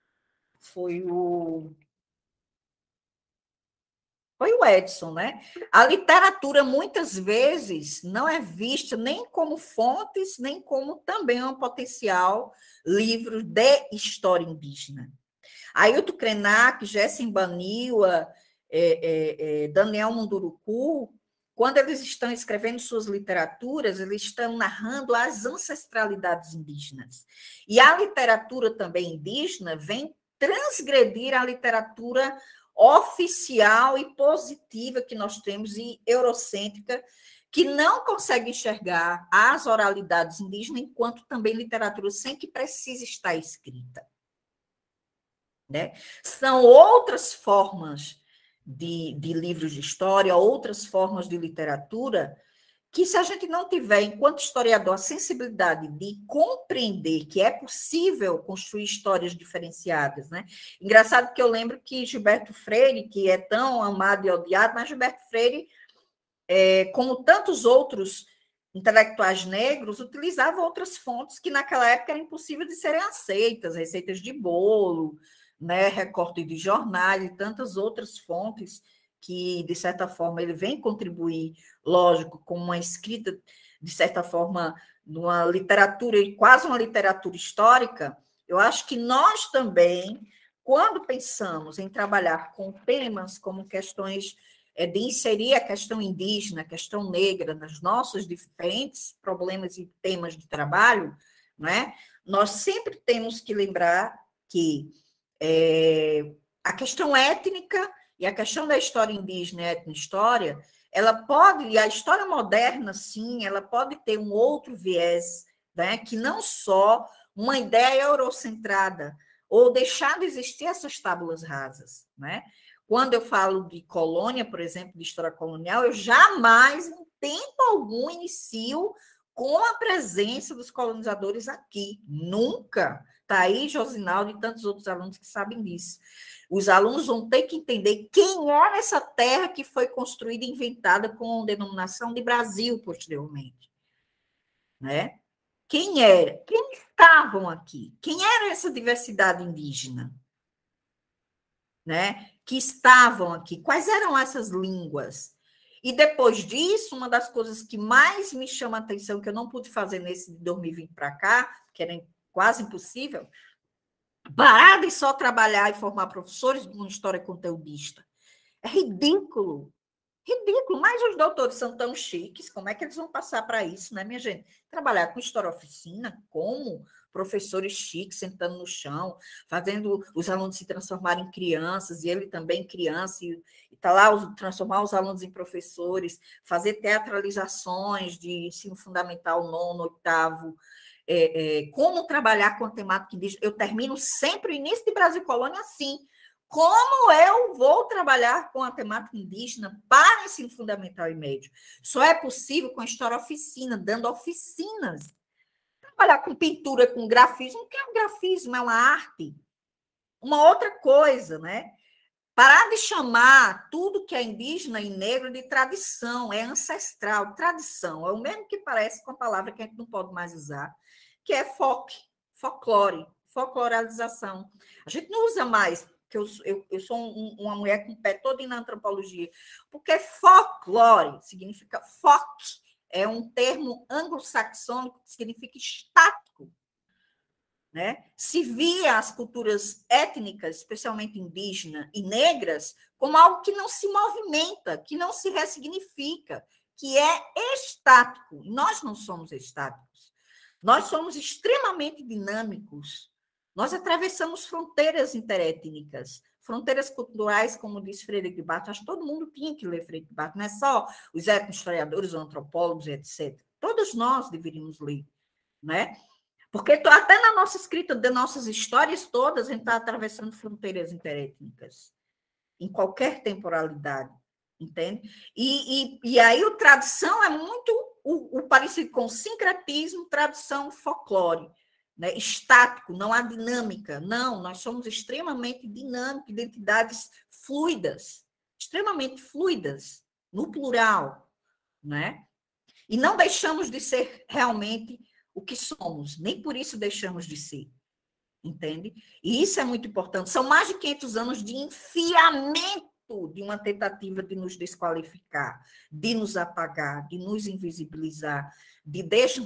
Edson, né? A literatura, muitas vezes, não é vista nem como fontes, nem como também um potencial livro de história indígena. Ailton Krenak, Jessen Baniwa, Daniel Munduruku, quando eles estão escrevendo suas literaturas, eles estão narrando as ancestralidades indígenas. E a literatura também indígena vem transgredir a literatura oficial e positiva que nós temos, e eurocêntrica, que não consegue enxergar as oralidades indígenas enquanto também literatura sem que precise estar escrita. Né? São outras formas de livros de história, outras formas de literatura, que se a gente não tiver, enquanto historiador, a sensibilidade de compreender que é possível construir histórias diferenciadas, né? Engraçado que eu lembro que Gilberto Freire, que é tão amado e odiado, mas Gilberto Freire, como tantos outros intelectuais negros, utilizava outras fontes que naquela época eram impossíveis de serem aceitas, receitas de bolo, né, recorte de jornais e tantas outras fontes que, de certa forma, ele vem contribuir, lógico, com uma escrita, de certa forma, numa literatura, quase uma literatura histórica. Eu acho que nós também, quando pensamos em trabalhar com temas como questões de inserir a questão indígena, a questão negra nos nossos diferentes problemas e temas de trabalho, né, nós sempre temos que lembrar que a questão étnica e a questão da história indígena e etnohistória, ela pode, e a história moderna, sim, ela pode ter um outro viés, né, que não só uma ideia eurocentrada, ou deixar de existir essas tábuas rasas. Né? Quando eu falo de colônia, por exemplo, de história colonial, eu jamais, em tempo algum, inicio com a presença dos colonizadores aqui. Nunca. Está aí Josinaldo e tantos outros alunos que sabem disso. Os alunos vão ter que entender quem era essa terra que foi construída e inventada com a denominação de Brasil posteriormente. Né? Quem era? Quem estavam aqui? Quem era essa diversidade indígena? Né? Que estavam aqui? Quais eram essas línguas? E depois disso, uma das coisas que mais me chama a atenção, que eu não pude fazer nesse de 2020 para cá, que era quase impossível, parar de só trabalhar e formar professores de uma história conteudista. É ridículo. Ridículo. Mas os doutores são tão chiques, como é que eles vão passar para isso, né, minha gente? Trabalhar com história oficina, como professores chiques, sentando no chão, fazendo os alunos se transformarem em crianças, e ele também criança, e está lá transformar os alunos em professores, fazer teatralizações de ensino fundamental, 9º, 8º, como trabalhar com a temática indígena. Eu termino sempre o início de Brasil Colônia assim. Como eu vou trabalhar com a temática indígena para ensino fundamental e médio? Só é possível com a história oficina, dando oficinas. Trabalhar com pintura, com grafismo. O que é um grafismo? É uma arte. Uma outra coisa, né? Parar de chamar tudo que é indígena e negro de tradição, é ancestral. Tradição é o mesmo que parece com a palavra que a gente não pode mais usar, que é folclore, folcloralização. A gente não usa mais, porque eu sou uma mulher com o pé todo na antropologia, porque folclore significa é um termo anglo-saxônico que significa estático. Né? Se via as culturas étnicas, especialmente indígenas e negras, como algo que não se movimenta, que não se ressignifica, que é estático. E nós não somos estáticos. Nós somos extremamente dinâmicos. Nós atravessamos fronteiras interétnicas, fronteiras culturais, como diz Freire de Bartos. Acho que todo mundo tinha que ler Freire de Bartos, não é só os etnohistoriadores, os antropólogos, etc. Todos nós deveríamos ler, né? Porque até na nossa escrita, de nossas histórias todas, a gente está atravessando fronteiras interétnicas, em qualquer temporalidade, entende? E aí a tradição é muito o parecido com sincretismo, tradição, folclore, né? Estático, não há dinâmica. Não, nós somos extremamente dinâmicos, identidades fluidas, extremamente fluidas, no plural, né? E não deixamos de ser realmente o que somos, nem por isso deixamos de ser, entende? E isso é muito importante. São mais de 500 anos de enfiamento de uma tentativa de nos desqualificar, de nos apagar, de nos invisibilizar, de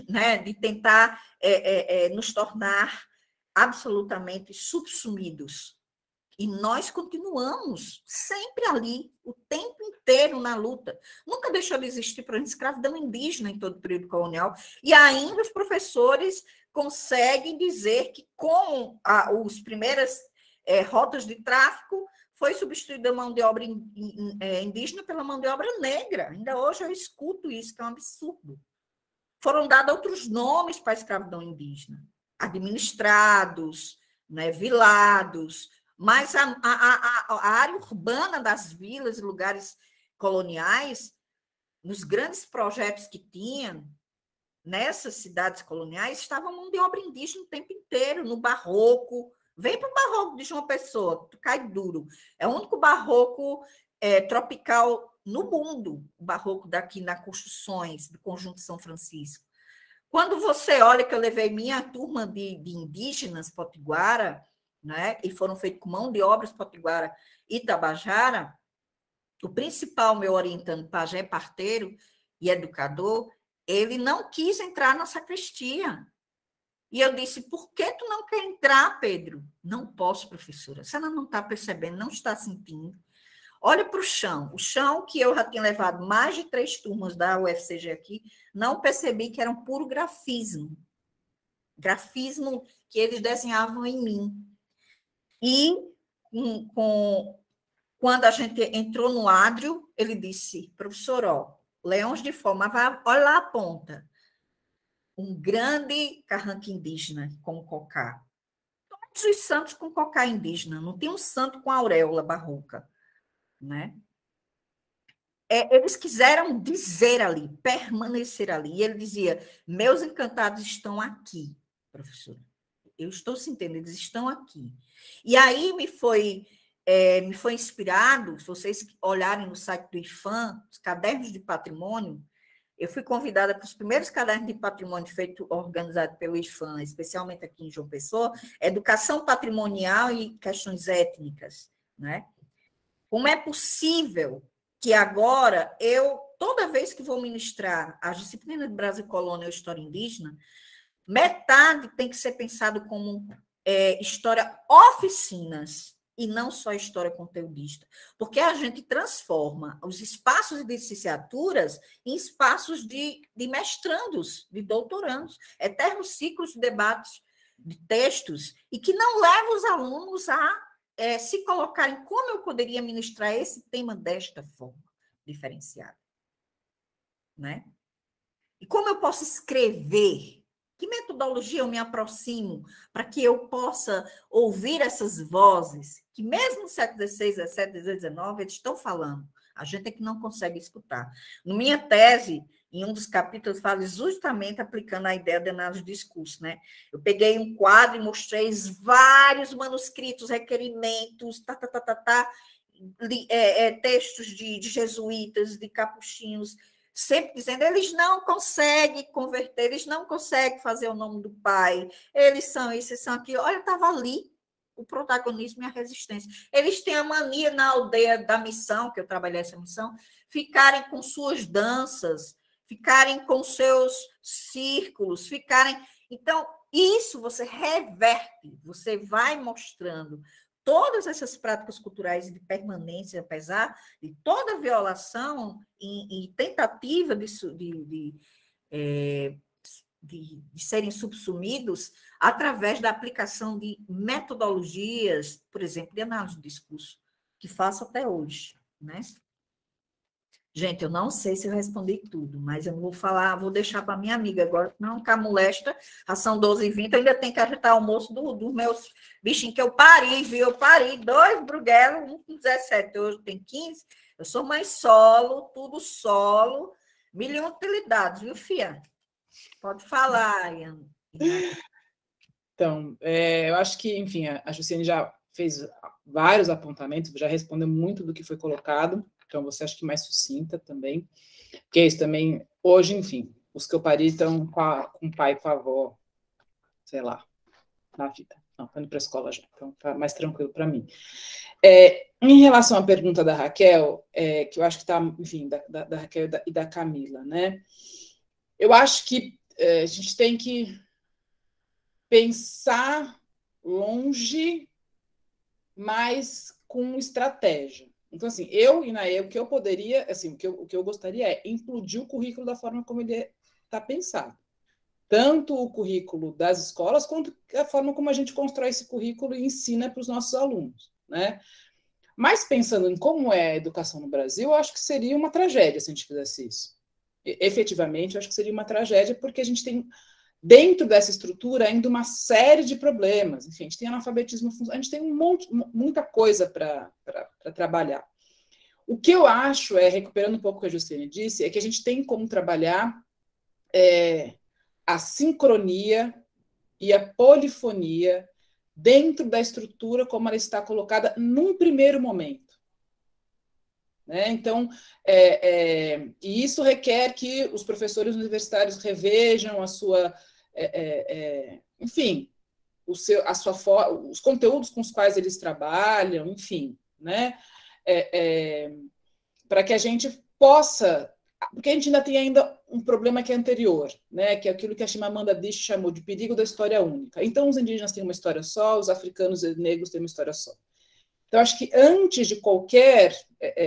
tentar nos tornar absolutamente subsumidos. E nós continuamos sempre ali, o tempo inteiro na luta. Nunca deixou de existir, por exemplo, escravidão indígena em todo o período colonial. E ainda os professores conseguem dizer que com as primeiras rotas de tráfico foi substituída a mão de obra indígena pela mão de obra negra. Ainda hoje eu escuto isso, que é um absurdo. Foram dados outros nomes para a escravidão indígena. Administrados, né, vilados, mas a área urbana das vilas e lugares coloniais, nos grandes projetos que tinham, nessas cidades coloniais, estava mão de obra indígena o tempo inteiro, no barroco. Vem para o barroco de João Pessoa, tu cai duro. É o único barroco tropical no mundo, o barroco daqui na Construções, do Conjunto São Francisco. Quando você olha que eu levei minha turma de indígenas potiguara, né, e foram feitos com mão de obras potiguara e tabajara, o principal, meu orientando, pajé, parteiro e educador, ele não quis entrar na sacristia. E eu disse, por que tu não quer entrar, Pedro? Não posso, professora. Se ela não está percebendo, não está sentindo. Olha para o chão que eu já tinha levado mais de 3 turmas da UFCG aqui, não percebi que era um puro grafismo. Grafismo que eles desenhavam em mim. E quando a gente entrou no ádrio, ele disse, professor, ó, leões de forma, olha lá a ponta. Um grande carranque indígena com cocá. Todos os santos com cocá indígena, não tem um santo com auréola barroca, né? Eles quiseram dizer ali, permanecer ali. E ele dizia, meus encantados estão aqui, professora. Eu estou sentindo, eles estão aqui. E aí me foi inspirado, se vocês olharem no site do IFAM, os cadernos de patrimônio, eu fui convidada para os primeiros cadernos de patrimônio organizados pelo IFAM, especialmente aqui em João Pessoa, educação patrimonial e questões étnicas, né? Como é possível que agora toda vez que vou ministrar as disciplinas de Brasil Colônia ou História Indígena, metade tem que ser pensado como história oficinas e não só história conteudista, porque a gente transforma os espaços de licenciaturas em espaços de mestrandos, de doutorandos, eternos ciclos de debates de textos, e que não levam os alunos a se colocarem como eu poderia ministrar esse tema desta forma, diferenciada. Né? E como eu posso escrever? Que metodologia eu me aproximo para que eu possa ouvir essas vozes que mesmo no século XVI, XVII, XVIII, XIX, eles estão falando. A gente é que não consegue escutar. Na minha tese, em um dos capítulos, falo justamente aplicando a ideia de análise do discurso. Né? Eu peguei um quadro e mostrei vários manuscritos, requerimentos, textos de jesuítas, de capuchinhos, sempre dizendo, eles não conseguem converter, eles não conseguem fazer o nome do pai, eles são isso, eles são aquilo. Olha, estava ali o protagonismo e a resistência. Eles têm a mania na aldeia da missão, que eu trabalhei essa missão, ficarem com suas danças, ficarem com seus círculos, ficarem... Então, isso você reverte, você vai mostrando todas essas práticas culturais de permanência, apesar de toda violação e tentativa de serem subsumidos através da aplicação de metodologias, por exemplo, de análise do discurso, que faço até hoje, né? Gente, eu não sei se eu respondi tudo, mas eu vou falar, vou deixar para minha amiga agora, não ficar molesta, já são 12h20, eu ainda tenho que ajeitar o almoço dos meus bichinhos que eu pari, viu? Eu pari 2 bruguelos, um com 17, hoje tem 15, eu sou mãe solo, tudo solo, 1.000 utilidades, viu, filha? Pode falar, Ian. Então, eu acho que, enfim, a Jussiane já fez vários apontamentos, já respondeu muito do que foi colocado, então você acha que mais sucinta também, porque é isso também, hoje, enfim, os que eu pari estão com o pai e com a avó, sei lá, na vida. Não, estão indo para a escola já, então está mais tranquilo para mim. Em relação à pergunta da Raquel, que eu acho que está, enfim, da Raquel e da Camila, né? Eu acho que a gente tem que pensar longe mas com estratégia. Então, assim, eu, Inaê, o que eu poderia, assim, o que eu gostaria é implodir o currículo da forma como ele está pensado. Tanto o currículo das escolas, quanto a forma como a gente constrói esse currículo e ensina para os nossos alunos, né? Mas pensando em como é a educação no Brasil, eu acho que seria uma tragédia se a gente fizesse isso. Efetivamente, eu acho que seria uma tragédia, porque a gente tem, dentro dessa estrutura, ainda uma série de problemas. Enfim, a gente tem analfabetismo, a gente tem muita coisa para trabalhar. O que eu acho, recuperando um pouco o que a Justine disse, é que a gente tem como trabalhar a sincronia e a polifonia dentro da estrutura como ela está colocada num primeiro momento. Né? Então, e isso requer que os professores universitários revejam a sua, enfim, os conteúdos com os quais eles trabalham, enfim, né? Para que a gente possa, porque a gente ainda um problema que é anterior, né? Que é aquilo que a Chimamanda Adichie chamou de perigo da história única. Então, os indígenas têm uma história só, os africanos e negros têm uma história só. Então, acho que antes de qualquer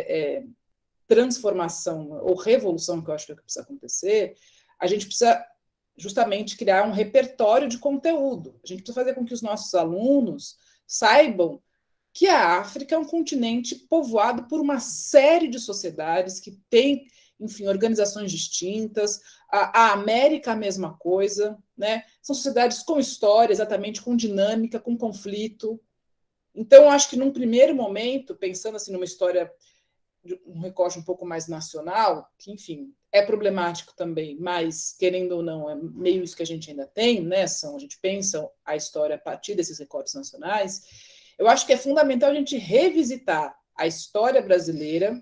transformação ou revolução, que eu acho que precisa acontecer, a gente precisa justamente criar um repertório de conteúdo. A gente precisa fazer com que os nossos alunos saibam que a África é um continente povoado por uma série de sociedades que têm, enfim, organizações distintas, a América a mesma coisa, né? São sociedades com história, exatamente, com dinâmica, com conflito. Então, acho que num primeiro momento, pensando assim numa história, um recorte um pouco mais nacional, que, enfim, é problemático também, mas, querendo ou não, é meio isso que a gente ainda tem, né? A gente pensa a história a partir desses recortes nacionais. Eu acho que é fundamental a gente revisitar a história brasileira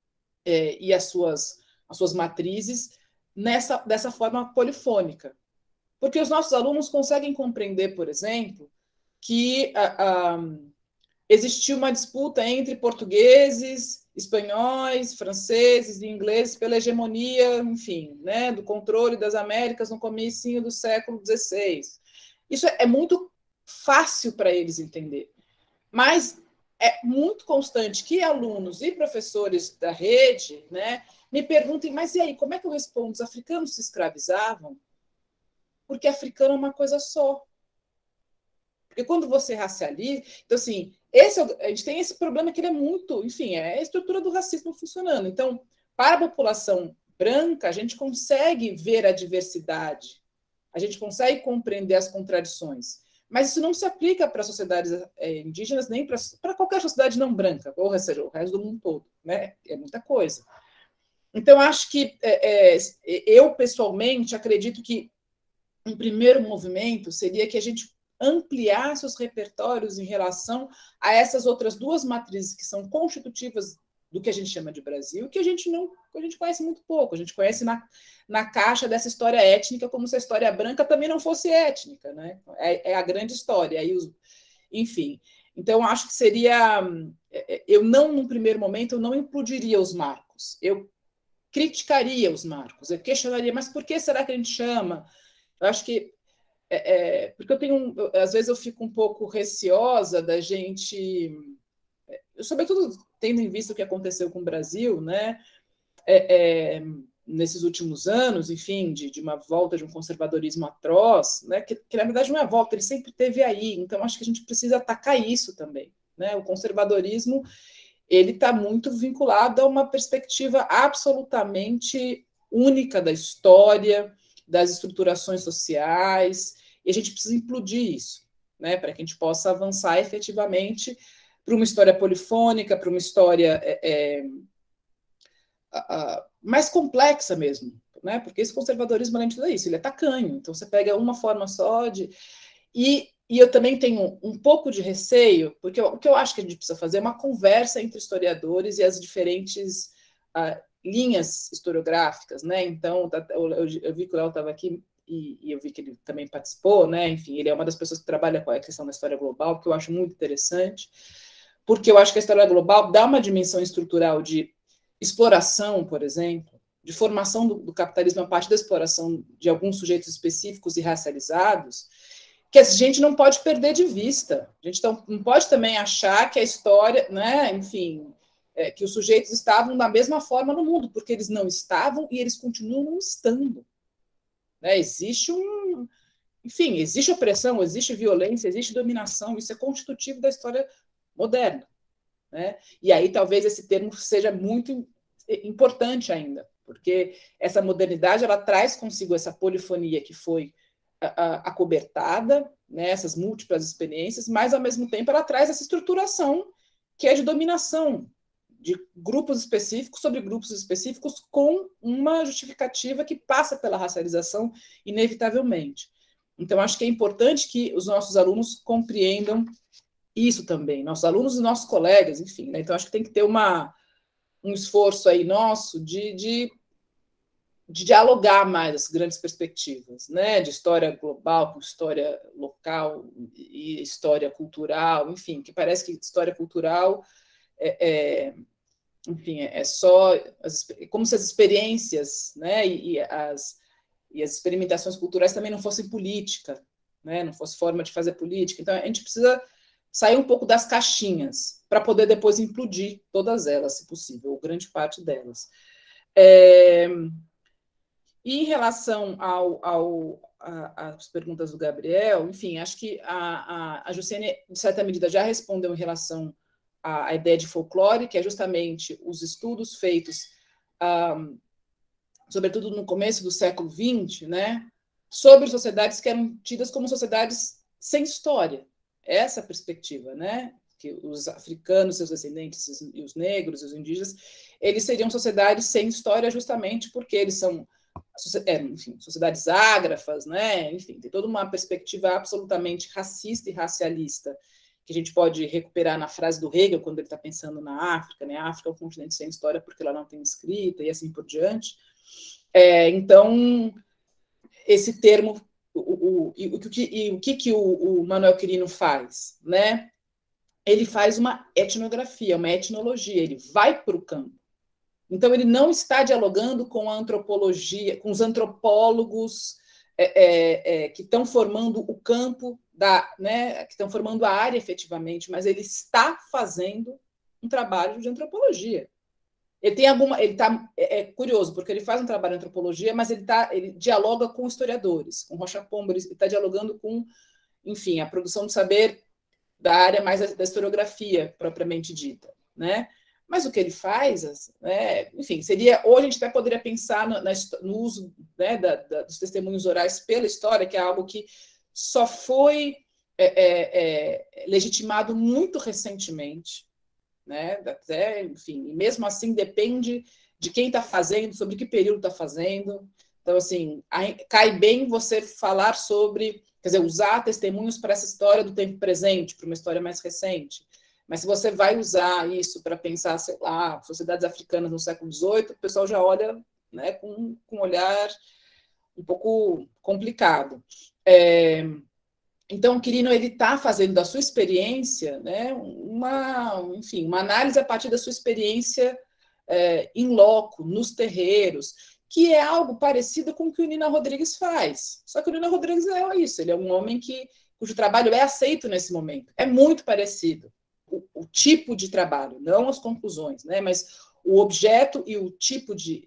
e as suas matrizes dessa forma polifônica. Porque os nossos alunos conseguem compreender, por exemplo, que existiu uma disputa entre portugueses, espanhóis, franceses e ingleses pela hegemonia, enfim, né, do controle das Américas no comecinho do século XVI. Isso é muito fácil para eles entender. Mas é muito constante que alunos e professores da rede, né, me perguntem, mas e aí, como é que eu respondo? Os africanos se escravizavam? Porque africano é uma coisa só. Porque quando você racializa... Então, assim, a gente tem esse problema que ele é muito... Enfim, é a estrutura do racismo funcionando. Então, para a população branca, a gente consegue ver a diversidade, a gente consegue compreender as contradições. Mas isso não se aplica para sociedades indígenas, nem para qualquer sociedade não branca, ou seja, o resto do mundo todo. Né? É muita coisa. Então, acho que eu, pessoalmente, acredito que um primeiro movimento seria que a gente ampliasse os repertórios em relação a essas outras duas matrizes que são constitutivas do que a gente chama de Brasil, que a gente conhece muito pouco. A gente conhece na caixa dessa história étnica, como se a história branca também não fosse étnica, né? É a grande história. Aí enfim, então acho que seria... Eu não, num primeiro momento, eu não implodiria os marcos. Eu criticaria os marcos. Eu questionaria, mas por que será que a gente chama? Eu acho que porque às vezes eu fico um pouco receosa da gente, sobretudo tendo em vista o que aconteceu com o Brasil, né, nesses últimos anos, enfim, de uma volta de um conservadorismo atroz, né, que na verdade não é a volta, ele sempre esteve aí, então acho que a gente precisa atacar isso também, né, o conservadorismo, ele está muito vinculado a uma perspectiva absolutamente única da história, das estruturações sociais, e a gente precisa implodir isso, né, para que a gente possa avançar efetivamente para uma história polifônica, para uma história mais complexa mesmo, né, porque esse conservadorismo, além de tudo isso, ele é tacanho, então você pega uma forma só de... E eu também tenho um pouco de receio, porque o que eu acho que a gente precisa fazer é uma conversa entre historiadores e as diferentes linhas historiográficas, né? Então, eu vi que o Léo estava aqui e eu vi que ele também participou, né? Enfim, ele é uma das pessoas que trabalha com a questão da história global, que eu acho muito interessante, porque eu acho que a história global dá uma dimensão estrutural de exploração, por exemplo, de formação do capitalismo a partir da exploração de alguns sujeitos específicos e racializados, que a gente não pode perder de vista. A gente não pode também achar que a história, né, enfim, que os sujeitos estavam da mesma forma no mundo, porque eles não estavam e eles continuam não estando. Né? Existe opressão, existe violência, existe dominação, isso é constitutivo da história moderna. Né? E aí talvez esse termo seja muito importante ainda, porque essa modernidade ela traz consigo essa polifonia que foi acobertada, né, essas múltiplas experiências, mas, ao mesmo tempo, ela traz essa estruturação que é de dominação de grupos específicos sobre grupos específicos com uma justificativa que passa pela racialização, inevitavelmente. Então, acho que é importante que os nossos alunos compreendam isso também, nossos alunos e nossos colegas, enfim. Né? Então, acho que tem que ter um esforço aí nosso de dialogar mais as grandes perspectivas, né, de história global com história local e história cultural, enfim, que parece que história cultural enfim, é só como se as experiências, né, e as experimentações culturais também não fossem política, né, não fosse forma de fazer política. Então, a gente precisa sair um pouco das caixinhas para poder depois implodir todas elas, se possível, ou grande parte delas. E em relação às perguntas do Gabriel, enfim, acho que a Jussiene, de certa medida, já respondeu em relação à ideia de folclore, que é justamente os estudos feitos, sobretudo no começo do século XX, né, sobre sociedades que eram tidas como sociedades sem história. Essa perspectiva, né, que os africanos, seus descendentes, e os negros, os indígenas, eles seriam sociedades sem história justamente porque eles são enfim, sociedades ágrafas, né? Enfim, tem toda uma perspectiva absolutamente racista e racialista que a gente pode recuperar na frase do Hegel quando ele está pensando na África, né? A África é um continente sem história porque ela não tem escrita e assim por diante. Então, esse termo, o que o Manuel Quirino faz, né? Ele faz uma etnografia, uma etnologia, ele vai para o campo. Então, ele não está dialogando com a antropologia, com os antropólogos que estão formando o campo, né, que estão formando a área efetivamente, mas ele está fazendo um trabalho de antropologia. É curioso, porque ele faz um trabalho de antropologia, mas ele dialoga com historiadores, com Rocha Pombo, ele está dialogando com, enfim, a produção de saber da área mais da historiografia, propriamente dita, né? Mas o que ele faz, né, enfim, seria, hoje a gente até poderia pensar no uso, né, dos testemunhos orais pela história, que é algo que só foi legitimado muito recentemente, né, até, enfim, e mesmo assim depende de quem está fazendo, sobre que período está fazendo. Então, assim, cai bem você falar sobre, quer dizer, usar testemunhos para essa história do tempo presente, para uma história mais recente. Mas se você vai usar isso para pensar, sei lá, sociedades africanas no século XVIII, o pessoal já olha, né, com um olhar um pouco complicado. Então, o Quirino está fazendo da sua experiência, né, enfim, uma análise a partir da sua experiência in loco, nos terreiros, que é algo parecido com o que o Nina Rodrigues faz. Só que o Nina Rodrigues é isso, ele é um homem cujo trabalho é aceito nesse momento. É muito parecido. O tipo de trabalho, não as conclusões, né? Mas o objeto e o tipo de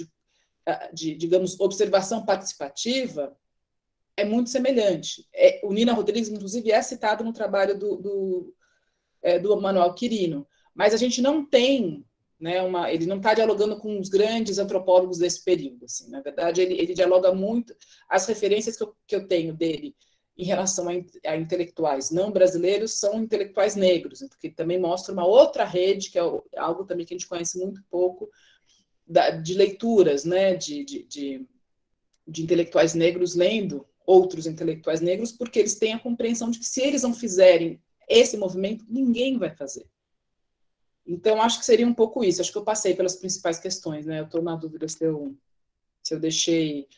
digamos, observação participativa é muito semelhante. O Nina Rodrigues, inclusive, é citado no trabalho do Manuel Quirino, mas a gente não tem, né, ele não está dialogando com os grandes antropólogos desse período. Assim, na verdade, ele dialoga muito. As referências que eu tenho dele em relação a intelectuais não brasileiros são intelectuais negros, porque também mostra uma outra rede, que é algo também que a gente conhece muito pouco, de leituras, né, de intelectuais negros lendo outros intelectuais negros, porque eles têm a compreensão de que se eles não fizerem esse movimento, ninguém vai fazer. Então, acho que seria um pouco isso. Acho que eu passei pelas principais questões, né? Eu estou na dúvida se eu deixei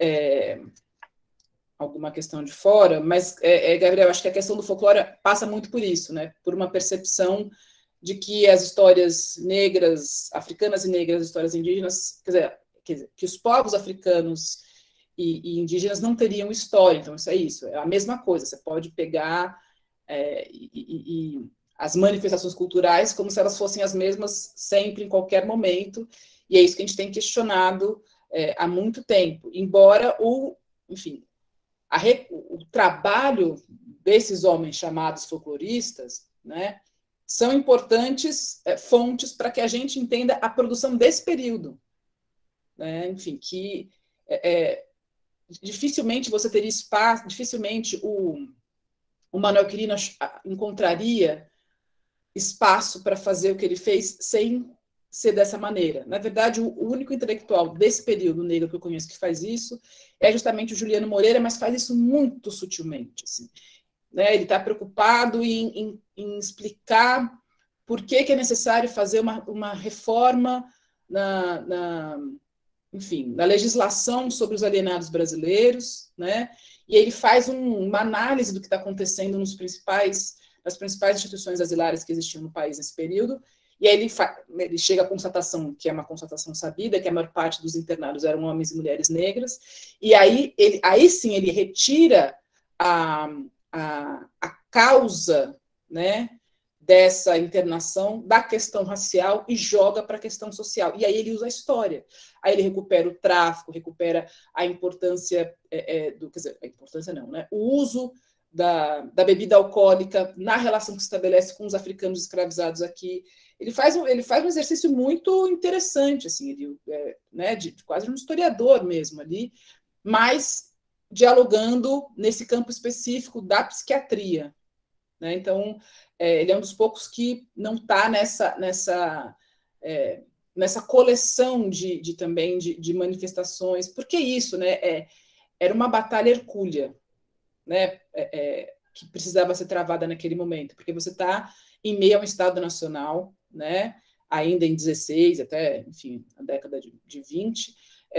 alguma questão de fora, mas, Gabriel, acho que a questão do folclore passa muito por isso, né? Por uma percepção de que as histórias negras, africanas e negras, as histórias indígenas, quer dizer, que os povos africanos e indígenas não teriam história. Então, isso é isso, é a mesma coisa. Você pode pegar as manifestações culturais como se elas fossem as mesmas sempre, em qualquer momento, e é isso que a gente tem questionado há muito tempo. Embora o trabalho desses homens chamados folcloristas, né, são importantes fontes para que a gente entenda a produção desse período. Né? Enfim, que dificilmente você teria espaço, dificilmente o Manuel Quirino encontraria espaço para fazer o que ele fez sem ser dessa maneira. Na verdade, o único intelectual desse período negro que eu conheço que faz isso é justamente o Juliano Moreira, mas faz isso muito sutilmente. Assim, né? Ele está preocupado em explicar por que é necessário fazer uma reforma na legislação sobre os alienados brasileiros, né? E ele faz uma análise do que está acontecendo nas principais instituições asilárias que existiam no país nesse período, e aí ele chega à constatação, que é uma constatação sabida, que a maior parte dos internados eram homens e mulheres negras, e aí sim ele retira a causa, né, dessa internação da questão racial e joga para a questão social. E aí ele usa a história. Aí ele recupera o tráfico, recupera a importância o uso da bebida alcoólica na relação que se estabelece com os africanos escravizados aqui. Ele faz um exercício muito interessante, assim, de quase um historiador mesmo ali, mas dialogando nesse campo específico da psiquiatria. Né? Então, ele é um dos poucos que não está nessa coleção de manifestações. Porque isso, né? Era uma batalha hercúlea, né? Que precisava ser travada naquele momento, porque você está em meio a um Estado Nacional, né? Ainda em 16, até, enfim, a década de 20,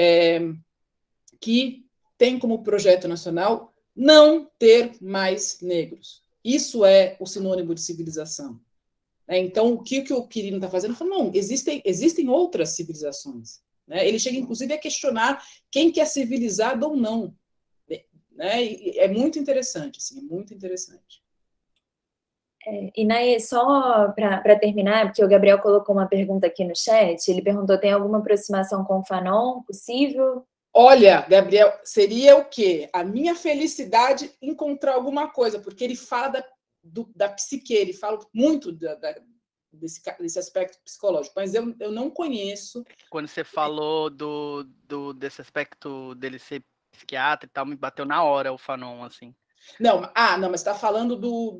que tem como projeto nacional não ter mais negros. Isso é o sinônimo de civilização. Então, o que o Quirino está fazendo? Ele fala, não, existem outras civilizações. Né? Ele chega, inclusive, a questionar quem que é civilizado ou não. Né? E é muito interessante, assim, é muito interessante. Inaê, só para terminar, porque o Gabriel colocou uma pergunta aqui no chat, ele perguntou, tem alguma aproximação com o Fanon possível? Olha, Gabriel, seria o quê? A minha felicidade encontrar alguma coisa, porque ele fala da psique, ele fala muito desse aspecto psicológico, mas eu não conheço. Quando você falou desse aspecto dele ser psiquiatra e tal, me bateu na hora o Fanon, assim. Não, mas está falando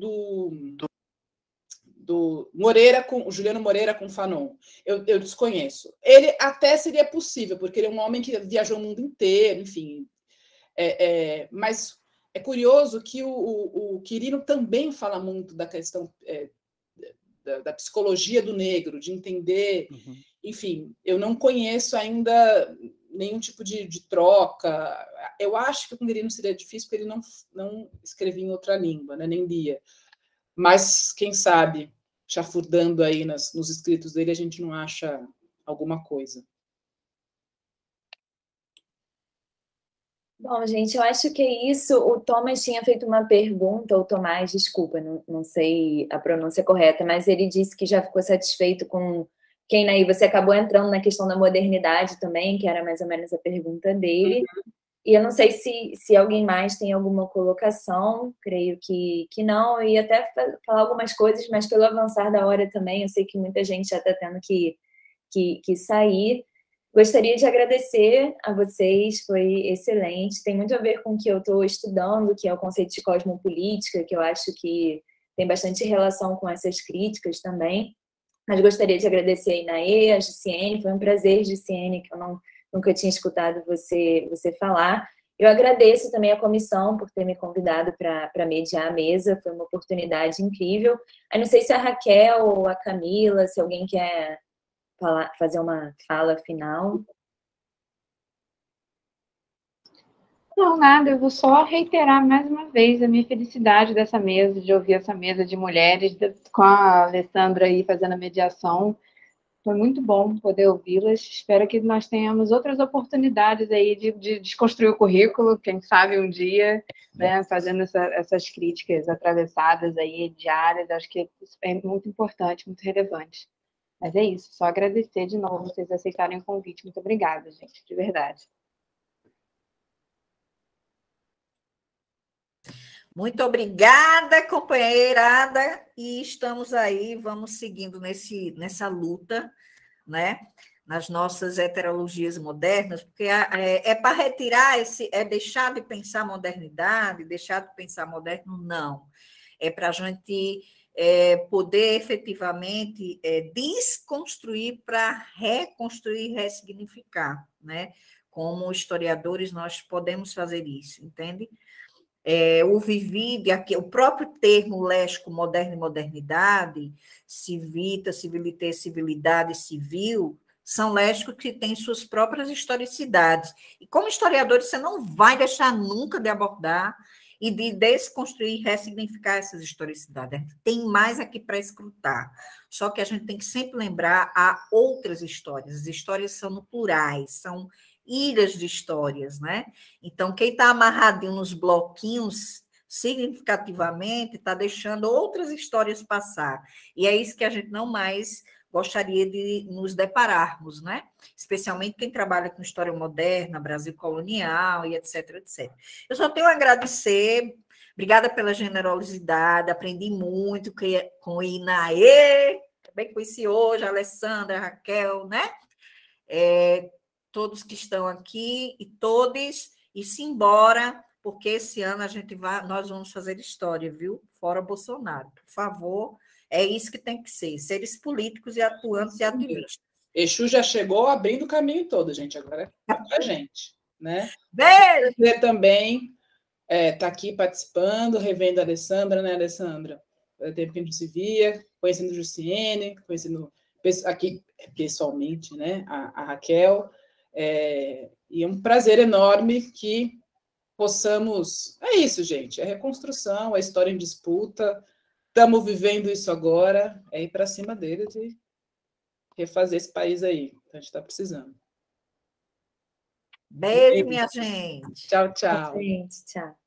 do Moreira o Juliano Moreira com Fanon. Eu desconheço. Ele até seria possível, porque ele é um homem que viajou o mundo inteiro, enfim. Mas é curioso que o Quirino também fala muito da questão da psicologia do negro, de entender. Uhum. Enfim, eu não conheço ainda nenhum tipo de troca. Eu acho que com o Quirino seria difícil, porque ele não escrevia em outra língua, né, nem lia. Mas, quem sabe, chafurdando aí nos escritos dele, a gente não acha alguma coisa. Bom, gente, eu acho que é isso. O Thomas tinha feito uma pergunta, ou Tomás, desculpa, não sei a pronúncia correta, mas ele disse que já ficou satisfeito com quem aí você acabou entrando na questão da modernidade também, que era mais ou menos a pergunta dele. Uhum. E eu não sei se alguém mais tem alguma colocação, creio que não. Eu ia até falar algumas coisas, mas pelo avançar da hora também, eu sei que muita gente já está tendo que sair. Gostaria de agradecer a vocês, foi excelente. Tem muito a ver com o que eu estou estudando, que é o conceito de cosmopolítica, que eu acho que tem bastante relação com essas críticas também. Mas gostaria de agradecer a Inaê, a Jussiene, foi um prazer, Jussiene, que eu nunca tinha escutado você falar. Eu agradeço também a comissão por ter me convidado para mediar a mesa, foi uma oportunidade incrível. Eu não sei se a Raquel ou a Camila, se alguém quer fazer uma fala final. Não, nada, eu vou só reiterar mais uma vez a minha felicidade dessa mesa, de ouvir essa mesa de mulheres, com a Alessandra aí fazendo a mediação. Foi muito bom poder ouvi-las. Espero que nós tenhamos outras oportunidades aí de desconstruir o currículo, quem sabe um dia, né, fazendo essas críticas atravessadas aí diárias. Acho que isso é muito importante, muito relevante. Mas é isso, só agradecer de novo vocês aceitarem o convite. Muito obrigada, gente, de verdade. Muito obrigada, companheirada, e estamos aí, vamos seguindo nessa luta, né, nas nossas heterologias modernas, porque é para retirar é deixar de pensar modernidade, deixar de pensar moderno, não. É para a gente poder efetivamente desconstruir para reconstruir, ressignificar, né? Como historiadores, nós podemos fazer isso, entende? O vivido, o próprio termo léxico moderno e modernidade, civita, civilité, civilidade, civil, são léxicos que têm suas próprias historicidades. E como historiador, você não vai deixar nunca de abordar e de desconstruir, ressignificar essas historicidades. A gente tem mais aqui para escrutar. Só que a gente tem que sempre lembrar há outras histórias. As histórias são no plurais, são ilhas de histórias, né? Então, quem está amarradinho nos bloquinhos, significativamente, está deixando outras histórias passar. E é isso que a gente não mais gostaria de nos depararmos, né? Especialmente quem trabalha com história moderna, Brasil colonial e etc, etc. Eu só tenho a agradecer, obrigada pela generosidade, aprendi muito com Inaê, também conheci hoje a Alessandra, a Raquel, né? Todos que estão aqui e todos, e simbora, porque esse ano nós vamos fazer história, viu? Fora Bolsonaro, por favor, é isso que tem que ser, seres políticos e atuantes e ativistas. Exu já chegou abrindo o caminho todo, gente, agora é com a gente, né? Beijo! Você também está aqui participando, revendo a Alessandra, né, Alessandra? Há tempo que a gente se via, conhecendo Jussiene, conhecendo aqui pessoalmente, né, a Raquel, e é um prazer enorme que possamos... É isso, gente, é reconstrução, é história em disputa, estamos vivendo isso agora, é ir para cima deles e refazer esse país aí, a gente está precisando. Beijo, minha gente. Tchau, tchau. Gente, tchau.